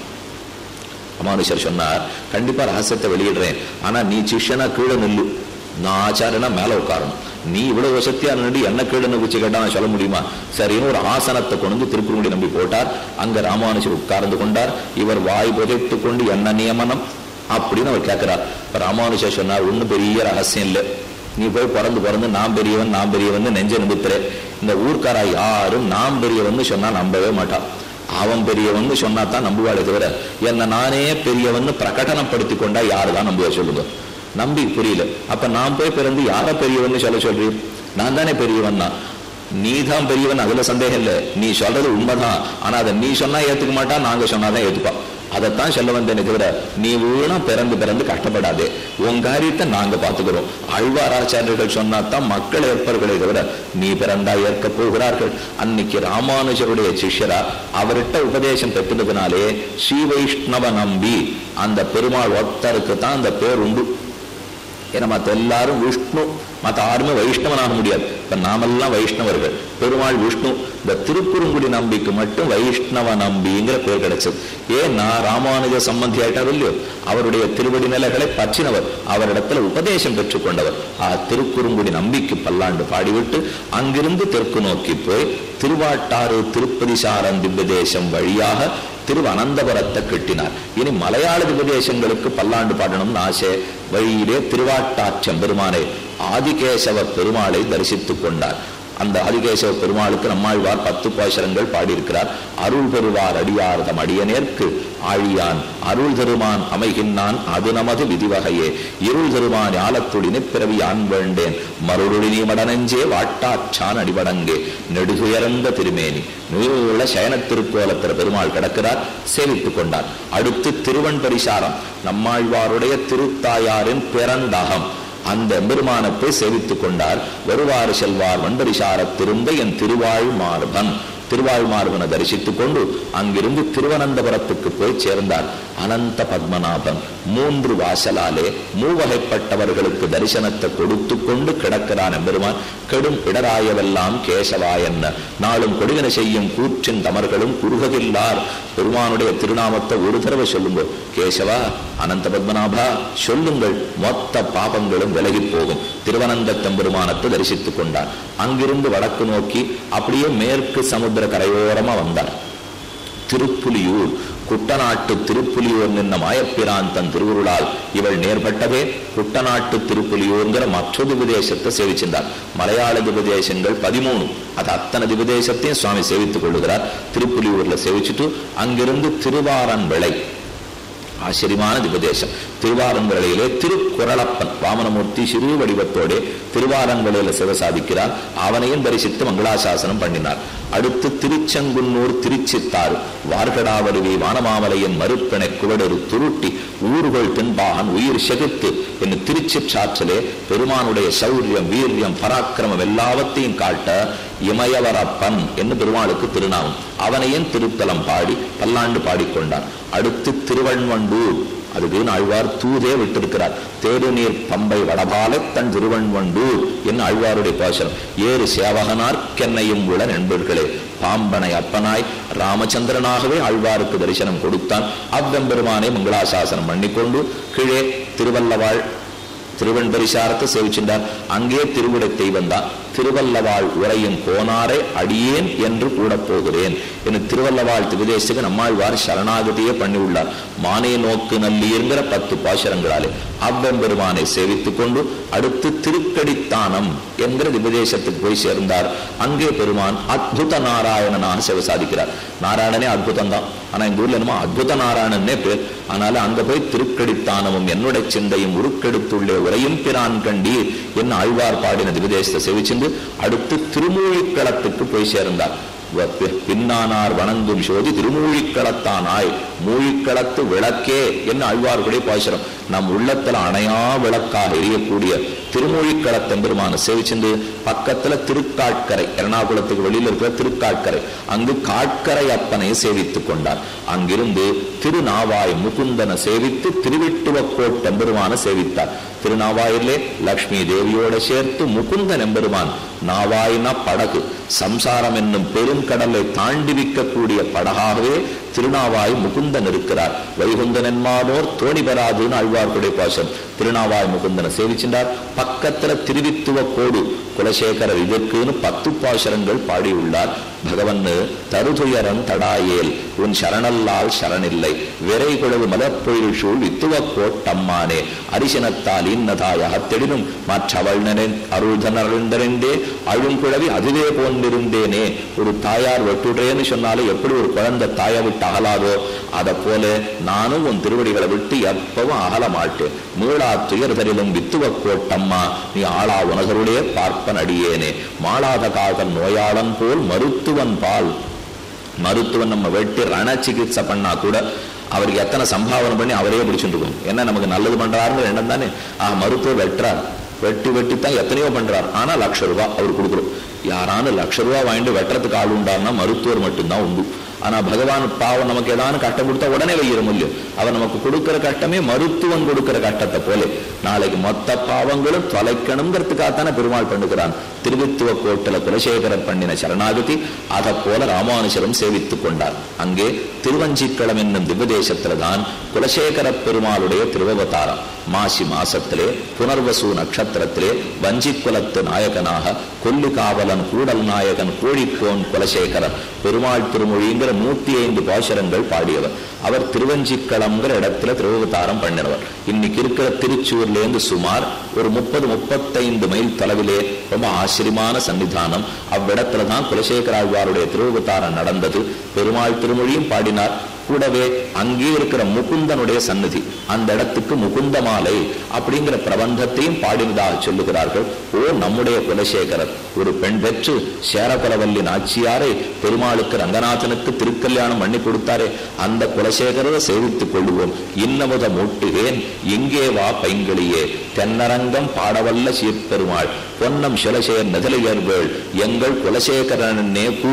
ராமானுஜர் சொன்னார், கண்டிப்பா ரகசியத்தை வெளியிடுறேன், ஆனா நீ சிஷ்யனா கீழே நில்லு, நான் ஆச்சாரனா மேல உட்காரணும். நீ இவ்வளவு வசத்தியா நின்று என்ன கீழே குச்சி கேட்டா நான் சொல்ல முடியுமா? சரின்னு ஒரு ஆசனத்தை கொண்டு திருக்குறுங்குடி நம்பி போட்டார். அங்க ராமானுஜர் உட்கார்ந்து கொண்டார். இவர் வாய் புதைத்து கொண்டு என்ன நியமனம் அப்படின்னு அவர் கேட்கிறார். இப்ப ராமானுஜர் சொன்னார், ஒன்னும் பெரிய ரகசியம் இல்லை, நீ போய் பிறந்து பிறந்து நான் பெரியவன் நான் பெரியவன் நெஞ்ச நிமித்துறேன். இந்த ஊர்க்காரா யாரும் நான் பெரியவன் சொன்னா நம்பவே மாட்டான். அவன் பெரியவன் சொன்னா தான் நம்புவாளே தவிர என்ன நானே பெரியவன் பிரகடனப்படுத்தி கொண்டா யாருதான் நம்புவ சொல்லுங்க. நம்பி புரியல. அப்ப நான் போய் பிறந்து யார பெரியவன் சொல்ல சொல்றீர்? நான் தானே பெரியவன் தான். நீ தான் பெரியவன், அதுல சந்தேகம் இல்லை. நீ சொல்றது உண்மைதான். ஆனா அதை நீ சொன்னா ஏத்துக்க மாட்டா, நாங்க சொன்னாதான் ஏத்துப்பா. அதைத்தான் சொல்ல வந்தேனே தவிர நீ வீணா பிறந்து பிறந்து கஷ்டப்படாதே, உன் காரியத்தை நாங்க பாத்துக்கிறோம். ஆழ்வாராச்சாரியர்கள் சொன்னாதான் மக்கள் ஏற்பார்களே தவிர நீ பிறந்தா ஏற்க போகிறார்கள். அன்னைக்கு ராமானுஜருடைய சிஷ்யரா அவர்கிட்ட உபதேசம் பெற்றதுனாலே ஸ்ரீ வைஷ்ணவ நம்பி அந்த பெருமாள் ஒருத்தருக்கு தான் அந்த பேர் உண்டு. ஏன்னா மற்ற எல்லாரும் விஷ்ணு, மற்ற யாருமே வைஷ்ணவனாக முடியாது. இப்ப நாமெல்லாம் வைஷ்ணவர்கள், பெருமாள் விஷ்ணு. இந்த திருக்குறுங்குடி நம்பிக்கு மட்டும் வைஷ்ணவ நம்பிங்கிற பேர் கிடைச்சது. ஏன்னா ராமானுஜ சம்பந்தி ஆயிட்டார் இல்லையோ, அவருடைய திருவடி நிலைகளை பற்றினவர், அவரிடத்துல உபதேசம் பெற்றுக்கொண்டவர். ஆ திருக்குறுங்குடி நம்பிக்கு பல்லாண்டு பாடிவிட்டு அங்கிருந்து தெற்கு நோக்கி போய் திருவாட்டாறு திருப்பதி சாரன் திவ்யதேசம் வழியாக திருவனந்தபுரத்தை கட்டினார். இனி மலையாள திவ்யதேசங்களுக்கு பல்லாண்டு பாடணும்னு ஆசை. வழியிலே திருவாட்டாற்றம் பெருமானை ஆதிகேசவ பெருமாளை தரிசித்துக் கொண்டார். அந்த ஆதிகேசவ பெருமாளுக்கு நம்மாழ்வார் பத்து பாசுரங்கள் பாடியிருக்கிறார். அருள் பெறுவார் அடியார்தம் அடியனேற்கு ஆழியான் அருள் தருமான் அமைகின்றான் அது நமது விதிவகையே இருள் தருமான் ஆலத்துடினு பிறவி ஆண் வேண்டேன் மருளுடினி மடனெஞ்சே வாட்டாற்றான் அடிபடங்கே நெடுகுயர்ந்த திருமேனி நூல சயன திருக்கோலத்திர பெருமாள் கிடக்கிறார். சேவித்துக் கொண்டார். அடுத்து திருவன்பரிசாரம் நம்மாழ்வாருடைய திருத்தாயாரின் பிறந்தகம், அந்த பெருமானத்தை சேவித்துக் கொண்டார். வருவாறு செல்வார் வன்பரிசார திருந்த என் திருவாழ் மார்பன் திருவாழ்மார்வனை தரிசித்துக் கொண்டு அங்கிருந்து திருவனந்தபுரத்துக்கு போய் சேர்ந்தார். அனந்த பத்மநாபன் மூன்று வாசலாலே மூவகைப்பட்டவர்களுக்கு தரிசனத்தை கொடுத்து கொண்டு கிடக்கிறான் எம்பெருமான். கெடும் இடராயவெல்லாம் கேசவாயன்ன நாளும் கொடுவினை செய்யும் கூற்றின் தமர்களும் குறுகவில்லார். பெருமானுடைய திருநாமத்தை ஒரு தடவை சொல்லுங்க, கேசவா அனந்த பத்மநாபா சொல்லுங்கள், மொத்த பாபங்களும் விலகி போகும். திருவனந்த பெருமானத்தை தரிசித்துக் கொண்டார். அங்கிருந்து வடக்கு நோக்கி அப்படியே மேற்கு சமுத்திர கரையோரமா வந்தார். திருப்புலியூர், குட்டநாட்டு திருப்புலியூர் நின்ன மாயப்பிரான் தன் திருவுருளால் இவள் நேர்பட்டதே குட்டநாட்டு திருப்புலியூர்ங்கிற மற்றொரு திபதேசத்தை சேவிச்சிருந்தார். மலையாள திபதேசங்கள் பதிமூணு, அது அத்தனை திபதேசத்தையும் சுவாமி சேவித்துக் கொள்ளுகிறார். திருப்புலியூர்ல சேவிச்சுட்டு அங்கிருந்து திருவாரன்விளை, ஆச்சரியமான திபதேசம். திருவாரன்விளையிலே திருக்குறளப்பன் வாமனமூர்த்தி சிறு வடிவத்தோடு திருவாரன்விளையில சிவ சாதிக்கிறார். அவனையும் தரிசித்து மங்களாசாசனம் பண்ணினார். அடுத்து திருச்செங்குன்னூர், திருச்சித்தாறு, வார்கடாவருவி, வானமாமலையின் மறுப்பிணை குவடரு துருட்டி ஊர்கள் தென்பாகன் உயிர் செகுத்து என்று திருச்சிற்றாற்றலே பெருமானுடைய சௌரியம், வீரியம், பராக்கிரமம் எல்லாவற்றையும் காட்ட இமயவரப்பன் என்று பெருமாளுக்கு திருநாமம். அவனையும் திருத்தலம் பாடி பல்லாண்டு பாடிக்கொண்டார். அடுத்து திருவண்வண்டூர், அதுக்கு ஆழ்வார் தூதே விட்டிருக்கிறார். தேடுநீர் பம்பை வடபாலை தன் திருவண்வண்டூர் என்ன ஆழ்வாருடைய பாசனம். ஏறு சேவகனார் கென்னையும் உள்ள நண்பர்களே, பாம்பனை அப்பனாய் ராமச்சந்திரனாகவே ஆழ்வாருக்கு தரிசனம் கொடுத்தான். அவ்வெம்பெருமானை மங்களாசாசனம் பண்ணிக்கொண்டு கீழே திருவல்லவாள் திருவன் பரிசாரத்தை சேவிச்சின்றார். அங்கே திருவிடத்தை வந்தார். திருவல்லவாள் உரையும் கோனாரை அடியேன் என்று கூட போகிறேன் என்று திருவல்லவாள் திவிதேசத்துக்கு நம்மாழ்வார் சரணாகதியே பண்ணி உள்ளார். மானே நோக்கு நல்லீர்ங்கிற பத்து பாசுரங்களாலே அவ்வெம்பெருமானை சேவித்துக் கொண்டு அடுத்து திருக்கடித்தானம் என்கிற திவிதேசத்துக்கு போய் சேர்ந்தார். அங்கே பெருமான் அத்புத நாராயணனாக சேவை சாதிக்கிறார். நாராயணனே அத்புதம் தான், ஆனா இந்த ஊர்ல என்னமோ அத்புத நாராயணனே பேர். அதனால அங்க போய் திருக்கடித்தானமும் என்னுடைய சிந்தையும் உருக்கெடுத்துள்ளே உரையும் பிரான் கண்டீர் என்ன ஆழ்வார் பாடின திவிதேசத்தை சேவிச்சிருந்து அடுத்து திருமூழிக்களத்துக்கு போய் சேர்ந்தார். பின்னானார் வணங்கும் சோதி திருமூழிக்களத்தானாய், மூழிக்களத்து விளக்கே என்ன ஆழ்வார்களுடைய பாசுரம். நம் உள்ளத்துல அணையா விளக்காக எரியக்கூடிய திருமூழிக்களத்தெம்பெருமான சேவிச்சிருந்து பக்கத்துல திருக்காட்கரை, எர்ணாகுளத்துக்கு வெளியில இருக்கிற திருக்காட்கரை, அங்கு காட்கரை அப்பனை சேவித்துக் கொண்டார். அங்கிருந்து திருநாவாய் முகுந்தனை சேவித்து திருவிட்டுவக்கோட் எம்பெருமான சேவித்தார். திருநாவாயிலே லக்ஷ்மி தேவியோட சேர்த்து முகுந்தன் எம்பெருமான், நாவாய்னா படகு, சம்சாரம் என்னும் பெருங்கடலை தாண்டி விக்கக்கூடிய படகாகவே திருநாவாய் முகுந்தன் இருக்கிறார். வைகுந்தன் என்பானோர் தோணி பெறாதுன்னு ஆழ்வார்களுடைய பாசம். திருநாவாய் முகுந்தனை சேவிச்சின்றார். பக்கத்துல திருவித்துவ கோடு குலசேகரர் இதற்குன்னு பத்து பாசரங்கள் பாடியுள்ளார். பகவன் தருதுயரன் தடாயேல் உன் சரணல்லால் சரணில்லை, விரை குழவு மலப்பொழில் சூழ் வித்துவ கோட்டம்மானே அரிசனத்தால் இன்னதாயாக தெடினும் மற்றவள் அருள்தனர்ந்தே அழுங்குழவி அதுவே போன்றிருந்தேனே. ஒரு தாயார் வெட்டுடுறேன்னு சொன்னாலே எப்படி ஒரு குழந்தை தாயை விட்டு அகலாதோ, அதை போல நானும் உன் திருவடிகளை விட்டு எப்பவும் அகல மாட்டேன். மீளா துயர்தரிலும் வித்துவ கோட்டம்மா நீ ஆளா உனகருடைய பார்ப்பன் அடியேனே. மாளாத காகன் நோயாளன் போல் மருத்துவன் பால், மருத்துவன் நம்ம வெட்டி ரண சிகிச்சை பண்ணா கூட அவருக்கு எத்தனை சம்பாவனை பண்ணி அவரே பிடிச்சுட்டு இருக்கும். என்ன நமக்கு நல்லது பண்றாருன்னு எண்ணம் தானே. ஆஹ் மருத்துவர் வெட்டுறார், வெட்டி வெட்டித்தான் எத்தனையோ பண்றார். ஆனா லட்ச ரூபாய் அவர் கொடுக்குறோம். யாரானு லட்ச ரூபாய் வாங்கிட்டு வெட்டுறதுக்கு ஆள் உண்டாருன்னா மருத்துவர் மட்டும்தான் உண்டு. ஆனா பகவான் பாவம் நமக்கு ஏதாவது கட்டம் கொடுத்தா உடனே வைக்கிற முடியும். அவர் நமக்கு கொடுக்கிற கட்டமே மருத்துவன் கொடுக்கிற கட்டத்தை போல நாளைக்கு மொத்த பாவங்களும் தொலைக்கணுங்கிறதுக்காகத்தானே பெருமாள் பண்ணுகிறான். திருவித்துவ கோட்டில குலசேகரர் பண்ணின சரணாகதி அதை போல ராமானுஜரும் சேவித்துக் கொண்டார். அங்கே திருவஞ்சிக்களம் என்னும் திவ்யதேசத்துல தான் குலசேகர பெருமாளுடைய திருவவதாரம். மாசி மாசத்திலே புனர்வசு நட்சத்திரத்திலே வஞ்சிக்குலத்து நாயகனாக கொல்லு காவலன் கூடல் நாயகன் கோழிக்கோன் குலசேகரன் பெருமாள் திருமொழிங்கிற நூத்தி ஐந்து பாசுரங்கள் பாடியவர். அவர் திருவஞ்சிக்களம்ங்கிற இடத்துல திருவவதாரம் பண்ணினவர். இன்னைக்கு இருக்கிற திருச்சூர்ல இருந்து சுமார் ஒரு முப்பது முப்பத்தைந்து மைல் தொலைவிலே ரொம்ப ஆச்சரியமான சன்னிதானம். அவ்விடத்துலதான் குலசேகராழ்வாருடைய திருவவதாரம் நடந்தது. பெருமாள் திருமொழியும் பாடினார். கூடவே அங்கே இருக்கிற முகுந்தனுடைய சன்னதி, அந்த இடத்துக்கு முகுந்த மாலை அப்படிங்கிற பிரபந்தத்தையும் பாடினதாக சொல்லுகிறார்கள். ஓ நம்முடைய குலசேகரர் ஒரு பெண் பெற்று சேரகுலவல்லி நாச்சியாரை பெருமாளுக்கு ரங்கநாதனுக்கு திருக்கல்யாணம் பண்ணி கொடுத்தாரே, அந்த குலசேகரரை சேவித்துக் கொள்ளுவோம். இன்னமுத மூட்டுகேன் இங்கே வா பைங்களியே தென்னரங்கம் பாடவல்ல சீர்பெருமாள் பொன்னம் சிலசேர் நெதலையர்கள் எங்கள் குலசேகரனே கூறு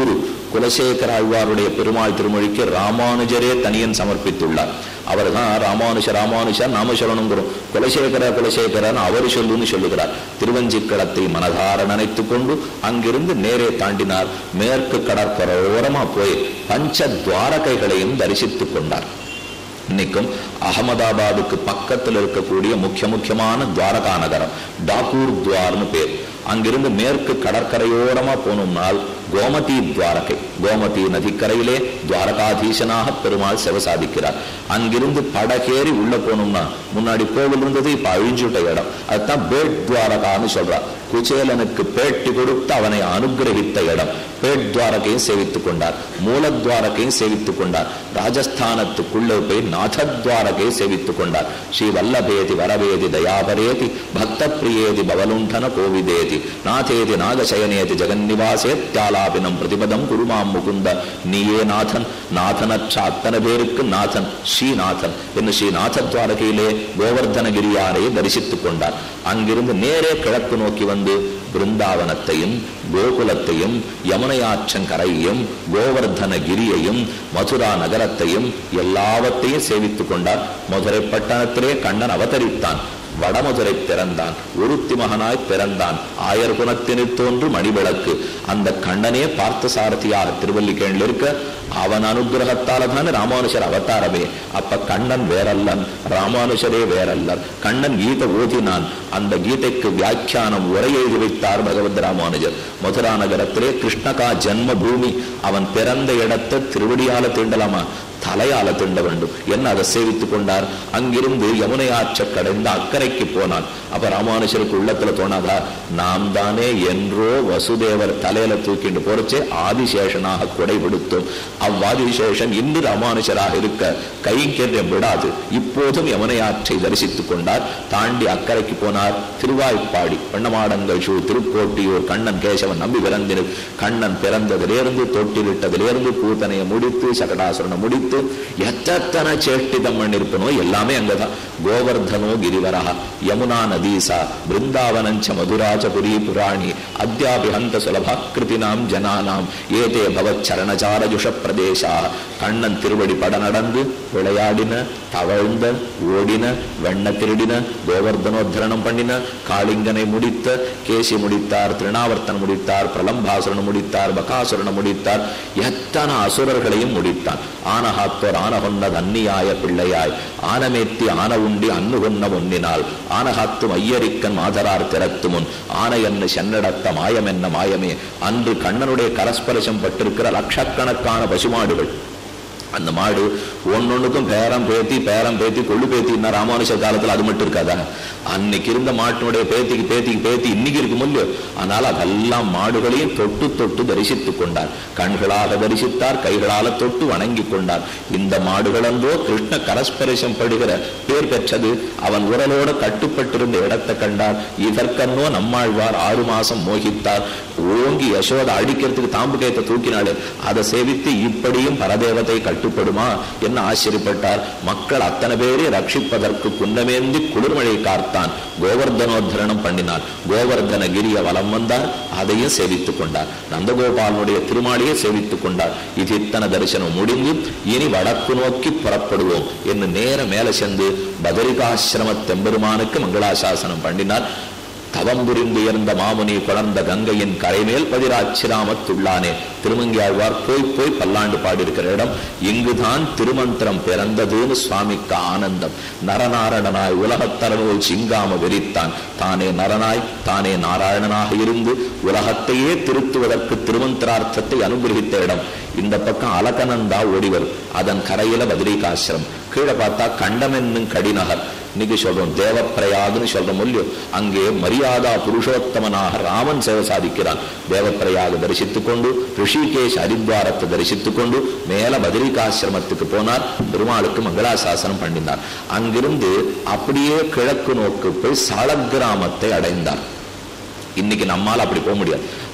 குலசேகர ஆழ்வாருடைய பெருமாள் திருமொழிக்கு ராமானுஜரே தனியன் சமர்ப்பித்துள்ளார். அவர் தான் ராமானுஷ ராமானுஷ நாமசரணங்கிறோம், குலசேகர குலசேகரன் அவர் சொல்லுன்னு சொல்லுகிறார். திருவஞ்சிக்களத்தை மனதார நினைத்துக் கொண்டு அங்கிருந்து நேரே தாண்டினார். மேற்கு கடற்கரோரமா போய் பஞ்ச துவாரகைகளையும் தரிசித்துக் கொண்டார். இன்னைக்கும் அகமதாபாதுக்கு பக்கத்தில் இருக்கக்கூடிய முக்கிய முக்கியமான துவாரகா நகரம் டாக்கூர் துவார்னு பேர். அங்கிருந்து மேற்கு கடற்கரையோரமா போனோம்னால் கோமதி துவாரகை, கோமதி நதிக்கரையிலே துவாரகாதீசனாக பெருமாள் சிவசாதிக்கிறார். அங்கிருந்து படகேறி உள்ள போனோம்னா முன்னாடி கோவில் இருந்தது, இப்ப அழிஞ்சுட்ட இடம், அதுதான் பேட் துவாரகான்னு சொல்றார். குச்சேலனுக்கு பேட்டி கொடுத்து அவனை அனுகிரகித்த இடம். பேட் துவாரகையும் சேவித்துக் கொண்டார், மூலத்வாரகையும் சேவித்துக் கொண்டார். ராஜஸ்தானத்துக்குள்ளே போய் நாதத்வாரகையை சேவித்துக் கொண்டார். ஸ்ரீ வல்லபேதி வரவேதி தயாபரேதி பக்த பிரியேதி பவலுண்டன கோவிதேதி நாதேதி நாகசயனேதி ஜெகன்னிவாசே தியாலாபினம் பிரதிபதம் குருமாம் முகுந்த நீயே நாதன். நாதனற்ற அத்தனை பேருக்கு நாதன் ஸ்ரீநாதன் என்று ஸ்ரீநாத துவாரகையிலே கோவர்தனகிரியாரை தரிசித்துக் கொண்டார். அங்கிருந்து நேரே கிழக்கு நோக்கி வந்து பிருந்தாவனத்தையும் கோகுலத்தையும் யமுனையாற்றங்கரையையும் கோவர்தனகிரியையும் மதுரா நகரத்தையும் எல்லாவற்றையும் சேவித்துக் கொண்டார். மதுரை பட்டணத்திலே கண்ணன் அவதரித்தான். வடமதுரை பிறந்தான், ஒருத்தி மகனாய் பிறந்தான். ஆயர் குணத்தினில் தோன்று மணிவிளக்கு. அந்த கண்ணனே பார்த்த சாரதியாக திருவல்லிக்கேணில் இருக்க அவன் அனுகிரகத்தால தானே ராமானுஷர் அவதாரமே. அப்ப கண்ணன் வேறல்லன், ராமானுஷரே வேறல்லர். கண்ணன் கீதை ஓதினான், அந்த கீதைக்கு வியாக்கியானம் உரை எழுதி வைத்தார் பகவத் ராமானுஜர். மதுரா நகரத்திலே கிருஷ்ணகா ஜன்ம பூமி. அவன் பிறந்த இடத்தை திருவடியால தீண்டலாமா? தலையால திண்ட வேண்டும் என்ன அதை சேவித்துக் கொண்டார். அங்கிருந்து யமுனை ஆற்ற கடைந்த அக்கறைக்கு போனான். அப்ப ராமானுஷருக்கு உள்ளத்துல தோணாதா, நாம் தானே என்றோ வசுதேவர் தலையில தூக்கிட்டு போறச்சே ஆதிசேஷனாக கொடை விடுத்தோம். அவ்வாதிசேஷன் இன்று ராமானுஷராக இருக்க கைங்கேற்ற விடாது. இப்போதும் யமுனை ஆற்றை தரிசித்துக் கொண்டார். தாண்டி அக்கறைக்கு போனார். திருவாய்ப்பாடி வண்ணமாடங்கள் சூ திருக்கோட்டியூர் கண்ணன் கேசவன் நம்பி பிறந்திரு. கண்ணன் பிறந்ததிலிருந்து தொட்டிலிட்டதிலிருந்து பூத்தனையை முடித்து சகடாசுரனை முடித்து எத்தனை சேஷ்டிதம் பண்ணிருக்கணும் எல்லாமே அங்கதான். கோவர்தனோ கிரிவரா யமுனா நதீசா பிருந்தாவனஞ்ச மதுராஜபுரி புராணி அத்தியாபிஹந்த சுலபாக்கிருதினாம் ஜனானாம் ஏதே பவத் சரணச்சாரஜுஷ பிரதேசா. கண்ணன் திருவடி பட நடந்து விளையாடின, தவழ்ந்த, ஓடின, வெண்ண திருடின, கோவர்தனோத்தரணம் பண்ணின, காளிங்கனை முடித்த, கேசி முடித்தார், திருநாவர்த்தன் முடித்தார், பிரலம்பாசுரன் முடித்தார், பகாசுரன் முடித்தார், எத்தனை அசுரர்களையும் முடித்தான். ஆனகாத்தோர் ஆனகொன்னது அந்நியாய பிள்ளையாய் ஆனமேத்தி ஆன உண்டி அன்னுகொன்ன ஒன்னினால் ஆனகாத்தும் ஐயரிக்கன் மாதரார் திறத்து முன் ஆனை என்ன சென்னடத்த மாயம் என்ன மாயமே. அன்று கண்ணனுடைய கரஸ்பரசம் பட்டிருக்கிற லட்சக்கணக்கான பசுமாடுகள். அந்த மாடு ஒன்னொன்னுக்கும் பேரம் பேத்தி பேரம் பேத்தி கொள்ளு பேத்தின்னா ராமானுஷ காலத்துல அது மட்டும் இருக்காதா? அன்னைக்கு இருந்த மாட்டினுடைய பேத்திக்கு பேத்திக்கு பேத்தி இன்னைக்கு இருக்கும் இல்லையோ. ஆனால் அதெல்லாம் மாடுகளையும் தொட்டு தொட்டு தரிசித்துக் கொண்டார். கண்களாக தரிசித்தார், கைகளால தொட்டு வணங்கி கொண்டார். இந்த மாடுகள் என்றோ கிருஷ்ண கரஸ்பரிசம் படுகிற பேர் பெற்றது. அவன் உரலோடு கட்டுப்பட்டிருந்த இடத்தை கண்டார். இதற்கன்னோ நம்மாழ்வார் ஆறு மாசம் மோகித்தார். ஓங்கி யசோதை அடிக்கிறதுக்கு தாம்பு கேத்த தூக்கினாலே அதை சேவித்து இப்படியும் பரதேவத்தை கட்டுப்படுமா என்ன ஆச்சரியப்பட்டார். மக்கள் அத்தனை பேரை ரட்சிப்பதற்கு குன்னமேந்தி குளிர்மழை காத்தான். கோவர்தனோத்தரணம் பண்ணினார். கோவர்தனகிரிய வலம் வந்தார். அதையும் சேவித்துக் கொண்டார். நந்தகோபாலனுடைய திருமாளியை சேவித்துக் கொண்டார். இது இத்தனை தரிசனம் முடிந்து இனி வடக்கு நோக்கி புறப்படுவோம் என்று நேர மேல சென்று பதரிகாசிரம தெம்பெருமானுக்கு மங்களாசாசனம் பண்ணினார். தவம் புரிந்து இருந்த மாமுனி குழந்த கங்கையின் கரைமேல் பதிராட்சிராமத்துள்ளானே. திருமங்கியாழ்வார் போய் போய் பல்லாண்டு பாடியிருக்கிற இடம். இங்குதான் திருமந்திரம் பிறந்ததுன்னு சுவாமிக்கு ஆனந்தம். நரநாரணனாய் உலகத்தரனோல் சிங்காம வெறித்தான். தானே நரனாய் தானே நாராயணனாக இருந்து உலகத்தையே திருத்துவதற்கு திருமந்திரார்த்தத்தை அனுகிரகித்த இடம். இந்த பக்கம் அலகனந்தா ஓடிவர், அதன் கரையில பத்ரிகாசிரம். கீழே பார்த்தா கண்டம் என்னும் கடிநகர். இன்னைக்கு சொல்றோம் தேவப்பிரயாகன்னு சொல்றோம் இல்லையோ. அங்கே மரியாதா புருஷோத்தமனாக ராமன் சேவை சாதிக்கிறான். தேவப்பிரயாக தரிசித்துக் கொண்டு ரிஷிகேஷ் ஹரித்வாரத்தை தரிசித்துக் கொண்டு மேல பத்ரிகாசிரமத்துக்கு போனார். பெருமாளுக்கு மங்களாசாசனம் பண்ணினார். அங்கிருந்து அப்படியே கிழக்கு நோக்கு போய் சாலக்கிராமத்தை அடைந்தார். இன்னைக்கு நம்மால் அப்படி போக முடியாது.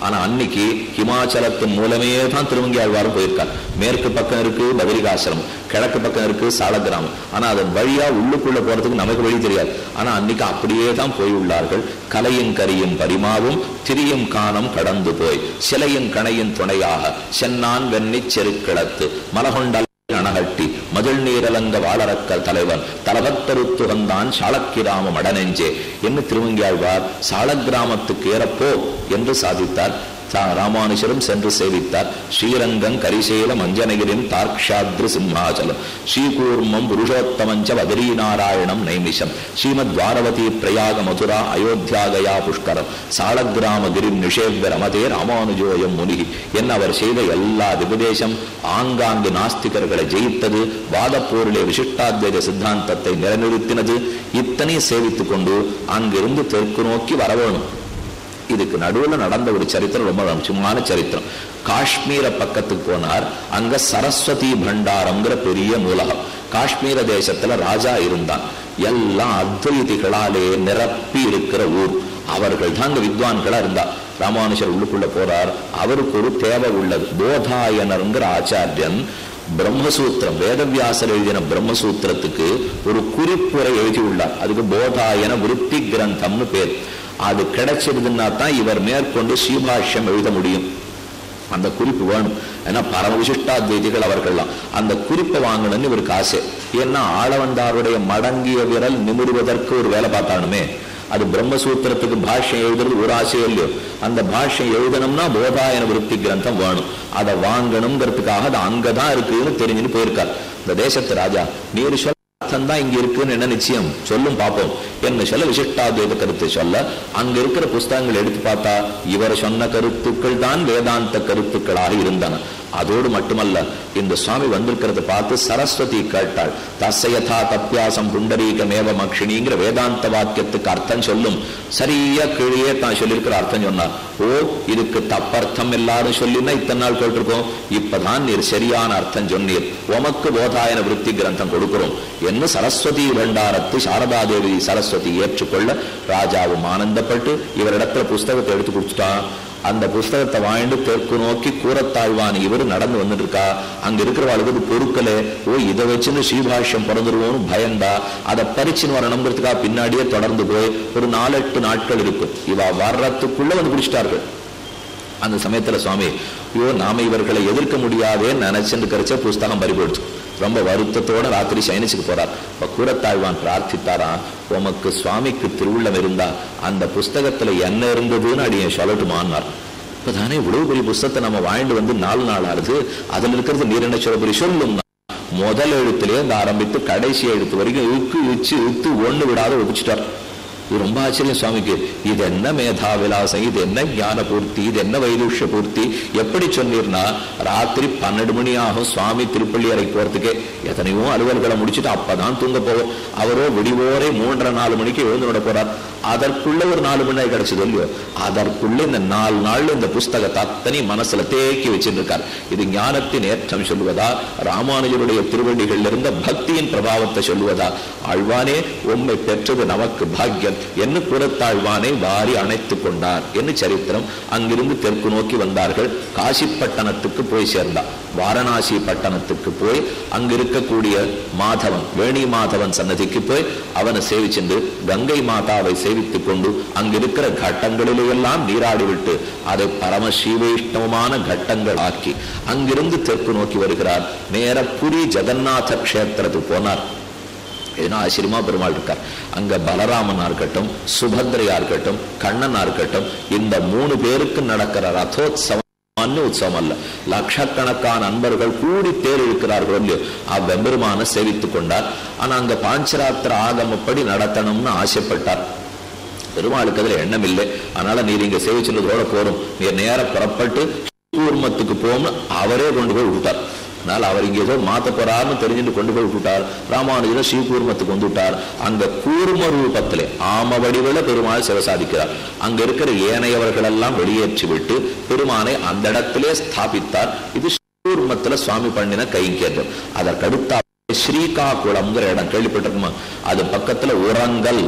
ஆனா அன்னைக்கு ஹிமாச்சலத்தின் மூலமே தான் திருமங்கியாழ்வாரும் போயிருக்கார். மேற்கு பக்கம் இருக்கு பதரிகாசிரமம், கிழக்கு பக்கம் இருக்கு சாலக்கிராமம். ஆனா அதன் வழியா உள்ளுக்குள்ள போறதுக்கு நமக்கு வழி தெரியாது. ஆனா அன்னைக்கு அப்படியே தான் போய் உள்ளார்கள். கலையும் கரியும் பரிமாவும் திரியும் காணம் கடந்து போய் சிலையும் கணையின் துணையாக சென்னான் வெண்ணி செருக்கிழத்து மலகொண்டல் அணகட்டி மதில் நீரலங்க வாழறக்கல் தலைவன் தலபத்தருத்து வந்தான் சாளக்கிராமம் அடனெஞ்சே என்று திருமங்கியாழ்வார் சாலக்கிராமத்துக்கு ஏறப்போ என்று சாதித்தார். ராமானுஜரும் சென்று சேவித்தார். ஸ்ரீரங்கம் கரிசேலம் அஞ்சனகிரின் தார்க்ஷாத்ரி சிம்ஹாச்சலம் ஸ்ரீகூர்மம் புருஷோத்தமஞ்ச வதரி நாராயணம் நைமிஷம் ஸ்ரீமத் துவாரவதி பிரயாக மதுரா அயோத்தியா கயா புஷ்கரம் சாலக்கிராம கிரி நிஷேவ்ய ரமதே ராமானுஜோயம் முனிகி என்ன அவர் செய்த எல்லா விபதேசம் ஆங்காங்கு நாஸ்திகர்களை ஜெயித்தது, வாதப்போரிலே விசிஷ்டாத்வைத சித்தாந்தத்தை நிலைநிறுத்தினது. இத்தனை சேவித்துக் கொண்டு அங்கிருந்து தெற்கு நோக்கி வரவேணும். இதுக்கு நடுவில் நடந்த ஒரு சரித்திரம் ரொம்ப முக்கியமான சரித்திரம். காஷ்மீர பக்கத்துக்கு போனார். அங்க சரஸ்வதி பண்டாரம்ங்கிற பெரிய நூலகம். காஷ்மீர தேசத்துல ராஜா இருந்தான். எல்லாம் அத்வைதிகளாலே நிரப்பி இருக்கிற ஊர். அவர்கள் தான் வித்வான்களா இருந்தா. ராமானுஜர் உள்ளுக்குள்ள போறார். அவருக்கு ஒரு தேவை உள்ளது. போதாயனருங்கிற ஆச்சாரியன் பிரம்மசூத்திரம் வேதவியாசர் எழுதின பிரம்மசூத்திரத்துக்கு ஒரு குறிப்புரை எழுதி உள்ளார். அதுக்கு போதாயன விருத்தி கிரந்தம்னு பேர். அது கிடைச்சிருதுன்னா தான் இவர் மேற்கொண்டு ஸ்ரீபாஷ்யம் எழுத முடியும். அந்த குறிப்பு வேணும். ஏன்னா பரம விசிஷ்டாத்வைதிகள் அவர்கள்லாம் அந்த குறிப்பை வாங்கணும்னு இவருக்கு ஆசை. ஏன்னா ஆளவந்தாருடைய மடங்கிய விரல் நிமிடுவதற்கு ஒரு வேலை பார்த்தானுமே. அது பிரம்மசூத்திரத்துக்கு பாஷ்யம் எழுதுறது ஒரு ஆசையோ இல்லையோ, அந்த பாஷ்யம் எழுதணும்னா போதாயன விருத்தி கிரந்தம் வேணும். அதை வாங்கணுங்கிறதுக்காக அது அங்கதான் இருக்குன்னு தெரிஞ்சுன்னு போயிருக்கார். இந்த தேசத்து ராஜா நீர் சொல்ல தான் இங்க இருக்குன்னு என்ன நிச்சயம் சொல்லும் பார்ப்போம் என்ன சொல்ல விசிஷ்டாத்வைத கருத்தை சொல்ல அங்க இருக்கிற புஸ்தகங்கள் எடுத்து பார்த்தா இவர் சொன்ன கருத்துக்கள் தான் வேதாந்த கருத்துக்களாக இருந்தன. அதோடு மட்டுமல்ல, இந்த சுவாமி வந்திருக்கிறத பார்த்து சரஸ்வதி கேட்டாள். தசயதா தப்பியாசம் புண்டரீகமேவ மக்ஷினிங்கிற வேதாந்த வாக்கியத்துக்கு அர்த்தம் சொல்லும். சரியா கீழே தான் சொல்லியிருக்கிற அர்த்தம் சொன்னார். ஓ இதுக்கு தப்பர்த்தம் எல்லாரும் சொல்லினா இத்தனை நாள் கேட்டிருக்கோம், இப்பதான் நீர் சரியான அர்த்தம் சொன்னீர், உமக்கு போதாயன விருத்தி கிரந்தம் கொடுக்கிறோம் என்று சரஸ்வதி பண்டாரத்து சாரதாதேவி சரஸ்வதி ஏற்றுக்கொள்ள ராஜாவும் ஆனந்தப்பட்டு இவரிடத்துல புஸ்தகத்தை எடுத்து கொடுத்துட்டான். அந்த புஸ்தகத்தை வாங்கிட்டு தெற்கு நோக்கி கூறத்தாழ்வான் இவர் நடந்து வந்துட்டு இருக்கா. அங்க இருக்கிறவாளுக்கு பொருட்களே ஓ இதை வச்சுன்னு ஸ்ரீபாஷ்யம் பிறந்துருவோம்னு பயந்தா அதை பறிச்சுன்னு வரணுங்கிறதுக்காக பின்னாடியே தொடர்ந்து போய் ஒரு நாலு எட்டு நாட்கள் இருக்கும். இவ வர்றதுக்குள்ள வந்து பிடிச்சிட்டார்கள். அந்த சமயத்துல சுவாமி ஐயோ நாம இவர்களை எதிர்க்க முடியாதே நினைச்சுட்டு கரைச்ச புஸ்தகம் பறிபோடுச்சு. ரொம்ப வருத்தத்தோட ராத்திரி சயனிச்சுக்கு போறார். இப்ப கூறத்தாழ்வான் பிரார்த்தித்தாராம், உமக்கு சுவாமிக்கு திருவுள்ளம் இருந்தா அந்த புஸ்தகத்துல என்ன இருந்ததுன்னு அடிய சொல்லட்டுமான்னார். இப்பதானே இவ்வளவு பெரிய புஸ்தகத்தை நம்ம வாழ்ந்து வந்து நாலு நாள் ஆறுது, அதுல இருக்கிறது நீர் என்ன சொல்ல பெரிய சொல்லும். முதல் எழுத்துலேயே இந்த ஆரம்பித்து கடைசி எழுத்து வரைக்கும் இழுக்கு இச்சு இழுத்து ஒண்ணு விடாத ஒழிச்சிட்டார். இது ரொம்ப ஆச்சரியம் சுவாமிக்கு. இது என்ன மேதா விலாசம், இது என்ன ஞான பூர்த்தி, இது என்ன வைதுஷ்ய பூர்த்தி. எப்படி சொன்னீர்னா ராத்திரி பன்னெண்டு மணி ஆகும் சுவாமி திருப்பள்ளி அறைக்கு போறதுக்கே. எத்தனையோ அலுவல்களை முடிச்சுட்டு அப்பதான் தூங்க போவோம். அவரோ விடிவோரே மூன்றரை நாலு மணிக்கு எழுந்து விட போறார். அதற்குள்ள ஒரு நாலு மணி நேரம் கிடைச்சது இல்லையோ, அதற்குள்ள இந்த நாலு நாள் இந்த புஸ்தகத்தை அத்தனை மனசுல தேக்கி வச்சுட்டு இருக்கார். இது ஞானத்தின் ஏற்றம் சொல்லுவதா, ராமானுஜருடைய திருவடிகள் இருந்த பக்தியின் பிரபாவத்தை சொல்லுவதா? ஆழ்வானே உம்மை பெற்றது நமக்கு பாக்கியம் என்று கூறத்தாழ்வானை வாரி அணைத்துக் கொண்டார் என்று சரித்திரம். அங்கிருந்து தெற்கு நோக்கி வந்தார்கள். காசி பட்டணத்துக்கு போய் சேர்ந்தார். வாரணாசி பட்டணத்துக்கு போய் அங்கு இருக்கக்கூடிய மாதவன் வேணி மாதவன் சன்னதிக்கு போய் அவனை சேவிச்சென்று கங்கை மாதாவை சேவித்துக் கொண்டு அங்கிருக்கிற கட்டங்களிலெல்லாம் நீராடிவிட்டு அதை பரம ஸ்ரீவைஷ்ணவமான கட்டங்கள் ஆக்கி அங்கிருந்து தெற்கு நோக்கி வருகிறார். நேர புரி ஜெகநாத கஷேத்திரத்துக்கு போனார். ஏன்னா ஆச்சரியமா பெருமாள் இருக்கார். அங்க பலராமனா இருக்கட்டும், சுபத்ரையா இருக்கட்டும், கண்ணனா இருக்கட்டும், இந்த மூணு பேருக்கு நடக்கிற ரதோத்சவம் உற்சவம் அல்ல. லட்சக்கணக்கான அன்பர்கள் கூடி தேர் இருக்கிறார்கள் இல்லையோ, அவ்வெம்பெருமான சேவித்துக் கொண்டார். ஆனா அங்க பாஞ்சராத்திர ஆகமப்படி நடத்தணும்னு ஆசைப்பட்டார். பெருமாளுக்கு அதுல எண்ணம் இல்லை. அதனால நீர் இங்க சேவிச்சுள்ளதோட போறோம், நீர் நேர புறப்பட்டு கூர்மத்துக்கு போகணும்னு அவரே கொண்டு போய் விட்டார். அதனால அவர் இங்க ஏதோ மாத்த போறாருன்னு தெரிஞ்சுட்டு கொண்டு போய் விட்டுட்டார். ராமானுஜர் ஸ்ரீகூர்மத்துக்கு வந்து விட்டார். அந்த கூர்ம ரூபத்திலே ஆம வடிவில பெருமாள் சிவசாதிக்கிறார். அங்க இருக்கிற ஏனையவர்கள் எல்லாம் வெளியேற்றி விட்டு பெருமானை அந்த இடத்திலே ஸ்தாபித்தார். இது ஸ்ரீகூர்மத்துல சுவாமி பண்ணின கைங்கேற்றம். அதற்கடுத்த ஸ்ரீகாகுளம்ங்கிற இடம் கேள்விப்பட்டிருக்குமா? அது பக்கத்துல உரங்கல்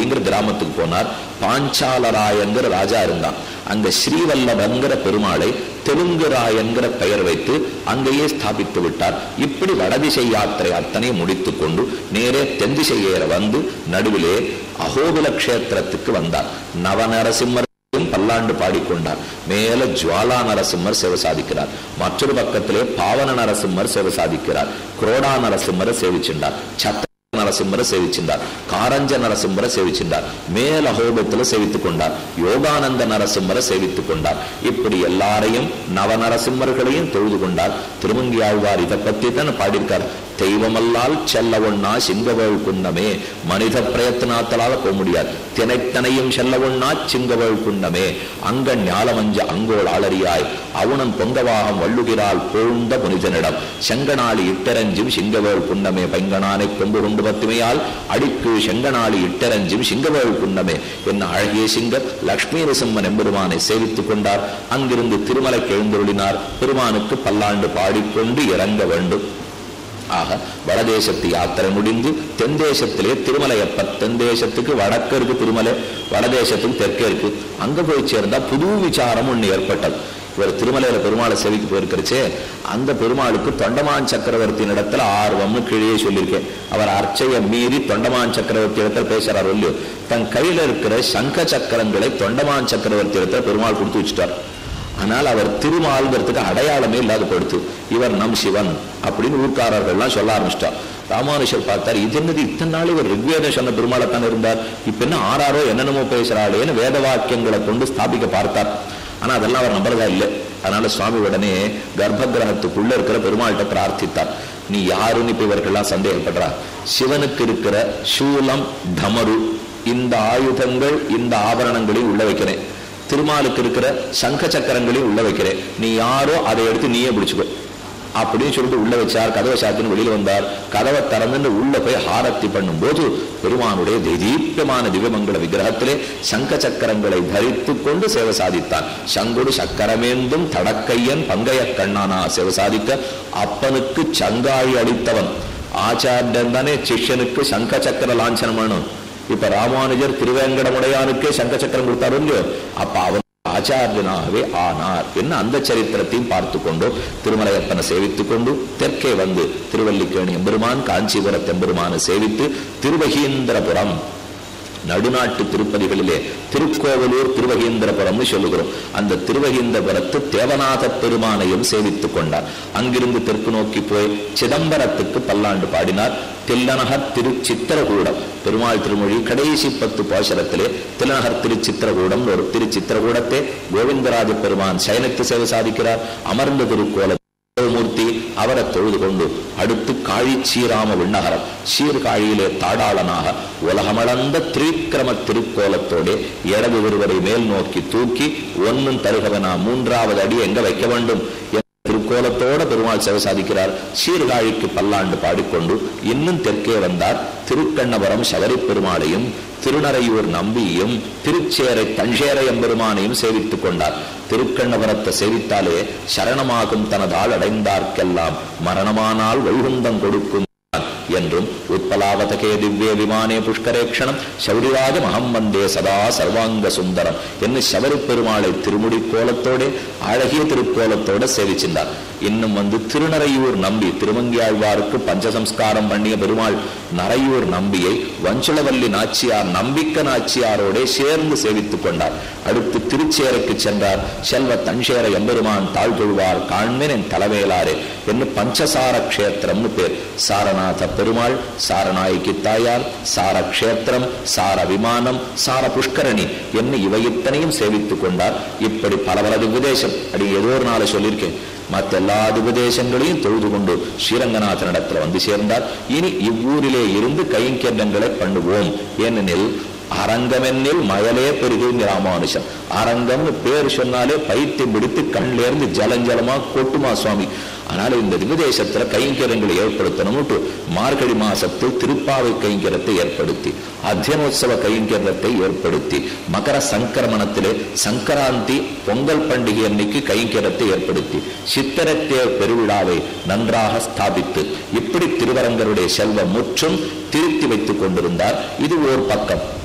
அப்படிங்கிற கிராமத்துக்கு போனார். பாஞ்சாலராயங்கிற ராஜா இருந்தான். அங்க ஸ்ரீவல்லபங்கிற பெருமாளை தெலுங்கு ராயங்கிற பெயர் வைத்து அங்கேயே ஸ்தாபித்து விட்டார். இப்படி வடதிசை யாத்திரை அத்தனை முடித்துக் கொண்டு நேரே தென்திசை ஏற வந்து நடுவிலே அகோபில கஷேத்திரத்துக்கு வந்தார். நவநரசிம்மர் பல்லாண்டு பாடிக்கொண்டார். மேல ஜுவாலா நரசிம்மர் சேவை சாதிக்கிறார். மற்றொரு பக்கத்திலே பாவன நரசிம்மர் சேவை சாதிக்கிறார். குரோடா நரசிம்மரை சேவிச்சின்றார். சத்த நரசிம்மரை சேவிச்சின்றார். காரஞ்ச நரசிம்மரை சேவிச்சின்றார். மேல் அகோபத்தில் சேவித்துக் கொண்டார். யோகானந்த நரசிம்மரை சேவித்துக் கொண்டார். இப்படி எல்லாரையும் நவ நரசிம்மர்களையும் தொழுது கொண்டார். திருமங்கியாழ்வார் இதை பத்தி தான் பாடியிருக்கார். தெய்வமல்லால் செல்ல ஒண்ணா சிங்கவேள் குன்னமே, மனித பிரயத்தனாத்தலால போக முடியாது. தினைத்தனையும் செல்ல ஒண்ணா சிங்கவேள் குன்னமே, அங்க ஞாலமஞ்ச அங்கோள் ஆளறியாய் அவுணன் பொங்கவாகம் வள்ளுகிறாள் போழ்ந்த புனிதனிடம், செங்கனாளி இட்டரஞ்சும் சிங்கவேள் குன்னமே, பைங்கனானை கொம்பு கொண்டு பத்துமையால் அடிக்கு செங்கனாளி இட்டரஞ்சும் சிங்கவேள் குன்னமே என்ன அழகிய சிங்கர் லக்ஷ்மி நரசிம்மன் எம்பெருமானை சேவித்துக் கொண்டார். அங்கிருந்து திருமலைக்கு எழுந்தருளினார். பெருமானுக்கு பல்லாண்டு பாடிக்கொண்டு இறங்க வேண்டும். ஆக வடதேசத்து யாத்திரை முடிந்து தென் தேசத்திலே திருமலையப்ப, தென் தேசத்துக்கு வடக்கு இருக்கு திருமலை, வடதேசத்துக்கு தெற்கே இருக்கு. அங்க போய் சேர்ந்தா புது விசாரம் ஒண்ணு ஏற்பட்டது. இவர் திருமலையில பெருமாளை சேவிக்கு போயிருக்கிறச்சே, அந்த பெருமாளுக்கு தொண்டமான் சக்கரவர்த்தியின் இடத்துல ஆர்வம்னு கீழே சொல்லியிருக்கேன். அவர் அர்ச்சையை மீறி தொண்டமான் சக்கரவர்த்தி இடத்துல பேசுறார் இல்லையோ, தன் கையில இருக்கிற சங்க சக்கரங்களை தொண்டமான் சக்கரவர்த்தி இடத்துல பெருமாள் கொடுத்து வச்சுட்டார். ஆனால் அவர் திருமால்கிறதுக்கு அடையாளமே இல்லாத படுத்து, இவர் நம் சிவன் அப்படின்னு ஊர்க்காரர்கள்லாம் சொல்ல ஆரம்பிச்சிட்டார். ராமானுஷர் பார்த்தார், இது என்னது இத்தனை நாள் இவர் ரிக்வேதம் சொன்ன பெருமாளைத்தான் இருந்தார், இப்ப என்ன ஆறாரோ என்னென்னமோ பேசுறாளேன்னு வேத வாக்கியங்களை கொண்டு ஸ்தாபிக்க பார்த்தார். ஆனா அதெல்லாம் அவர் நம்புறதா இல்லை. அதனால சுவாமி உடனே கர்ப்ப கிரகத்துக்குள்ள இருக்கிற பெருமாள்கிட்ட பிரார்த்தித்தார். நீ யாருன்னு இப்ப இவர்கள்லாம் சந்தேகப்படுறா? சிவனுக்கு இருக்கிற சூலம் டமரு இந்த ஆயுதங்கள் இந்த ஆபரணங்களையும் உள்ள வைக்கிறேன், திருமாலுக்கு இருக்கிற சங்க சக்கரங்களையும் உள்ள வைக்கிறேன், நீ யாரோ அதை எடுத்து நீயே பிடிச்சுக்கோ அப்படின்னு சொல்லிட்டு உள்ள வச்சார். கதவை சாத்தின்னு வெளியில வந்தார். கதவை திறந்து உள்ள போய் ஆரத்தி பண்ணும் போது பெருமானுடைய தீப்யமான திவ்யமங்கல விக்கிரகத்திலே சங்க சக்கரங்களை தரித்து கொண்டு சேவை சாதித்தார். சங்குடு சக்கரமேந்தும் தடக்கையன் பங்கைய கண்ணானா சேவை சாதிக்க அப்பனுக்கு சங்காழி அளித்தவன் ஆச்சாரியன் தானே சிஷ்யனுக்கு சங்க சக்கர லாஞ்சனம் வேணும். இப்ப ராமானுஜர் திருவேங்கடமுடையானுக்கே சங்க சக்கரம் கொடுத்தாரு இல்லையோ, அப்ப அவன் ஆச்சாரியனாகவே ஆனார் என்ன அந்த சரித்திரத்தையும் பார்த்து கொண்டு திருமலையப்பனை சேவித்துக் கொண்டு தெற்கே வந்து திருவல்லிக்கேணி எம்பெருமான் காஞ்சிபுரத் எம்பெருமானை சேவித்து திருவகீந்திரபுரம் நடுநாட்டு திருப்பதிகளிலே திருக்கோவலூர் திருவகீந்திரபுரம்னு சொல்லுகிறோம். அந்த திருவகீந்திரபுரத்து தேவநாத பெருமானையும் சேவித்துக் கொண்டார். அங்கிருந்து தெற்கு நோக்கி போய் சிதம்பரத்துக்கு பல்லாண்டு பாடினார். தில்லநகர் திருச்சித்திரகூடம் பெருமாள் திருமொழி கடைசி பத்து பாசரத்திலே தில்லநகர் திருச்சித்திரகூடம் ஒரு திருச்சித்திரகூடத்தை கோவிந்தராஜ பெருமான் சயனத்து சேவை சாதிக்கிறார். அமர்ந்த திருக்கோல மூர்த்தி அவரை தொழுது கொண்டு அடுத்து காழி சீராம விண்ணகரம் சீர்காழியிலே தாடாளனாக உலகமளந்த திரிக்கிரம திருக்கோலத்தோடு இடது ஒருவரை மேல் நோக்கி தூக்கி ஒன்னும் தருகவனா மூன்றாவது அடி எங்க வைக்க வேண்டும் திருக்கோலத்தோட பெருமாள் சேவை சாதிக்கிறார். சீர்காழிக்கு பல்லாண்டு பாடிக்கொண்டு இன்னும் தெற்கே வந்தார். திருக்கண்ணபுரம் சபரி பெருமாளையும் திருநறையூர் நம்பியும் திருச்சேரை தஞ்சேரை எம்பெருமானையும் சேவித்துக் கொண்டார். திருக்கண்ணபுரத்தை சேவித்தாலே சரணமாகும் தனதால் அடைந்தார்க்கெல்லாம் மரணமானால் வைகுந்தம் கொடுக்கும் என்றும் உத்பலாவதகே திவ்ய விமானே புஷ்கரேக்ஷணம் சௌரிராஜ மகம் வந்தே சதா சர்வாங்க சுந்தரம் என்று சபரி பெருமாளை திருமுடி கோலத்தோட அழகிய திருக்கோலத்தோட சேவிச்சிருந்தார். இன்னும் வந்து திருநறையூர் நம்பி திருமங்கியாழ்வாருக்கு பஞ்சசம்ஸ்காரம் பண்ணிய பெருமாள் நறையூர் நம்பியை வஞ்சுளவல்லி நாச்சியார் நம்பிக்க நாச்சியாரோட சேர்ந்து சேவித்துக் கொண்டார். அடுத்து திருச்சேரைக்கு சென்றார். செல்வ தஞ்சேர எம்பெருமான் தாழ்கொள்வார் காண்மேன் என் தலைமையிலாரே என்று பஞ்சசார கஷேத்திரம்னு பேர். சாரநாத பெருமாள், சாரநாயகி தாயார், சார கஷேத்திரம், சார விமானம், சார புஷ்கரணி என்ன இவை இத்தனையும் சேவித்துக் கொண்டார். இப்படி பல பல திவ்யதேசம் அடி ஏதோ ஒரு நாளை சொல்லியிருக்கேன். மற்ற எல்லா திவ்யதேசங்களையும் தொழுது கொண்டு ஸ்ரீரங்கநாதனிடத்துல வந்து சேர்ந்தார். இனி இவ்வூரிலே இருந்து கைங்கரியங்களை பண்ணுவோம். ஏனெனில் அரங்கமென்னில் மயலே பெருகுங்கிற ராமானுஷன் அரங்கம்னு பேர் சொன்னாலே பைத்தியம் பிடித்து கண்ணிலிருந்து ஜலஞ்சலமா கொட்டுமா சுவாமி. அதனால இந்த திவ்யதேசத்துல கைங்கரியங்களை ஏற்படுத்தணும்ட்டு மார்கழி மாசத்தில் திருப்பாவை கைங்கரத்தை ஏற்படுத்தி அத்தியனோத்சவ கைங்கரத்தை ஏற்படுத்தி மகர சங்கரமணத்திலே சங்கராந்தி பொங்கல் பண்டிகை அன்னைக்கு கைங்கரத்தை ஏற்படுத்தி சித்திரத்தேர் பெருவிழாவை நன்றாக ஸ்தாபித்து இப்படி திருவரங்கருடைய செல்வம் முற்றும் திருத்தி வைத்துக் கொண்டிருந்தார். இது ஓர் பக்கம்.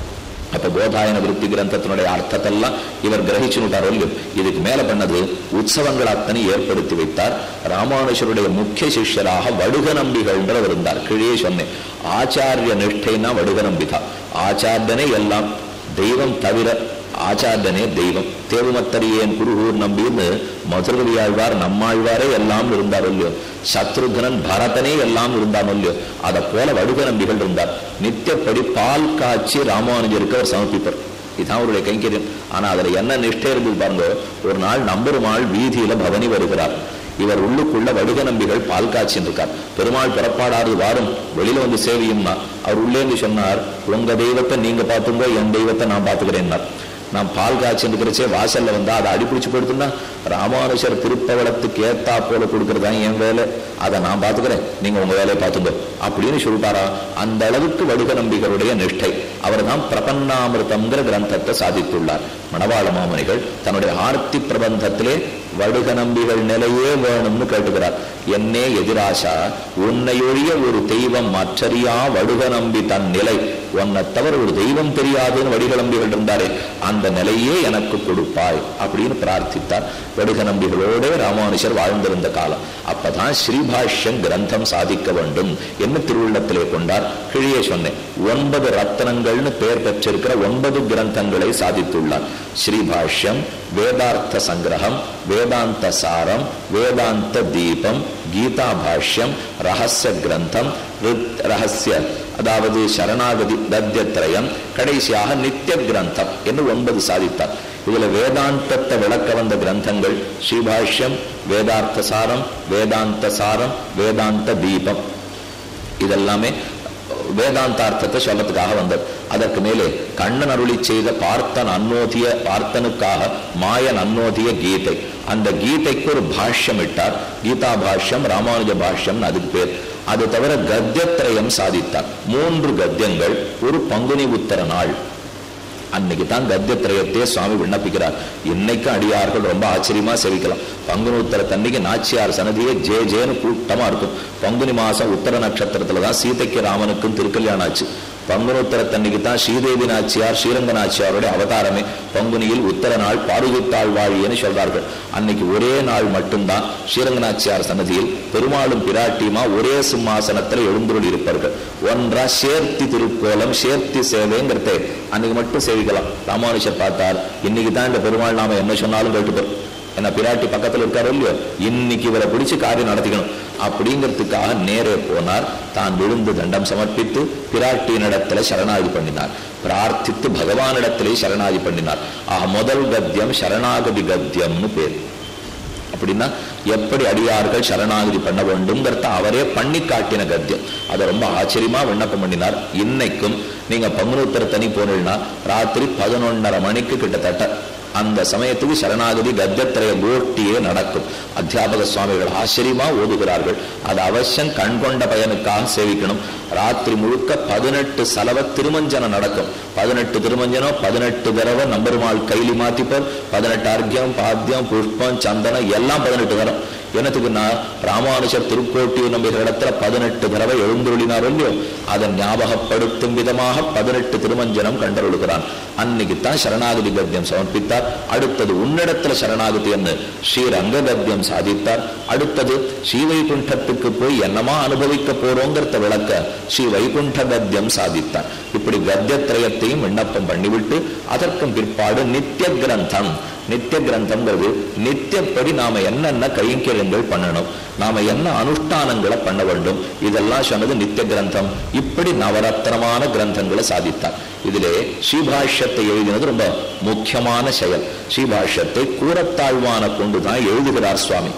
அப்ப போதாயன விருத்தி கிரந்தத்தினுடைய அர்த்தத்தெல்லாம் இவர் கிரகிச்சுட்டாரோ இல்லையோ. இதுக்கு மேல பண்ணது உற்சவங்கள் அத்தனை ஏற்படுத்தி வைத்தார். ராமானுஜருடைய முக்கிய சிஷ்யராக வடுக நம்பிகள் இருந்தார். கீழே சொன்னேன், ஆச்சாரிய நிஷ்டைனா வடுக நம்பிதான். ஆச்சாரியனே எல்லாம், தெய்வம் தவிர ஆச்சாரியனே தெய்வம். தேவுமத்தரியேன் குருகூர் நம்பின்னு மதுரகவி ஆழ்வார் நம்மாழ்வாரே எல்லாம் இருந்தார் இல்லையோ. சத்ருகனன் பரதனே எல்லாம் இருந்தான் இல்லையோ. அதை போல வடுக நம்பிகள் இருந்தார். நித்தியப்படி பால் காய்ச்சி ராமானுஜருக்கு அவர் சமர்ப்பிப்பார். இதுதான் அவருடைய கைங்கரியம். ஆனா அதுல என்ன நிஷ்டை இருந்தது பாருங்க. ஒரு நாள் நம்பெருமாள் வீதியில பவனி வருகிறார். இவர் உள்ளுக்குள்ள வடுக நம்பிகள் பால் காய்ச்சின்னு இருக்கார். பெருமாள் புறப்பாடாறு வாரும் வெளியில வந்து சேவியும்னா அவர் உள்ளே இருந்து சொன்னார், உங்க தெய்வத்தை நீங்க பார்த்துங்க, என் தெய்வத்தை நான் பார்த்துக்கிறேன்னார். நான் பால் காய்ச்சின்னு இருக்கிறச்சே வாசல்ல வந்தா அதை அடிப்பிடிச்சு போயிடுதுன்னா ராமானுஜர் திருப்பவளத்துக்கு ஏத்தா போல கொடுக்கறதா என் வேலை, அதை நான் பார்த்துக்கிறேன், நீங்க உங்க வேலையை பார்த்துங்க அப்படின்னு சொல்லிட்டாரா. அந்த அளவுக்கு வடுக நம்பிகளுடைய நிஷ்டை. அவர் தான் பிரபன்னாமிருதம்ங்கிற கிரந்தத்தை சாதித்துள்ளார். மணவாள மாமுனிகள் தன்னுடைய ஆர்த்தி பிரபந்தத்திலே வடுக நம்பிகள் நிலையே வேணும்னு கேட்டுக்கிறார். என்னே எதிராசா உன்னையொழிய ஒரு தெய்வம் மற்றறியா வடுக நம்பி தன் நிலை, உன்னை தவிர ஒரு தெய்வம் தெரியாதுன்னு வடுக நம்பிகள் இருந்தாரே, அந்த நிலையே எனக்கு கொடுப்பாய் அப்படின்னு பிரார்த்தித்தார். வடுக நம்பிகளோட ராமானுஜர் வாழ்ந்திருந்த காலம். அப்பதான் ஸ்ரீபாஷ்யம் கிரந்தம் சாதிக்க வேண்டும் என்று திருவுள்ளத்திலே கொண்டார். கிழியே சொன்னேன், ஒன்பது ரத்னங்கள்னு பெயர் பெற்றிருக்கிற ஒன்பது கிரந்தங்களை சாதித்துள்ளார். ஸ்ரீபாஷ்யம், வேதார்த்த சங்கிரகம், வேதாந்த சாரம், வேதாந்த தீபம், கீதா பாஷ்யம், ரகசிய கிரந்தம், ரகசிய அதாவது சரணாகதி கத்தியத்திரயம், கடைசியாக நித்திய கிரந்தம் என்று ஒன்பது சாதித்தார். இதுல வேதாந்தத்தை விளக்க வந்த கிரந்தங்கள் ஸ்ரீபாஷ்யம், வேதார்த்த சாரம், வேதாந்த சாரம், வேதாந்த தீபம். இதெல்லாமே வேதாந்தார்த்தத்தை சொல்லத்துக்காக வந்தது. அதற்கு மேலே கண்ணன் அருளி செய்த பார்த்தன் அன்னோதிய பார்த்தனுக்காக மாயன் அன்னோதிய கீதை, அந்த கீதைக்கு ஒரு பாஷ்யம் இட்டார். கீதா பாஷ்யம், ராமானுஜ பாஷ்யம் அதுக்கு பேர். அது தவிர கத்தியத்திரயம் சாதித்தார். மூன்று கத்தியங்கள், ஒரு பங்குனி உத்தர நாள் அன்னைக்கு தான் கத்தியத்திரயத்தையே சுவாமி விண்ணப்பிக்கிறார். இன்னைக்கும் அடியார்கள் ரொம்ப ஆச்சரியமா சேவிக்கலாம். பங்குனி உத்தர தன்னைக்கு நாச்சியார் சன்னதியே ஜே ஜேன்னு கூட்டமா இருக்கும். பங்குனி மாசம் உத்தர நட்சத்திரத்துலதான் சீதைக்கு ராமனுக்கும் திருக்கல்யாணம் ஆச்சு. பங்குனி உத்தர தன்னைக்கு தான் ஸ்ரீதேவி நாச்சியார் ஸ்ரீரங்க நாச்சியாருடைய அவதாரமே. பங்குனியில் உத்தர நாள் பாடுகித்தாள் வாழியன்னு சொல்றார்கள். அன்னைக்கு ஒரே நாள் மட்டும்தான் ஸ்ரீரங்க நாச்சியார் சன்னதியில் பெருமாளும் பிராட்டியுமா ஒரே சிம்மாசனத்துல எழுந்துருள் இருப்பார்கள். ஒன்றா சேர்த்தி திருக்கோலம் சேர்த்தி சேவைங்கிறத அன்னைக்கு மட்டும் சேவிக்கலாம். ராமானுஜர் பார்த்தார், இன்னைக்கு தான் இந்த பெருமாள் நாம என்ன சொன்னாலும் கேட்டுப்போம். ஏன்னா பிராட்டி பக்கத்துல இருக்காரு இல்லையோ, இன்னைக்கு இவரை பிடிச்சு காரியம் நடத்திக்கணும் அப்படிங்கிறதுக்காக நேரே போனார். தான் விழுந்து தண்டம் சமர்ப்பித்து பிராட்டியினிடத்துல சரணாகதி பண்ணினார். பிரார்த்தித்து பகவானிடத்திலே சரணாகதி பண்ணினார். ஆக முதல் கத்தியம் சரணாகதி கத்தியம்னு பேர். அப்படின்னா எப்படி அடியார்கள் சரணாகதி பண்ண வேண்டும்ங்கிறத அவரே பண்ணி காட்டின கத்தியம். அதை ரொம்ப ஆச்சரியமா விண்ணப்பம் பண்ணினார். இன்னைக்கும் நீங்க பங்குனி தனி போனீங்கன்னா ராத்திரி பதினொன்னரை மணிக்கு கிட்டத்தட்ட அந்த சமயத்துக்கு சரணாகதி கத்தியத்திரைய கோஷ்டியே நடக்கும். அத்தியாபக சுவாமிகள் ஆச்சரியமா ஓதுகிறார்கள். அது அவசியம் கண்கொண்ட பயனுக்காக சேவிக்கணும். ராத்திரி முழுக்க பதினெட்டு சலவ திருமஞ்சனம் நடக்கும். பதினெட்டு திருமஞ்சனம் பதினெட்டு தடவை நம்பெருமாள் கைலி மாத்திப்பர். பதினெட்டு அர்க்கியம், பாத்தியம், புஷ்பம், சந்தனம் எல்லாம் பதினெட்டு தரம். என்னத்துக்குன்னா ராமானுஜர் திருக்கோட்டியூர் நம்பிக்கிற இடத்துல பதினெட்டு தடவை எழுந்துருளினார் இல்லையோ, அதை ஞாபகப்படுத்தும் விதமாக பதினெட்டு திருமஞ்சனம் கண்டருளுகிறான். அன்னைக்கு தான் சரணாகதி கத்தியம் சமர்ப்பித்தார். அடுத்தது உன்னிடத்துல சரணாகதி என்று ஸ்ரீரங்க கத்தியம் சாதித்தார். அடுத்தது ஸ்ரீ வைகுண்டத்துக்கு போய் என்னமா அனுபவிக்க போறோங்கிறத விளக்க ஸ்ரீ வைகுண்ட கத்தியம் சாதித்தார். இப்படி கத்தியத்திரயத்தையும் விண்ணப்பம் பண்ணிவிட்டு அதற்கும் பிற்பாடு நித்திய கிரந்தம். நித்திய கிரந்தம்ங்கிறது நித்தியப்படி நாம என்னென்ன கைங்கரியங்கள் பண்ணணும், நாம என்ன அனுஷ்டானங்களை பண்ண வேண்டும், இதெல்லாம் சொன்னது நித்திய கிரந்தம். இப்படி நவரத்னமான கிரந்தங்களை சாதித்தார். இதிலே ஸ்ரீபாஷ்யத்தை எழுதினது ரொம்ப முக்கியமான செயல். ஸ்ரீபாஷ்யத்தை கூரத்தாழ்வான கொண்டுதான் எழுதுகிறார் சுவாமி.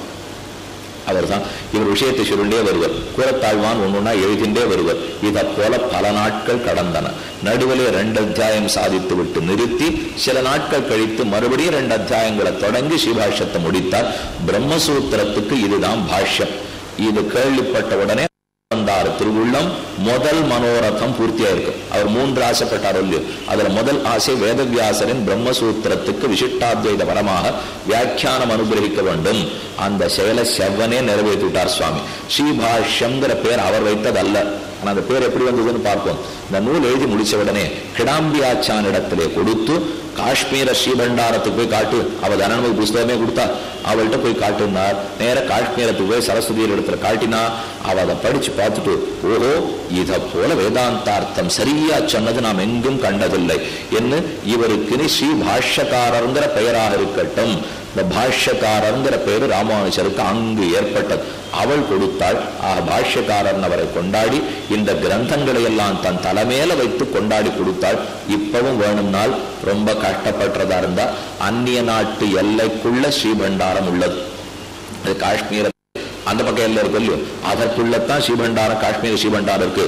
அவர் தான் இவர் விஷயத்தை சொல்லிண்டே வருவர். கூரத்தாழ்வான் ஒன்றுனா எழுதிண்டே வருவர். இதை போல பல நாட்கள் கடந்தன. நடுவிலே ரெண்டு அத்தியாயம் சாதித்து விட்டு நிறுத்தி சில நாட்கள் கழித்து மறுபடியும் ரெண்டு அத்தியாயங்களை தொடங்கி ஸ்ரீபாஷ்யத்தை முடித்தார். பிரம்மசூத்திரத்துக்கு இதுதான் பாஷ்யம். இது கேள்விப்பட்ட உடனே திருவுள்ளம் முதல் மனோரதம் பூர்த்தியா இருக்கு. அவர் மூன்று ஆசைப்பட்டார் இல்லையோ, அதுல முதல் ஆசை வேதவியாசரின் பிரம்மசூத்திரத்துக்கு விசிஷ்டாத்வைத பரமாக வியாக்கியானம் அனுகிரகிக்க வேண்டும். அந்த செயலை செவ்வனே நிறைவேற்றிவிட்டார் சுவாமி. ஸ்ரீபாஷ்யங்கிற பேர் அவர் வைத்ததல்ல, ஆனா அந்த பேர் எப்படி வந்ததுன்னு பார்ப்போம். இந்த நூல் எழுதி முடிச்ச உடனே கிடாம்பியாச்சான் இடத்திலே கொடுத்து காஷ்மீர ஸ்ரீபண்டாரத்துக்கு போய் காட்டு, அவ தனனுக்கு புஸ்தகமே கொடுத்தா, அவள்கிட்ட போய் காட்டுனார். நேர காஷ்மீரத்துக்கு போய் சரஸ்வதியில் இடத்துல காட்டினா, அவ அதை படிச்சு பார்த்துட்டு, ஓஹோ இதை போல வேதாந்தார்த்தம் சரியா சொன்னது நாம் எங்கும் கண்டதில்லை என்று இவருக்கு ஸ்ரீ பாஷ்யக்காரங்கிற பெயராக இருக்கட்டும், இந்த பாஷ்யக்காரங்கிற பேரு ராமானுஜருக்கு அங்கு ஏற்பட்டது. அவள் கொடுத்தாள். ஆ பாஷ்யக்காரன் அவரை கொண்டாடி இந்த கிரந்தங்களை எல்லாம் தன் தலைமையில வைத்து கொண்டாடி கொடுத்தாள். இப்பவும் வேணும்னால் ரொம்ப கஷ்டப்பட்டதா இருந்தா அந்நிய நாட்டு எல்லைக்குள்ள ஸ்ரீபண்டாரம் உள்ளது. அது காஷ்மீர அந்த பக்கம் எல்லாம் இருக்கு இல்லையோ, அதற்குள்ளத்தான் ஸ்ரீபண்டாரம், காஷ்மீர ஸ்ரீபண்டாரம் இருக்கு.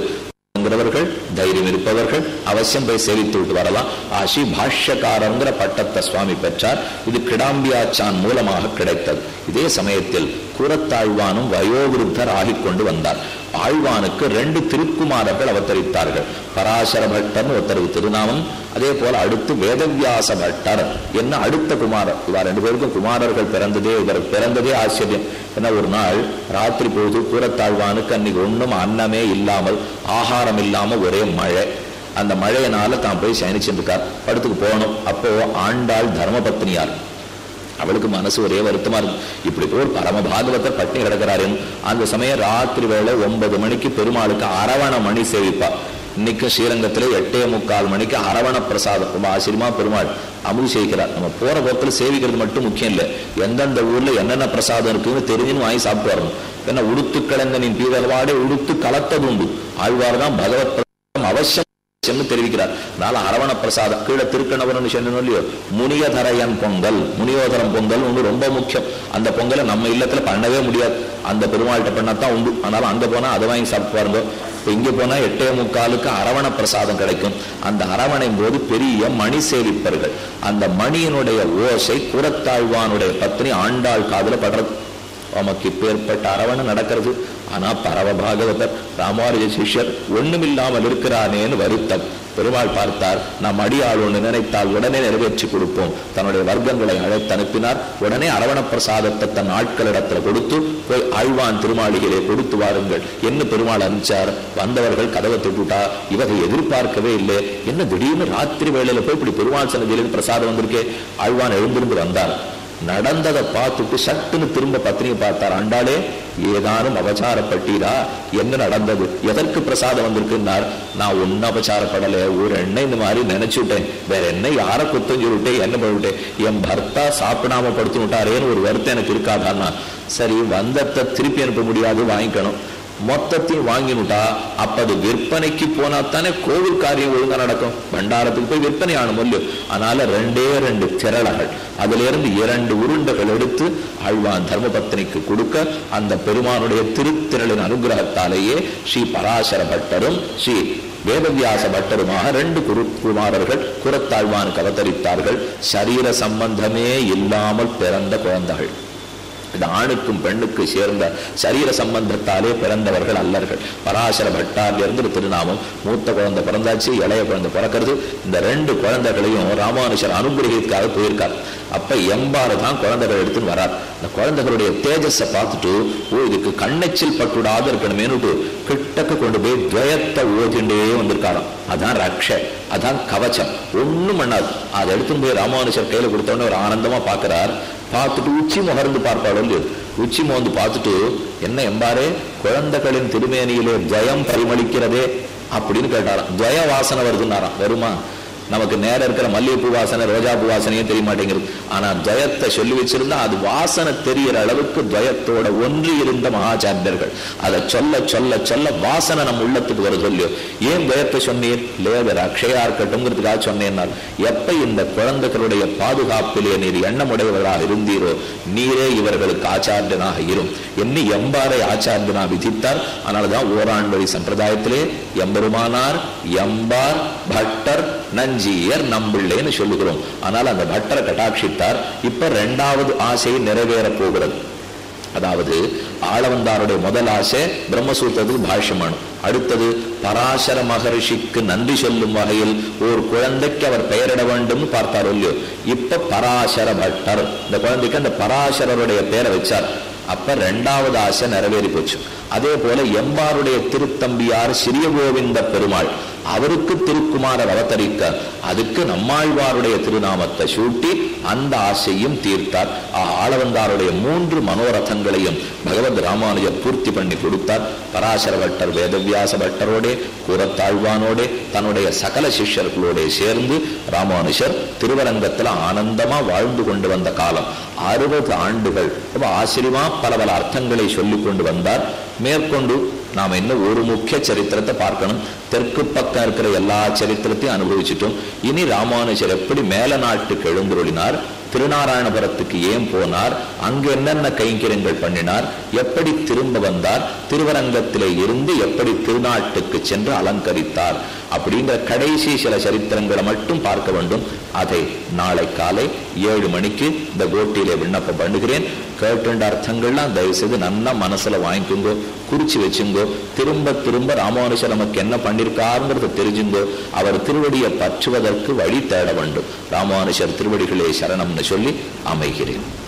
தைரியம் இருப்பவர்கள் அவசியம் போய் சேவித்து விட்டு வரலாம். ஆஷி பாஷ்யக்காரங்கிற பட்டத்தை சுவாமி பெற்றார். இது கிடாம்பியாச்சான் மூலமாக கிடைத்தது. இதே சமயத்தில் கூரத்தாழ்வானும் வயோவிருத்தர் ஆகிக்கொண்டு வந்தார். ஆழ்வானுக்கு ரெண்டு திருக்குமாரர்கள் அவதரித்தார்கள். பராசர பட்டர் ஒருத்தருக்கு திருநாமம், அதே போல அடுத்து வேதவியாச பட்டர் என்ன அடுத்த குமாரர். இவர் ரெண்டு பேருக்கும் குமாரர்கள் பிறந்ததே இவர் பிறந்ததே ஆச்சரியம். ஏன்னா ஒரு நாள் ராத்திரி பொழுது கூரத்தாழ்வானுக்கு அன்னைக்கு ஒன்றும் அன்னமே இல்லாமல் ஆகாரம் இல்லாம ஒரே மழை. அந்த மழையினால தான் போய் சயனிச்சிருக்கார், படுத்துக்கு போகணும். அப்போ ஆண்டாள் தர்மபத்னியார், அவளுக்கு மனசு ஒரே வருத்தமா இருக்கும். இப்படி போய் பரம பாகவதர் பட்டினி கிடக்கிறாரு. அந்த சமயம் ராத்திரி வேளை ஒன்பது மணிக்கு பெருமாளுக்கு அரவண மணி சேவிப்பா. இன்னைக்கு ஸ்ரீரங்கத்துல எட்டே முக்கால் மணிக்கு அரவண பிரசாதம் ரொம்ப ஆச்சரியமா பெருமாள் அமுது சேவிக்கிறார். நம்ம போற போக்கில் சேவிக்கிறது மட்டும் முக்கியம் இல்லை, எந்தெந்த ஊர்ல என்னென்ன பிரசாதம் இருக்குன்னு தெரிஞ்சுன்னு வாங்கி சாப்பிட்டு வரணும். ஏன்னா உடுத்து கிழங்கனின் பீதல்வாடே உடுத்து கலத்தது உண்டு. ஆழ்வார் தான் பகவத் பிரசாதம் அவசியம் தெரிவிக்கிறார். அதனால அரவண பிரசாதம் கீழே திருக்கணவர்னு சொன்னோம் இல்லையோ, முனியதரையன் பொங்கல், முனியோதரம் பொங்கல் ஒன்று ரொம்ப முக்கியம். அந்த பொங்கலை நம்ம இல்லத்துல பண்ணவே முடியாது, அந்த பெருமாள்கிட்ட பண்ணத்தான் உண்டு. அதனால அங்க போனா அதை வாங்கி சாப்பிட்டு பாருங்க. இங்க போனா எட்டே முக்காலுக்கு அரவண பிரசாதம் கிடைக்கும். அந்த அரவணையும் போது பெரிய மணி சேவிப்பர்கள். அந்த மணியினுடைய ஓசை கூரத்தாழ்வானுடைய பத்னி ஆண்டாள் காதுல படுறது. உமக்கு இப்பேற்பட்ட அரவணை நடக்கிறது. ஆனா பரவ பாகவதர் ராமானுஜ சிஷ்யர் ஒண்ணுமில்லாமல் இருக்கிறானேன்னு வருத்தம். பெருமாள் பார்த்தார், நாம் அடியாள் ஒன்று நினைத்தால் உடனே நிறைவேற்றி கொடுப்போம். தன்னுடைய வர்க்கங்களை அழைத்து அனுப்பினார். உடனே அரவண பிரசாதத்தை தன் ஆட்களிடத்துல கொடுத்து போய் ஆழ்வான் திருமாளிகளே கொடுத்து வாருங்கள் என்ன பெருமாள் அனுப்பிச்சார். வந்தவர்கள் கதவை தொட்டுட்டா, இவரை எதிர்பார்க்கவே இல்லை. என்ன திடீர்னு ராத்திரி வேளையில போய் இப்படி பெருமாள் சன்னதியிலிருந்து பிரசாதம் வந்திருக்கே. ஆழ்வான் எழுந்திருந்து வந்தார். நடந்ததை பார்த்துட்டு சட்டுன்னு திரும்ப பத்னியை பார்த்தார். ஆண்டாளே ஏதானும் அபச்சாரப்பட்டீரா, என்ன நடந்தது, எதற்கு பிரசாதம் வந்திருக்குன்னார். நான் ஒன்னும் அபச்சாரப்படலை, ஒரு எண்ணெய் இந்த மாதிரி நினைச்சுட்டேன், வேற என்ன யாரை குத்தம் சொல்லிவிட்டேன், என்ன பண்ணிவிட்டேன், என் பர்த்தா சாப்பிடாம படுத்து விட்டாரேன்னு ஒரு வருத்தம் எனக்கு இருக்காதான்னா. சரி வந்தத்தை திருப்பி அனுப்ப முடியாது, வாங்கிக்கணும். மொத்தத்தையும் வாங்கினுட்டா அப்ப அது விற்பனைக்கு போனா தானே கோவில் காரியம் ஒழுங்கா நடக்கும். பண்டாரத்துக்கு போய் விற்பனை ஆனும் இல்லையோ. அதனால ரெண்டே ரெண்டு திரளகள், அதுல இருந்து இரண்டு உருண்டைகள் எடுத்து ஆழ்வான் தர்மபத்னிக்கு கொடுக்க, அந்த பெருமானுடைய திருத்திரளின் அனுகிரகத்தாலேயே ஸ்ரீ பராசர பட்டரும் ஸ்ரீ வேதவியாச பட்டருமாக ரெண்டு குரு குமாரர்கள் குரத்தாழ்வானுக்கு அவதரித்தார்கள். சரீர சம்பந்தமே இல்லாமல் பிறந்த குழந்தைகள். இந்த ஆணுக்கும் பெண்ணுக்கு சேர்ந்த சரீர சம்பந்தத்தாலே பிறந்தவர்கள் அல்லர்கள். பராசர பட்டார் இருந்து திருநாமம். மூத்த குழந்தை பிறந்தாச்சு, இளைய குழந்தை பிறக்கிறது. இந்த ரெண்டு குழந்தைகளையும் ராமானுஜர் அனுகிரகத்துக்காக போயிருக்கார். அப்ப எம்பாறு தான் குழந்தைகள் எடுத்துன்னு வரார். இந்த குழந்தைகளுடைய தேஜஸை பார்த்துட்டு, ஓ இதுக்கு கண்ணெச்சில் பட்டுடாது இருக்கணுமேனுட்டு கிட்டக்க கொண்டு போய் துவயத்தை ஓதிண்டே வந்திருக்காராம். அதான் ரக்ஷ, அதான் கவச்சம், ஒண்ணும் பண்ணாது. அதை எடுத்துன்னு போய் ராமானுஜர் கையில கொடுத்தோன்னு ஒரு ஆனந்தமா பாக்குறார். பார்த்துட்டு உச்சி முகர்ந்து பார்ப்பாடு இல்லையோ, உச்சி முகர்ந்து பார்த்துட்டு, என்ன எம்பாரே குழந்தைகளின் திருமேனியிலே ஜயம் பரிமளிக்கிறதே அப்படின்னு கேட்டாராம். ஜய வாசனை வருதுன்னாராம். வருமா? நமக்கு நேரம் இருக்கிற மல்லிகைப்பூ வாசனை ரோஜா பூ வாசனையே தெரிய மாட்டேங்கிறது. ஆனா ஜயத்தை சொல்லி வச்சிருந்தா அது வாசனை தெரியற அளவுக்கு துவயத்தோட ஒன்றி இருந்த மகாச்சாரியர்கள். அதை சொல்ல சொல்ல சொல்ல வாசனை நம்ம உள்ளத்துக்கு வருது இல்லையோ. ஏன் துவயத்தை சொன்னீர்? லேவர் அக்ஷயா இருக்கட்டும்ங்கிறதுக்காக சொன்னேன்னால், எப்ப இந்த குழந்தைகளுடைய பாதுகாப்பிலே நீர் எண்ணமுடையவர்களாக இருந்தீரோ, நீரே இவர்களுக்கு ஆச்சாரியனாக இரும் என்ன எம்பாரை ஆச்சாரியனா விதித்தார். அதனாலதான் ஓராண்வழி சம்பிரதாயத்திலே எம்பெருமானார் எம்பார் பட்டர் நஞ்சியர் நம்பிள்ளைன்னு சொல்லுகிறோம். ஆனால் அந்த பட்டரை கட்டாட்சித்தார். இப்ப இரண்டாவது ஆசை நிறைவேற போகிறது. அதாவது ஆளவந்தாருடைய முதல் ஆசை பிரம்மசூத்திரத்துக்கு பாஷ்யமானும், அடுத்தது பராசர மகரிஷிக்கு நன்றி சொல்லும் வகையில் ஒரு குழந்தைக்கு அவர் பெயரிட வேண்டும் பார்த்தார் இல்லையோ. இப்ப பராசர பட்டர் இந்த குழந்தைக்கு அந்த பராசரருடைய பெயரை வச்சார். அப்ப ரெண்டாவது ஆசை நிறைவேறி போச்சு. அதே போல எம்பாருடைய திருத்தம்பியார் சிறிய கோவிந்த பெருமாள், அவருக்கு திருக்குமாரர் அவதரிக்க அதுக்கு நம்மாழ்வாருடைய திருநாமத்தை சூட்டி அந்த ஆசையும் தீர்த்தார். ஆளவந்தாருடைய மூன்று மனோரதங்களையும் பகவத் ராமானுஜர் பூர்த்தி பண்ணி கொடுத்தார். பராசர பட்டர் வேதவியாச பட்டரோட கூரத்தாழ்வானோட தன்னுடைய சகல சிஷ்யர்களோட சேர்ந்து ராமானுஜர் திருவரங்கத்துல ஆனந்தமா வாழ்ந்து கொண்டு வந்த காலம் அறுபது ஆண்டுகள். ரொம்ப ஆச்சரியமா பல பல அர்த்தங்களை சொல்லிக் கொண்டு வந்தார். மேற்கொண்டு நாம் இன்னும் ஒரு முக்கிய சரித்திரத்தை பார்க்கணும். தெற்கு பக்கம் இருக்கிற எல்லா சரித்திரத்தையும் அனுபவிச்சுட்டோம். இனி ராமானுஜர் எப்படி மேல நாட்டுக்கு எழுந்துருளினார், திருநாராயணபுரத்துக்கு ஏன் போனார், அங்கு என்னென்ன கைங்கரியங்கள் பண்ணினார், எப்படி திரும்ப வந்தார், திருவரங்கத்திலே இருந்து எப்படி திருநாட்டுக்கு சென்று அலங்கரித்தார் அப்படிங்கிற கடைசி சில சரித்திரங்களை மட்டும் பார்க்க வேண்டும். அதை நாளை காலை ஏழு மணிக்கு இந்த கோட்டியிலே விண்ணப்பம் பண்ணுகிறேன். கேட்டுண்ட அர்த்தங்கள்லாம் தயவு செய்து நல்லா மனசுல வாங்கிக்கோங்கோ, குறிச்சு வச்சுங்கோ. திரும்ப திரும்ப ராமானுஜர் நமக்கு என்ன பண்ணிருக்காருங்கிறத தெரிஞ்சுங்கோ. அவர் திருவடியை பற்றுவதற்கு வழி தேட வேண்டும். ராமானுஜர் திருவடிகளே சரணம்னு சொல்லி அமைகிறேன்.